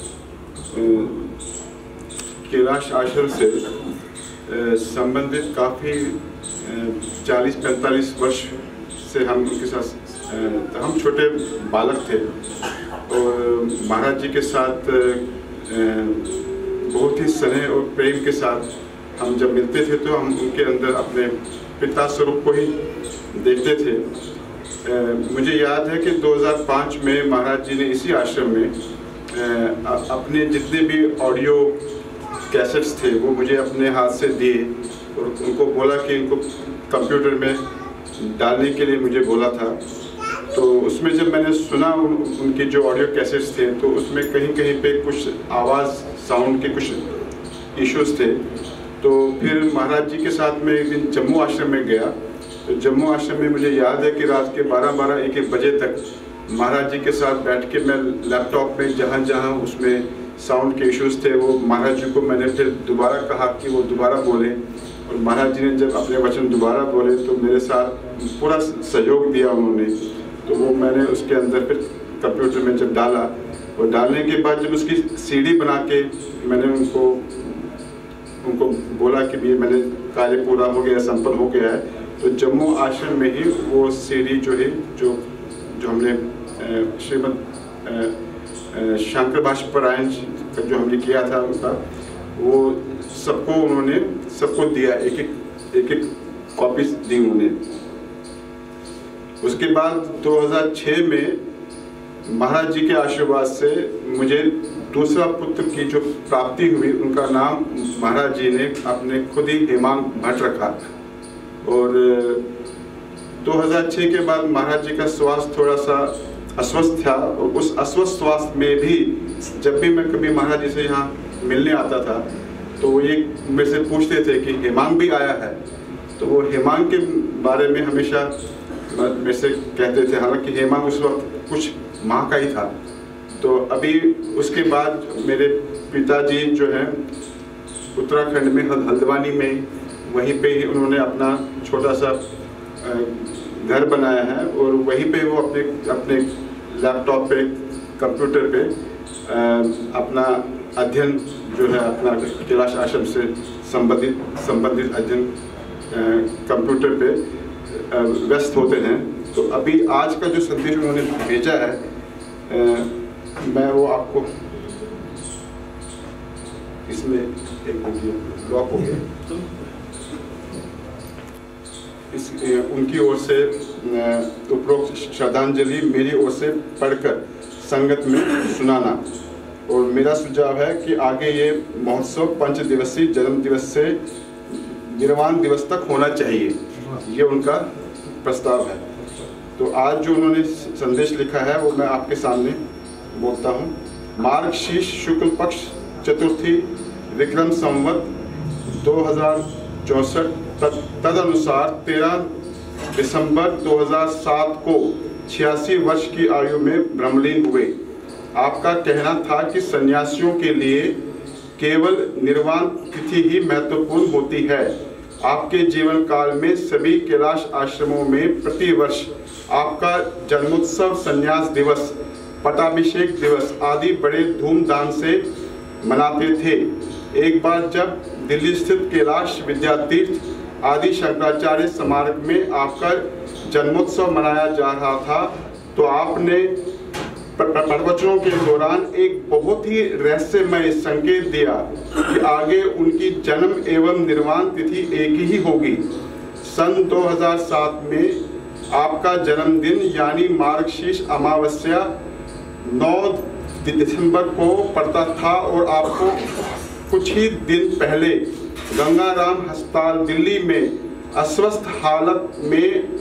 कैलाश आश्रम से संबंधित काफ़ी चालीस पैंतालीस वर्ष से हम उनके साथ, हम छोटे बालक थे और महाराज जी के साथ बहुत ही स्नेह और प्रेम के साथ हम जब मिलते थे तो हम उनके अंदर अपने पिता स्वरूप को ही देखते थे। मुझे याद है कि दो हज़ार पाँच में महाराज जी ने इसी आश्रम में अपने जितने भी ऑडियो कैसेट्स थे वो मुझे अपने हाथ से दिए और उनको बोला कि इनको कंप्यूटर में डालने के लिए मुझे बोला था। तो उसमें जब मैंने सुना उन, उनके जो ऑडियो कैसेट्स थे तो उसमें कहीं कहीं पे कुछ आवाज़ साउंड के कुछ इश्यूज थे। तो फिर महाराज जी के साथ में एक दिन जम्मू आश्रम में गया, तो जम्मू आश्रम में मुझे याद है कि रात के बारह बारह एक एक बजे तक महाराज जी के साथ बैठ के मैं लैपटॉप में जहाँ जहाँ उसमें साउंड के इश्यूज थे वो महाराज जी को मैंने फिर दोबारा कहा कि वो दोबारा बोले, और महाराज जी ने जब अपने वचन दोबारा बोले तो मेरे साथ पूरा सहयोग दिया उन्होंने। तो वो मैंने उसके अंदर फिर कंप्यूटर में जब डाला और डालने के बाद जब उसकी सीडी बना के मैंने उनको उनको बोला कि ये मैंने कार्य पूरा हो गया, संपन्न हो गया है, तो जम्मू आश्रम में ही वो सीडी जो है जो जो हमने श्रीमद शंकर भाष्यपरायण का जो हमने किया था उनका, वो सबको उन्होंने सबको दिया, एक एक एक एक कॉपी दी उन्होंने। उसके बाद दो हज़ार छह में महाराज जी के आशीर्वाद से मुझे दूसरा पुत्र की जो प्राप्ति हुई उनका नाम महाराज जी ने अपने खुद ही हेमांग भट्ट रखा। और दो हज़ार छह के बाद महाराज जी का स्वास्थ्य थोड़ा सा अस्वस्थ था, और उस अस्वस्थ स्वास्थ्य में भी जब भी मैं कभी महाराज जी से यहाँ मिलने आता था तो वो ये मेरे से पूछते थे कि हेमांग भी आया है। तो वो हेमांग के बारे में हमेशा मेरे से कहते थे, हालांकि हेमांग उस वक्त कुछ माह का ही था। तो अभी उसके बाद मेरे पिताजी जो है उत्तराखंड में हल्द्वानी में वहीं पे ही उन्होंने अपना छोटा सा घर बनाया है, और वहीं पे वो अपने अपने लैपटॉप पे कंप्यूटर पे अपना अध्ययन जो है अपना कैलाश आश्रम से संबंधित संबंधित अध्ययन कंप्यूटर पे व्यस्त होते हैं। तो अभी आज का जो संदेश उन्होंने भेजा है आ, मैं वो आपको इसमें एक ब्लॉक हो गया इस उनकी ओर से उपरोक्त श्रद्धांजलि मेरी ओर से पढ़कर संगत में सुनाना। और मेरा सुझाव है कि आगे ये महोत्सव पंच दिवसीय जन्म दिवस से निर्वाण दिवस तक होना चाहिए, ये उनका प्रस्ताव है। तो आज जो उन्होंने संदेश लिखा है वो मैं आपके सामने बोलता हूँ। मार्गशीर्ष शुक्ल पक्ष चतुर्थी विक्रम संवत दो हजार चौसठ तदनुसार तेरह दिसंबर दो हज़ार सात को छियासी वर्ष की आयु में ब्रह्मलीन हुए। आपका कहना था कि सन्यासियों के लिए केवल निर्वाण तिथि ही महत्वपूर्ण होती है। आपके जीवन काल में सभी कैलाश आश्रमों में प्रतिवर्ष आपका जन्मोत्सव, संन्यास दिवस, पटाभिषेक दिवस आदि बड़े धूमधाम से मनाते थे। एक बार जब दिल्ली स्थित कैलाश विद्यातीर्थ आदि शंकराचार्य स्मारक में आपका जन्मोत्सव मनाया जा रहा था तो आपने प्रवचनों के दौरान एक बहुत ही रहस्यमय संकेत दिया कि आगे उनकी जन्म एवं निर्वाण तिथि एक ही होगी। सन दो हज़ार सात में आपका जन्मदिन यानी मार्गशीर्ष अमावस्या नौ दिसंबर को पड़ता था और आपको कुछ ही दिन पहले गंगाराम अस्पताल दिल्ली में अस्वस्थ हालत में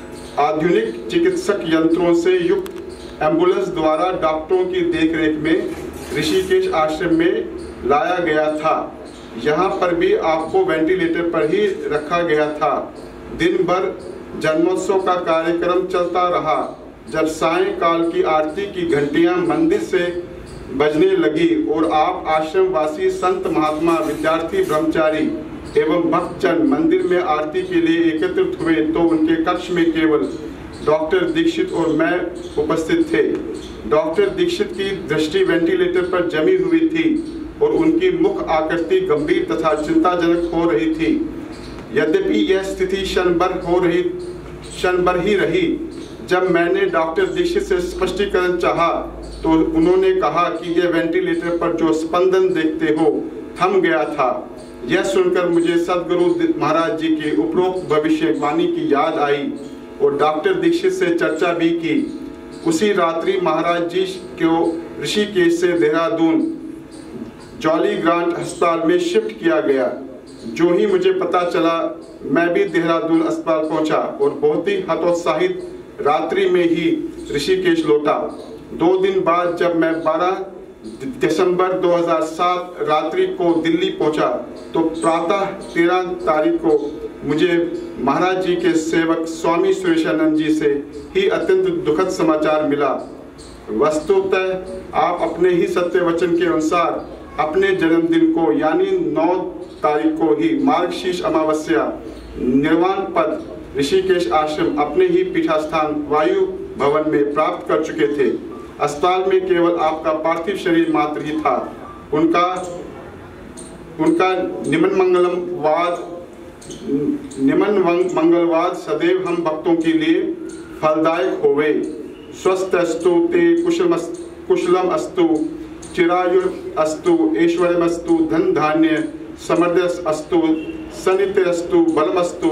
आधुनिक चिकित्सक यंत्रों से युक्त एम्बुलेंस द्वारा डॉक्टरों की देखरेख में ऋषिकेश आश्रम में लाया गया था। यहाँ पर भी आपको वेंटिलेटर पर ही रखा गया था। दिन भर जन्मोत्सव का कार्यक्रम चलता रहा। जब सायंकाल की आरती की घंटियां मंदिर से बजने लगी और आप आश्रम वासी संत महात्मा विद्यार्थी ब्रह्मचारी एवं भक्तजन मंदिर में आरती के लिए एकत्रित हुए तो उनके कक्ष में केवल डॉक्टर दीक्षित और मैं उपस्थित थे। डॉक्टर दीक्षित की दृष्टि वेंटिलेटर पर जमी हुई थी और उनकी मुख आकृति गंभीर तथा चिंताजनक हो रही थी। यद्यपि यह स्थिति क्षण भर हो रही क्षण भर ही रही। जब मैंने डॉक्टर दीक्षित से स्पष्टीकरण चाहा तो उन्होंने कहा कि यह वेंटिलेटर पर जो स्पंदन देखते हो थम गया था। यह सुनकर मुझे सदगुरु महाराज जी की उपरोक्त भविष्यवाणी की याद आई और डॉक्टर दीक्षित से चर्चा भी की। उसी रात्रि महाराज जी को ऋषिकेश से देहरादून जॉली ग्रांट अस्पताल में शिफ्ट किया गया। जो ही मुझे पता चला मैं भी देहरादून अस्पताल पहुंचा और बहुत ही हतोत्साहित रात्रि में ही ऋषिकेश लौटा। दो दिन बाद जब मैं बारह दिसंबर दो हज़ार सात रात्रि को दिल्ली पहुंचा तो प्रातः तेरह तारीख को मुझे महाराज जी के सेवक स्वामी सुरेशानंद जी से ही अत्यंत दुखद समाचार मिला। वस्तुतः आप अपने ही सत्य वचन के अनुसार अपने जन्मदिन को यानी नौ तारीख को ही मार्गशीर्ष अमावस्या निर्वाण पद ऋषिकेश आश्रम अपने ही पीठास्थान वायु भवन में प्राप्त कर चुके थे। अस्पताल में केवल आपका पार्थिव शरीर मात्र ही था। उनका उनका निमन मंगलम वाद निमन मंगलवाद सदैव हम भक्तों के लिए फलदायक होवे। स्वस्थ अस्तु ते कुशलम कुशलम अस्तु चिरायुर अस्तु ऐश्वर्यमस्तु धन धान्य समृद्ध अस्तु सनित्य अस्तु बलमस्तु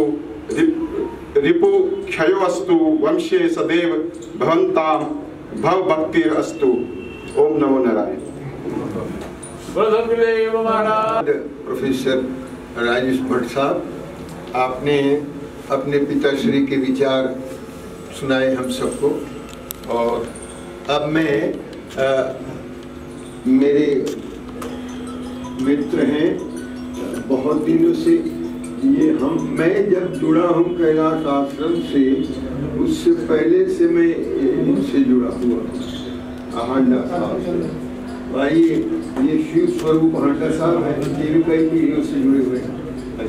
रिपु क्षयो अस्तु वंशे सदैव भवन्ताम भव भक्तिर अस्तु। ओम नमो नारायण। प्रोफेसर राजेश भट्ट साहब, आपने अपने पिताश्री के विचार सुनाए हम सबको, और अब मैं आ, मेरे मित्र हैं बहुत दिनों से, ये हम मैं जब जुड़ा हूँ कैलाश आश्रम से, उससे पहले से मैं इनसे जुड़ा हुआ हूँ, हांडा साहब से। भाई ये शिव स्वरूप हांडा साहब है, ये भी कई पीढ़ियों से जुड़े हुए हैं।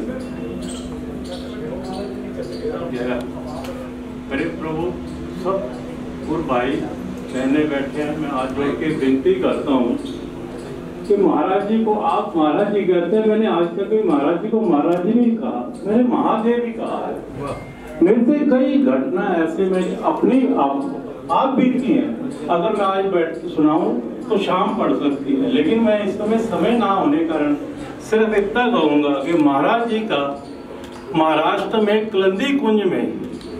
मेरे प्रभु सब गुरु भाई बहने बैठे हैं, मैं आज जोड़ के विनती करता हूँ कि महाराज जी को आप महाराज जी कहते हैं। मैंने आज तक भी महाराज जी को महाराज जी नहीं कहा, मैंने महादेव ही कहा है। मेरे से कई घटना ऐसे मैं अपनी आप आप बीती हैं, अगर मैं आज बैठ सुनाऊं तो शाम पड़ सकती है, लेकिन मैं इस समय समय ना होने कारण सिर्फ इतना कहूंगा कि महाराज जी का महाराष्ट्र में कलंदी कुंज में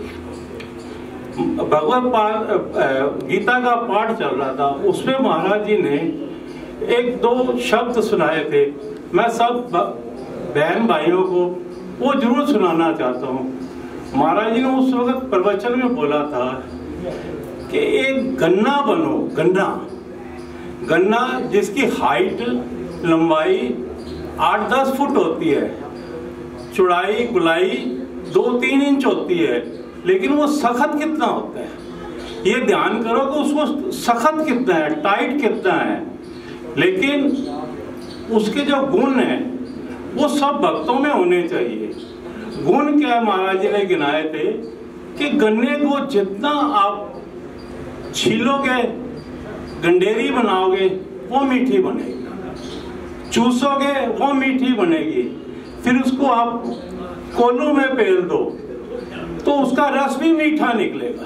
भगवत पाठ गीता का पाठ चल रहा था, उसमें महाराज जी ने एक दो शब्द सुनाए थे। मैं सब बहन भाइयों को वो जरूर सुनाना चाहता हूँ। महाराज जी ने उस वक्त प्रवचन में बोला था कि एक गन्ना बनो, गन्ना गन्ना जिसकी हाइट लंबाई आठ दस फुट होती है, चौड़ाई गुलाई दो तीन इंच होती है, लेकिन वो सख्त कितना होता है, ये ध्यान करो कि उसको सख्त कितना है, टाइट कितना है। लेकिन उसके जो गुण हैं वो सब भक्तों में होने चाहिए। गुण क्या महाराज जी ने गिनाए थे कि गन्ने को जितना आप छीलोगे, गंडेरी बनाओगे, वो मीठी बनेगी, चूसोगे वो मीठी बनेगी, फिर उसको आप कोल्हू में पेल दो तो उसका रस भी मीठा निकलेगा,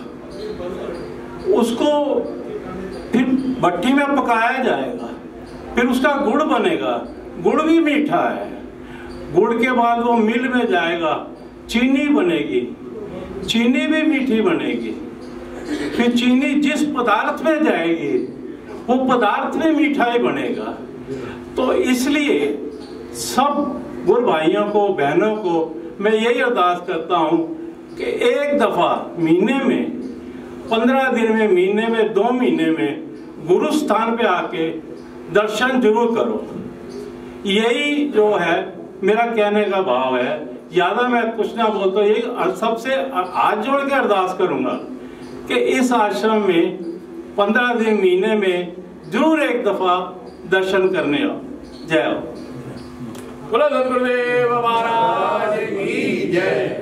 उसको फिर भट्टी में पकाया जाएगा, फिर उसका गुड़ बनेगा, गुड़ भी मीठा है, गुड़ के बाद वो मिल में जाएगा, चीनी बनेगी, चीनी भी मीठी बनेगी, फिर चीनी जिस पदार्थ में जाएगी वो पदार्थ में मिठाई बनेगा। तो इसलिए सब गुरु भाइयों को बहनों को मैं यही अरदास करता हूँ कि एक दफा महीने में, पंद्रह दिन में, महीने में, दो महीने में गुरु स्थान पे आके दर्शन जरूर करो। यही जो है मेरा कहने का भाव है। ज्यादा मैं कुछ ना बोलता, यही सबसे हाथ जोड़ के अरदास करूंगा कि इस आश्रम में पंद्रह दिन महीने में जरूर एक दफा दर्शन करने आओ। जय हो। बोलो गुरुदेव महाराज की जय।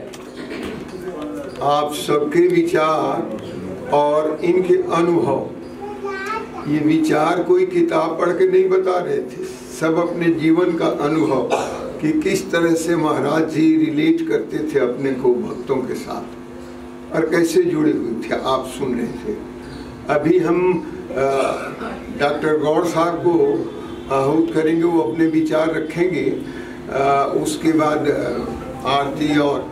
आप सबके विचार और इनके अनुभव, ये विचार कोई किताब पढ़ के नहीं बता रहे थे, सब अपने जीवन का अनुभव कि किस तरह से महाराज जी रिलेट करते थे अपने को भक्तों के साथ और कैसे जुड़े हुए थे, आप सुन रहे थे। अभी हम डॉक्टर गौड़ साहब को आहूत करेंगे, वो अपने विचार रखेंगे, आ, उसके बाद आरती और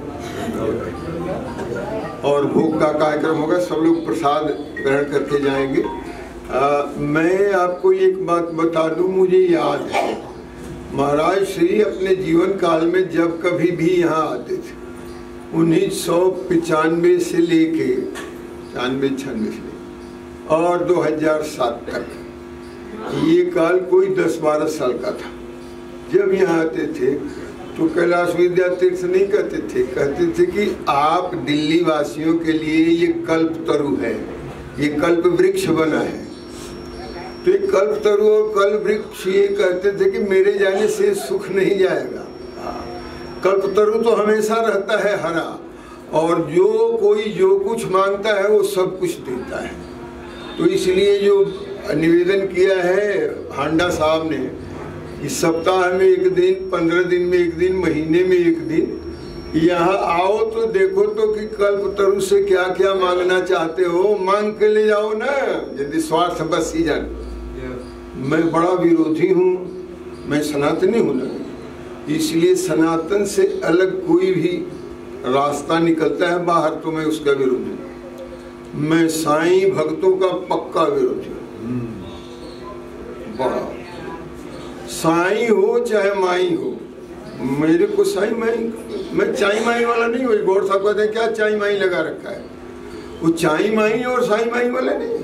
और भोग का कार्यक्रम होगा, सब लोग प्रसाद ग्रहण करके जाएंगे। आ, मैं आपको एक बात बता दूं, मुझे याद है महाराज श्री अपने जीवन काल में जब कभी भी यहाँ आते थे, उन्नीस सौ पचानवे से लेके छियानवे छियानवे से और दो हजार सात तक, ये काल कोई दस बारह साल का था। जब यहाँ आते थे तो कैलाश विद्या तीर्थ नहीं कहते थे, कहते थे कि आप दिल्ली वासियों के लिए ये कल्प तरु है, ये कल्प वृक्ष बना है। तो ये कल्प तरु और कल्प वृक्ष ये कहते थे कि मेरे जाने से सुख नहीं जाएगा। कल्प तरु तो हमेशा रहता है हरा, और जो कोई जो कुछ मांगता है वो सब कुछ देता है। तो इसलिए जो निवेदन किया है हांडा साहब ने, इस सप्ताह में एक दिन, पंद्रह दिन में एक दिन, महीने में एक दिन यहाँ आओ तो देखो तो कि कल्प तरु से क्या क्या मांगना चाहते हो, मांग के ले जाओ ना, यदि स्वार्थ बस ही जान। मैं बड़ा विरोधी हूँ, मैं सनातनी हूँ ना, इसलिए सनातन से अलग कोई भी रास्ता निकलता है बाहर तो मैं उसका विरोधी हूँ। मैं साईं भक्तों का पक्का विरोधी हूँ, बड़ा साई हो चाहे माई हो, मेरे को साई माई, मैं चाई माई वाला नहीं हुई। गौर साहब कहते हैं क्या चाई माई लगा रखा है, वो चाई माई और साई माई वाला नहीं।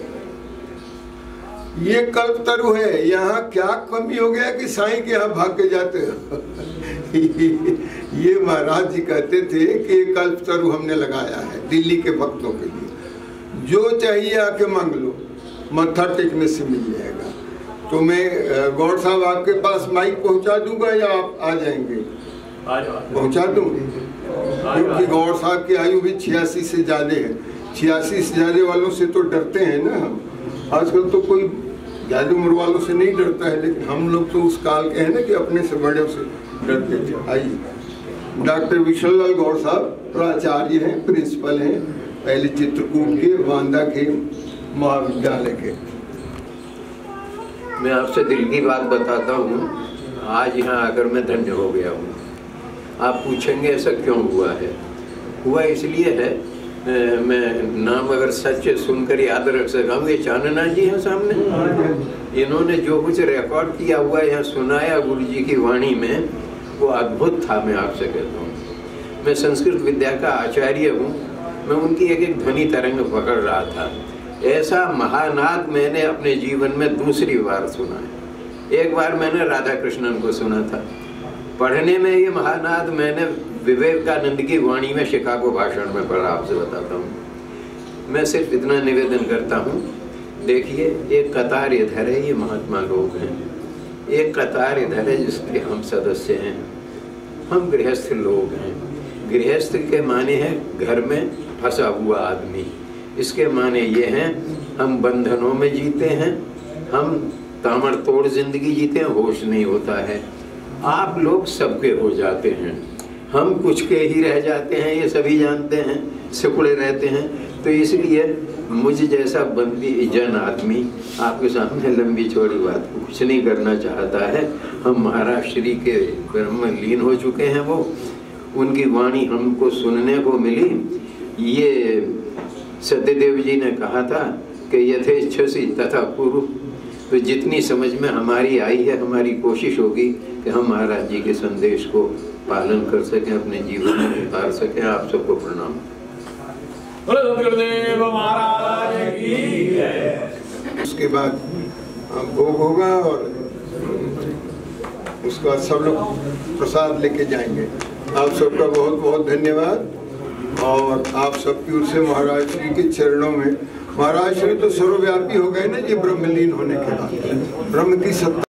ये कल्पतरु है, यहाँ क्या कमी हो गया कि साईं के यहाँ भाग के जाते हो। ये महाराज जी कहते थे कि ये कल्पतरु हमने लगाया है दिल्ली के भक्तों के लिए, जो चाहिए आके मांग लो, मत्था टेकने से मिल जाएगा। तो मैं गौर साहब आपके पास माइक पहुंचा दूंगा या आप आ जाएंगे? पहुंचा दूं, क्योंकि गौर साहब की आयु भी छियासी से ज्यादा है। छियासी से ज्यादा वालों से तो डरते हैं ना, आजकल तो कोई ज्यादा उम्र वालों से नहीं डरता है, लेकिन हम लोग तो उस काल के हैं ना कि अपने से बड़े से डरते थे। आइए, डॉक्टर विशाल लाल गौर साहब प्राचार्य हैं, प्रिंसिपल हैं, पहले चित्रकूट के, बांदा के महाविद्यालय के। मैं आपसे दिल की बात बताता हूँ, आज यहाँ आकर मैं धन्य हो गया हूँ। आप पूछेंगे ऐसा क्यों हुआ है? हुआ इसलिए है, मैं नाम अगर सच सुनकर याद रख सका हूँ, ये चानना जी हैं सामने, इन्होंने जो कुछ रिकॉर्ड किया हुआ यहाँ सुनाया गुरु जी की वाणी में, वो अद्भुत था। मैं आपसे कहता हूँ, मैं संस्कृत विद्या का आचार्य हूँ, मैं उनकी एक एक ध्वनि तरंग पकड़ रहा था। ऐसा महानाद मैंने अपने जीवन में दूसरी बार सुना है। एक बार मैंने राधा कृष्णन को सुना था, पढ़ने में ये महानाद मैंने विवेकानंद की वाणी में शिकागो भाषण में पढ़ा। आपसे बताता हूँ, मैं सिर्फ इतना निवेदन करता हूँ, देखिए एक कतार इधर है, ये महात्मा लोग हैं, एक कतार इधर है जिसके हम सदस्य हैं, हम गृहस्थ लोग हैं। गृहस्थ के माने हैं घर में फंसा हुआ आदमी, इसके माने ये हैं हम बंधनों में जीते हैं, हम तामड़तोड़ जिंदगी जीते हैं, होश नहीं होता है। आप लोग सबके हो जाते हैं, हम कुछ के ही रह जाते हैं, ये सभी जानते हैं, सिकुड़े रहते हैं। तो इसलिए मुझ जैसा बंदी जन आदमी आपके सामने लंबी चौड़ी बात कुछ नहीं करना चाहता है। हम महाराज श्री के ब्रह्म लीन हो चुके हैं, वो उनकी वाणी हमको सुनने को मिली। ये सत्यदेव जी ने कहा था कि यथेच्छसि तथा कुरु, तो जितनी समझ में हमारी आई है, हमारी कोशिश होगी कि हम महाराज जी के संदेश को पालन कर सकें, अपने जीवन में उतार सकें। आप सबको प्रणाम। उसके बाद भोग होगा और उसके बाद सब लोग प्रसाद लेके जाएंगे। आप सबका बहुत बहुत धन्यवाद। और आप सबकी ओर से महाराज श्री के चरणों में, महाराज श्री तो सर्वव्यापी हो गए ना जी, ब्रह्मलीन होने के बाद ब्रह्म की सत्ता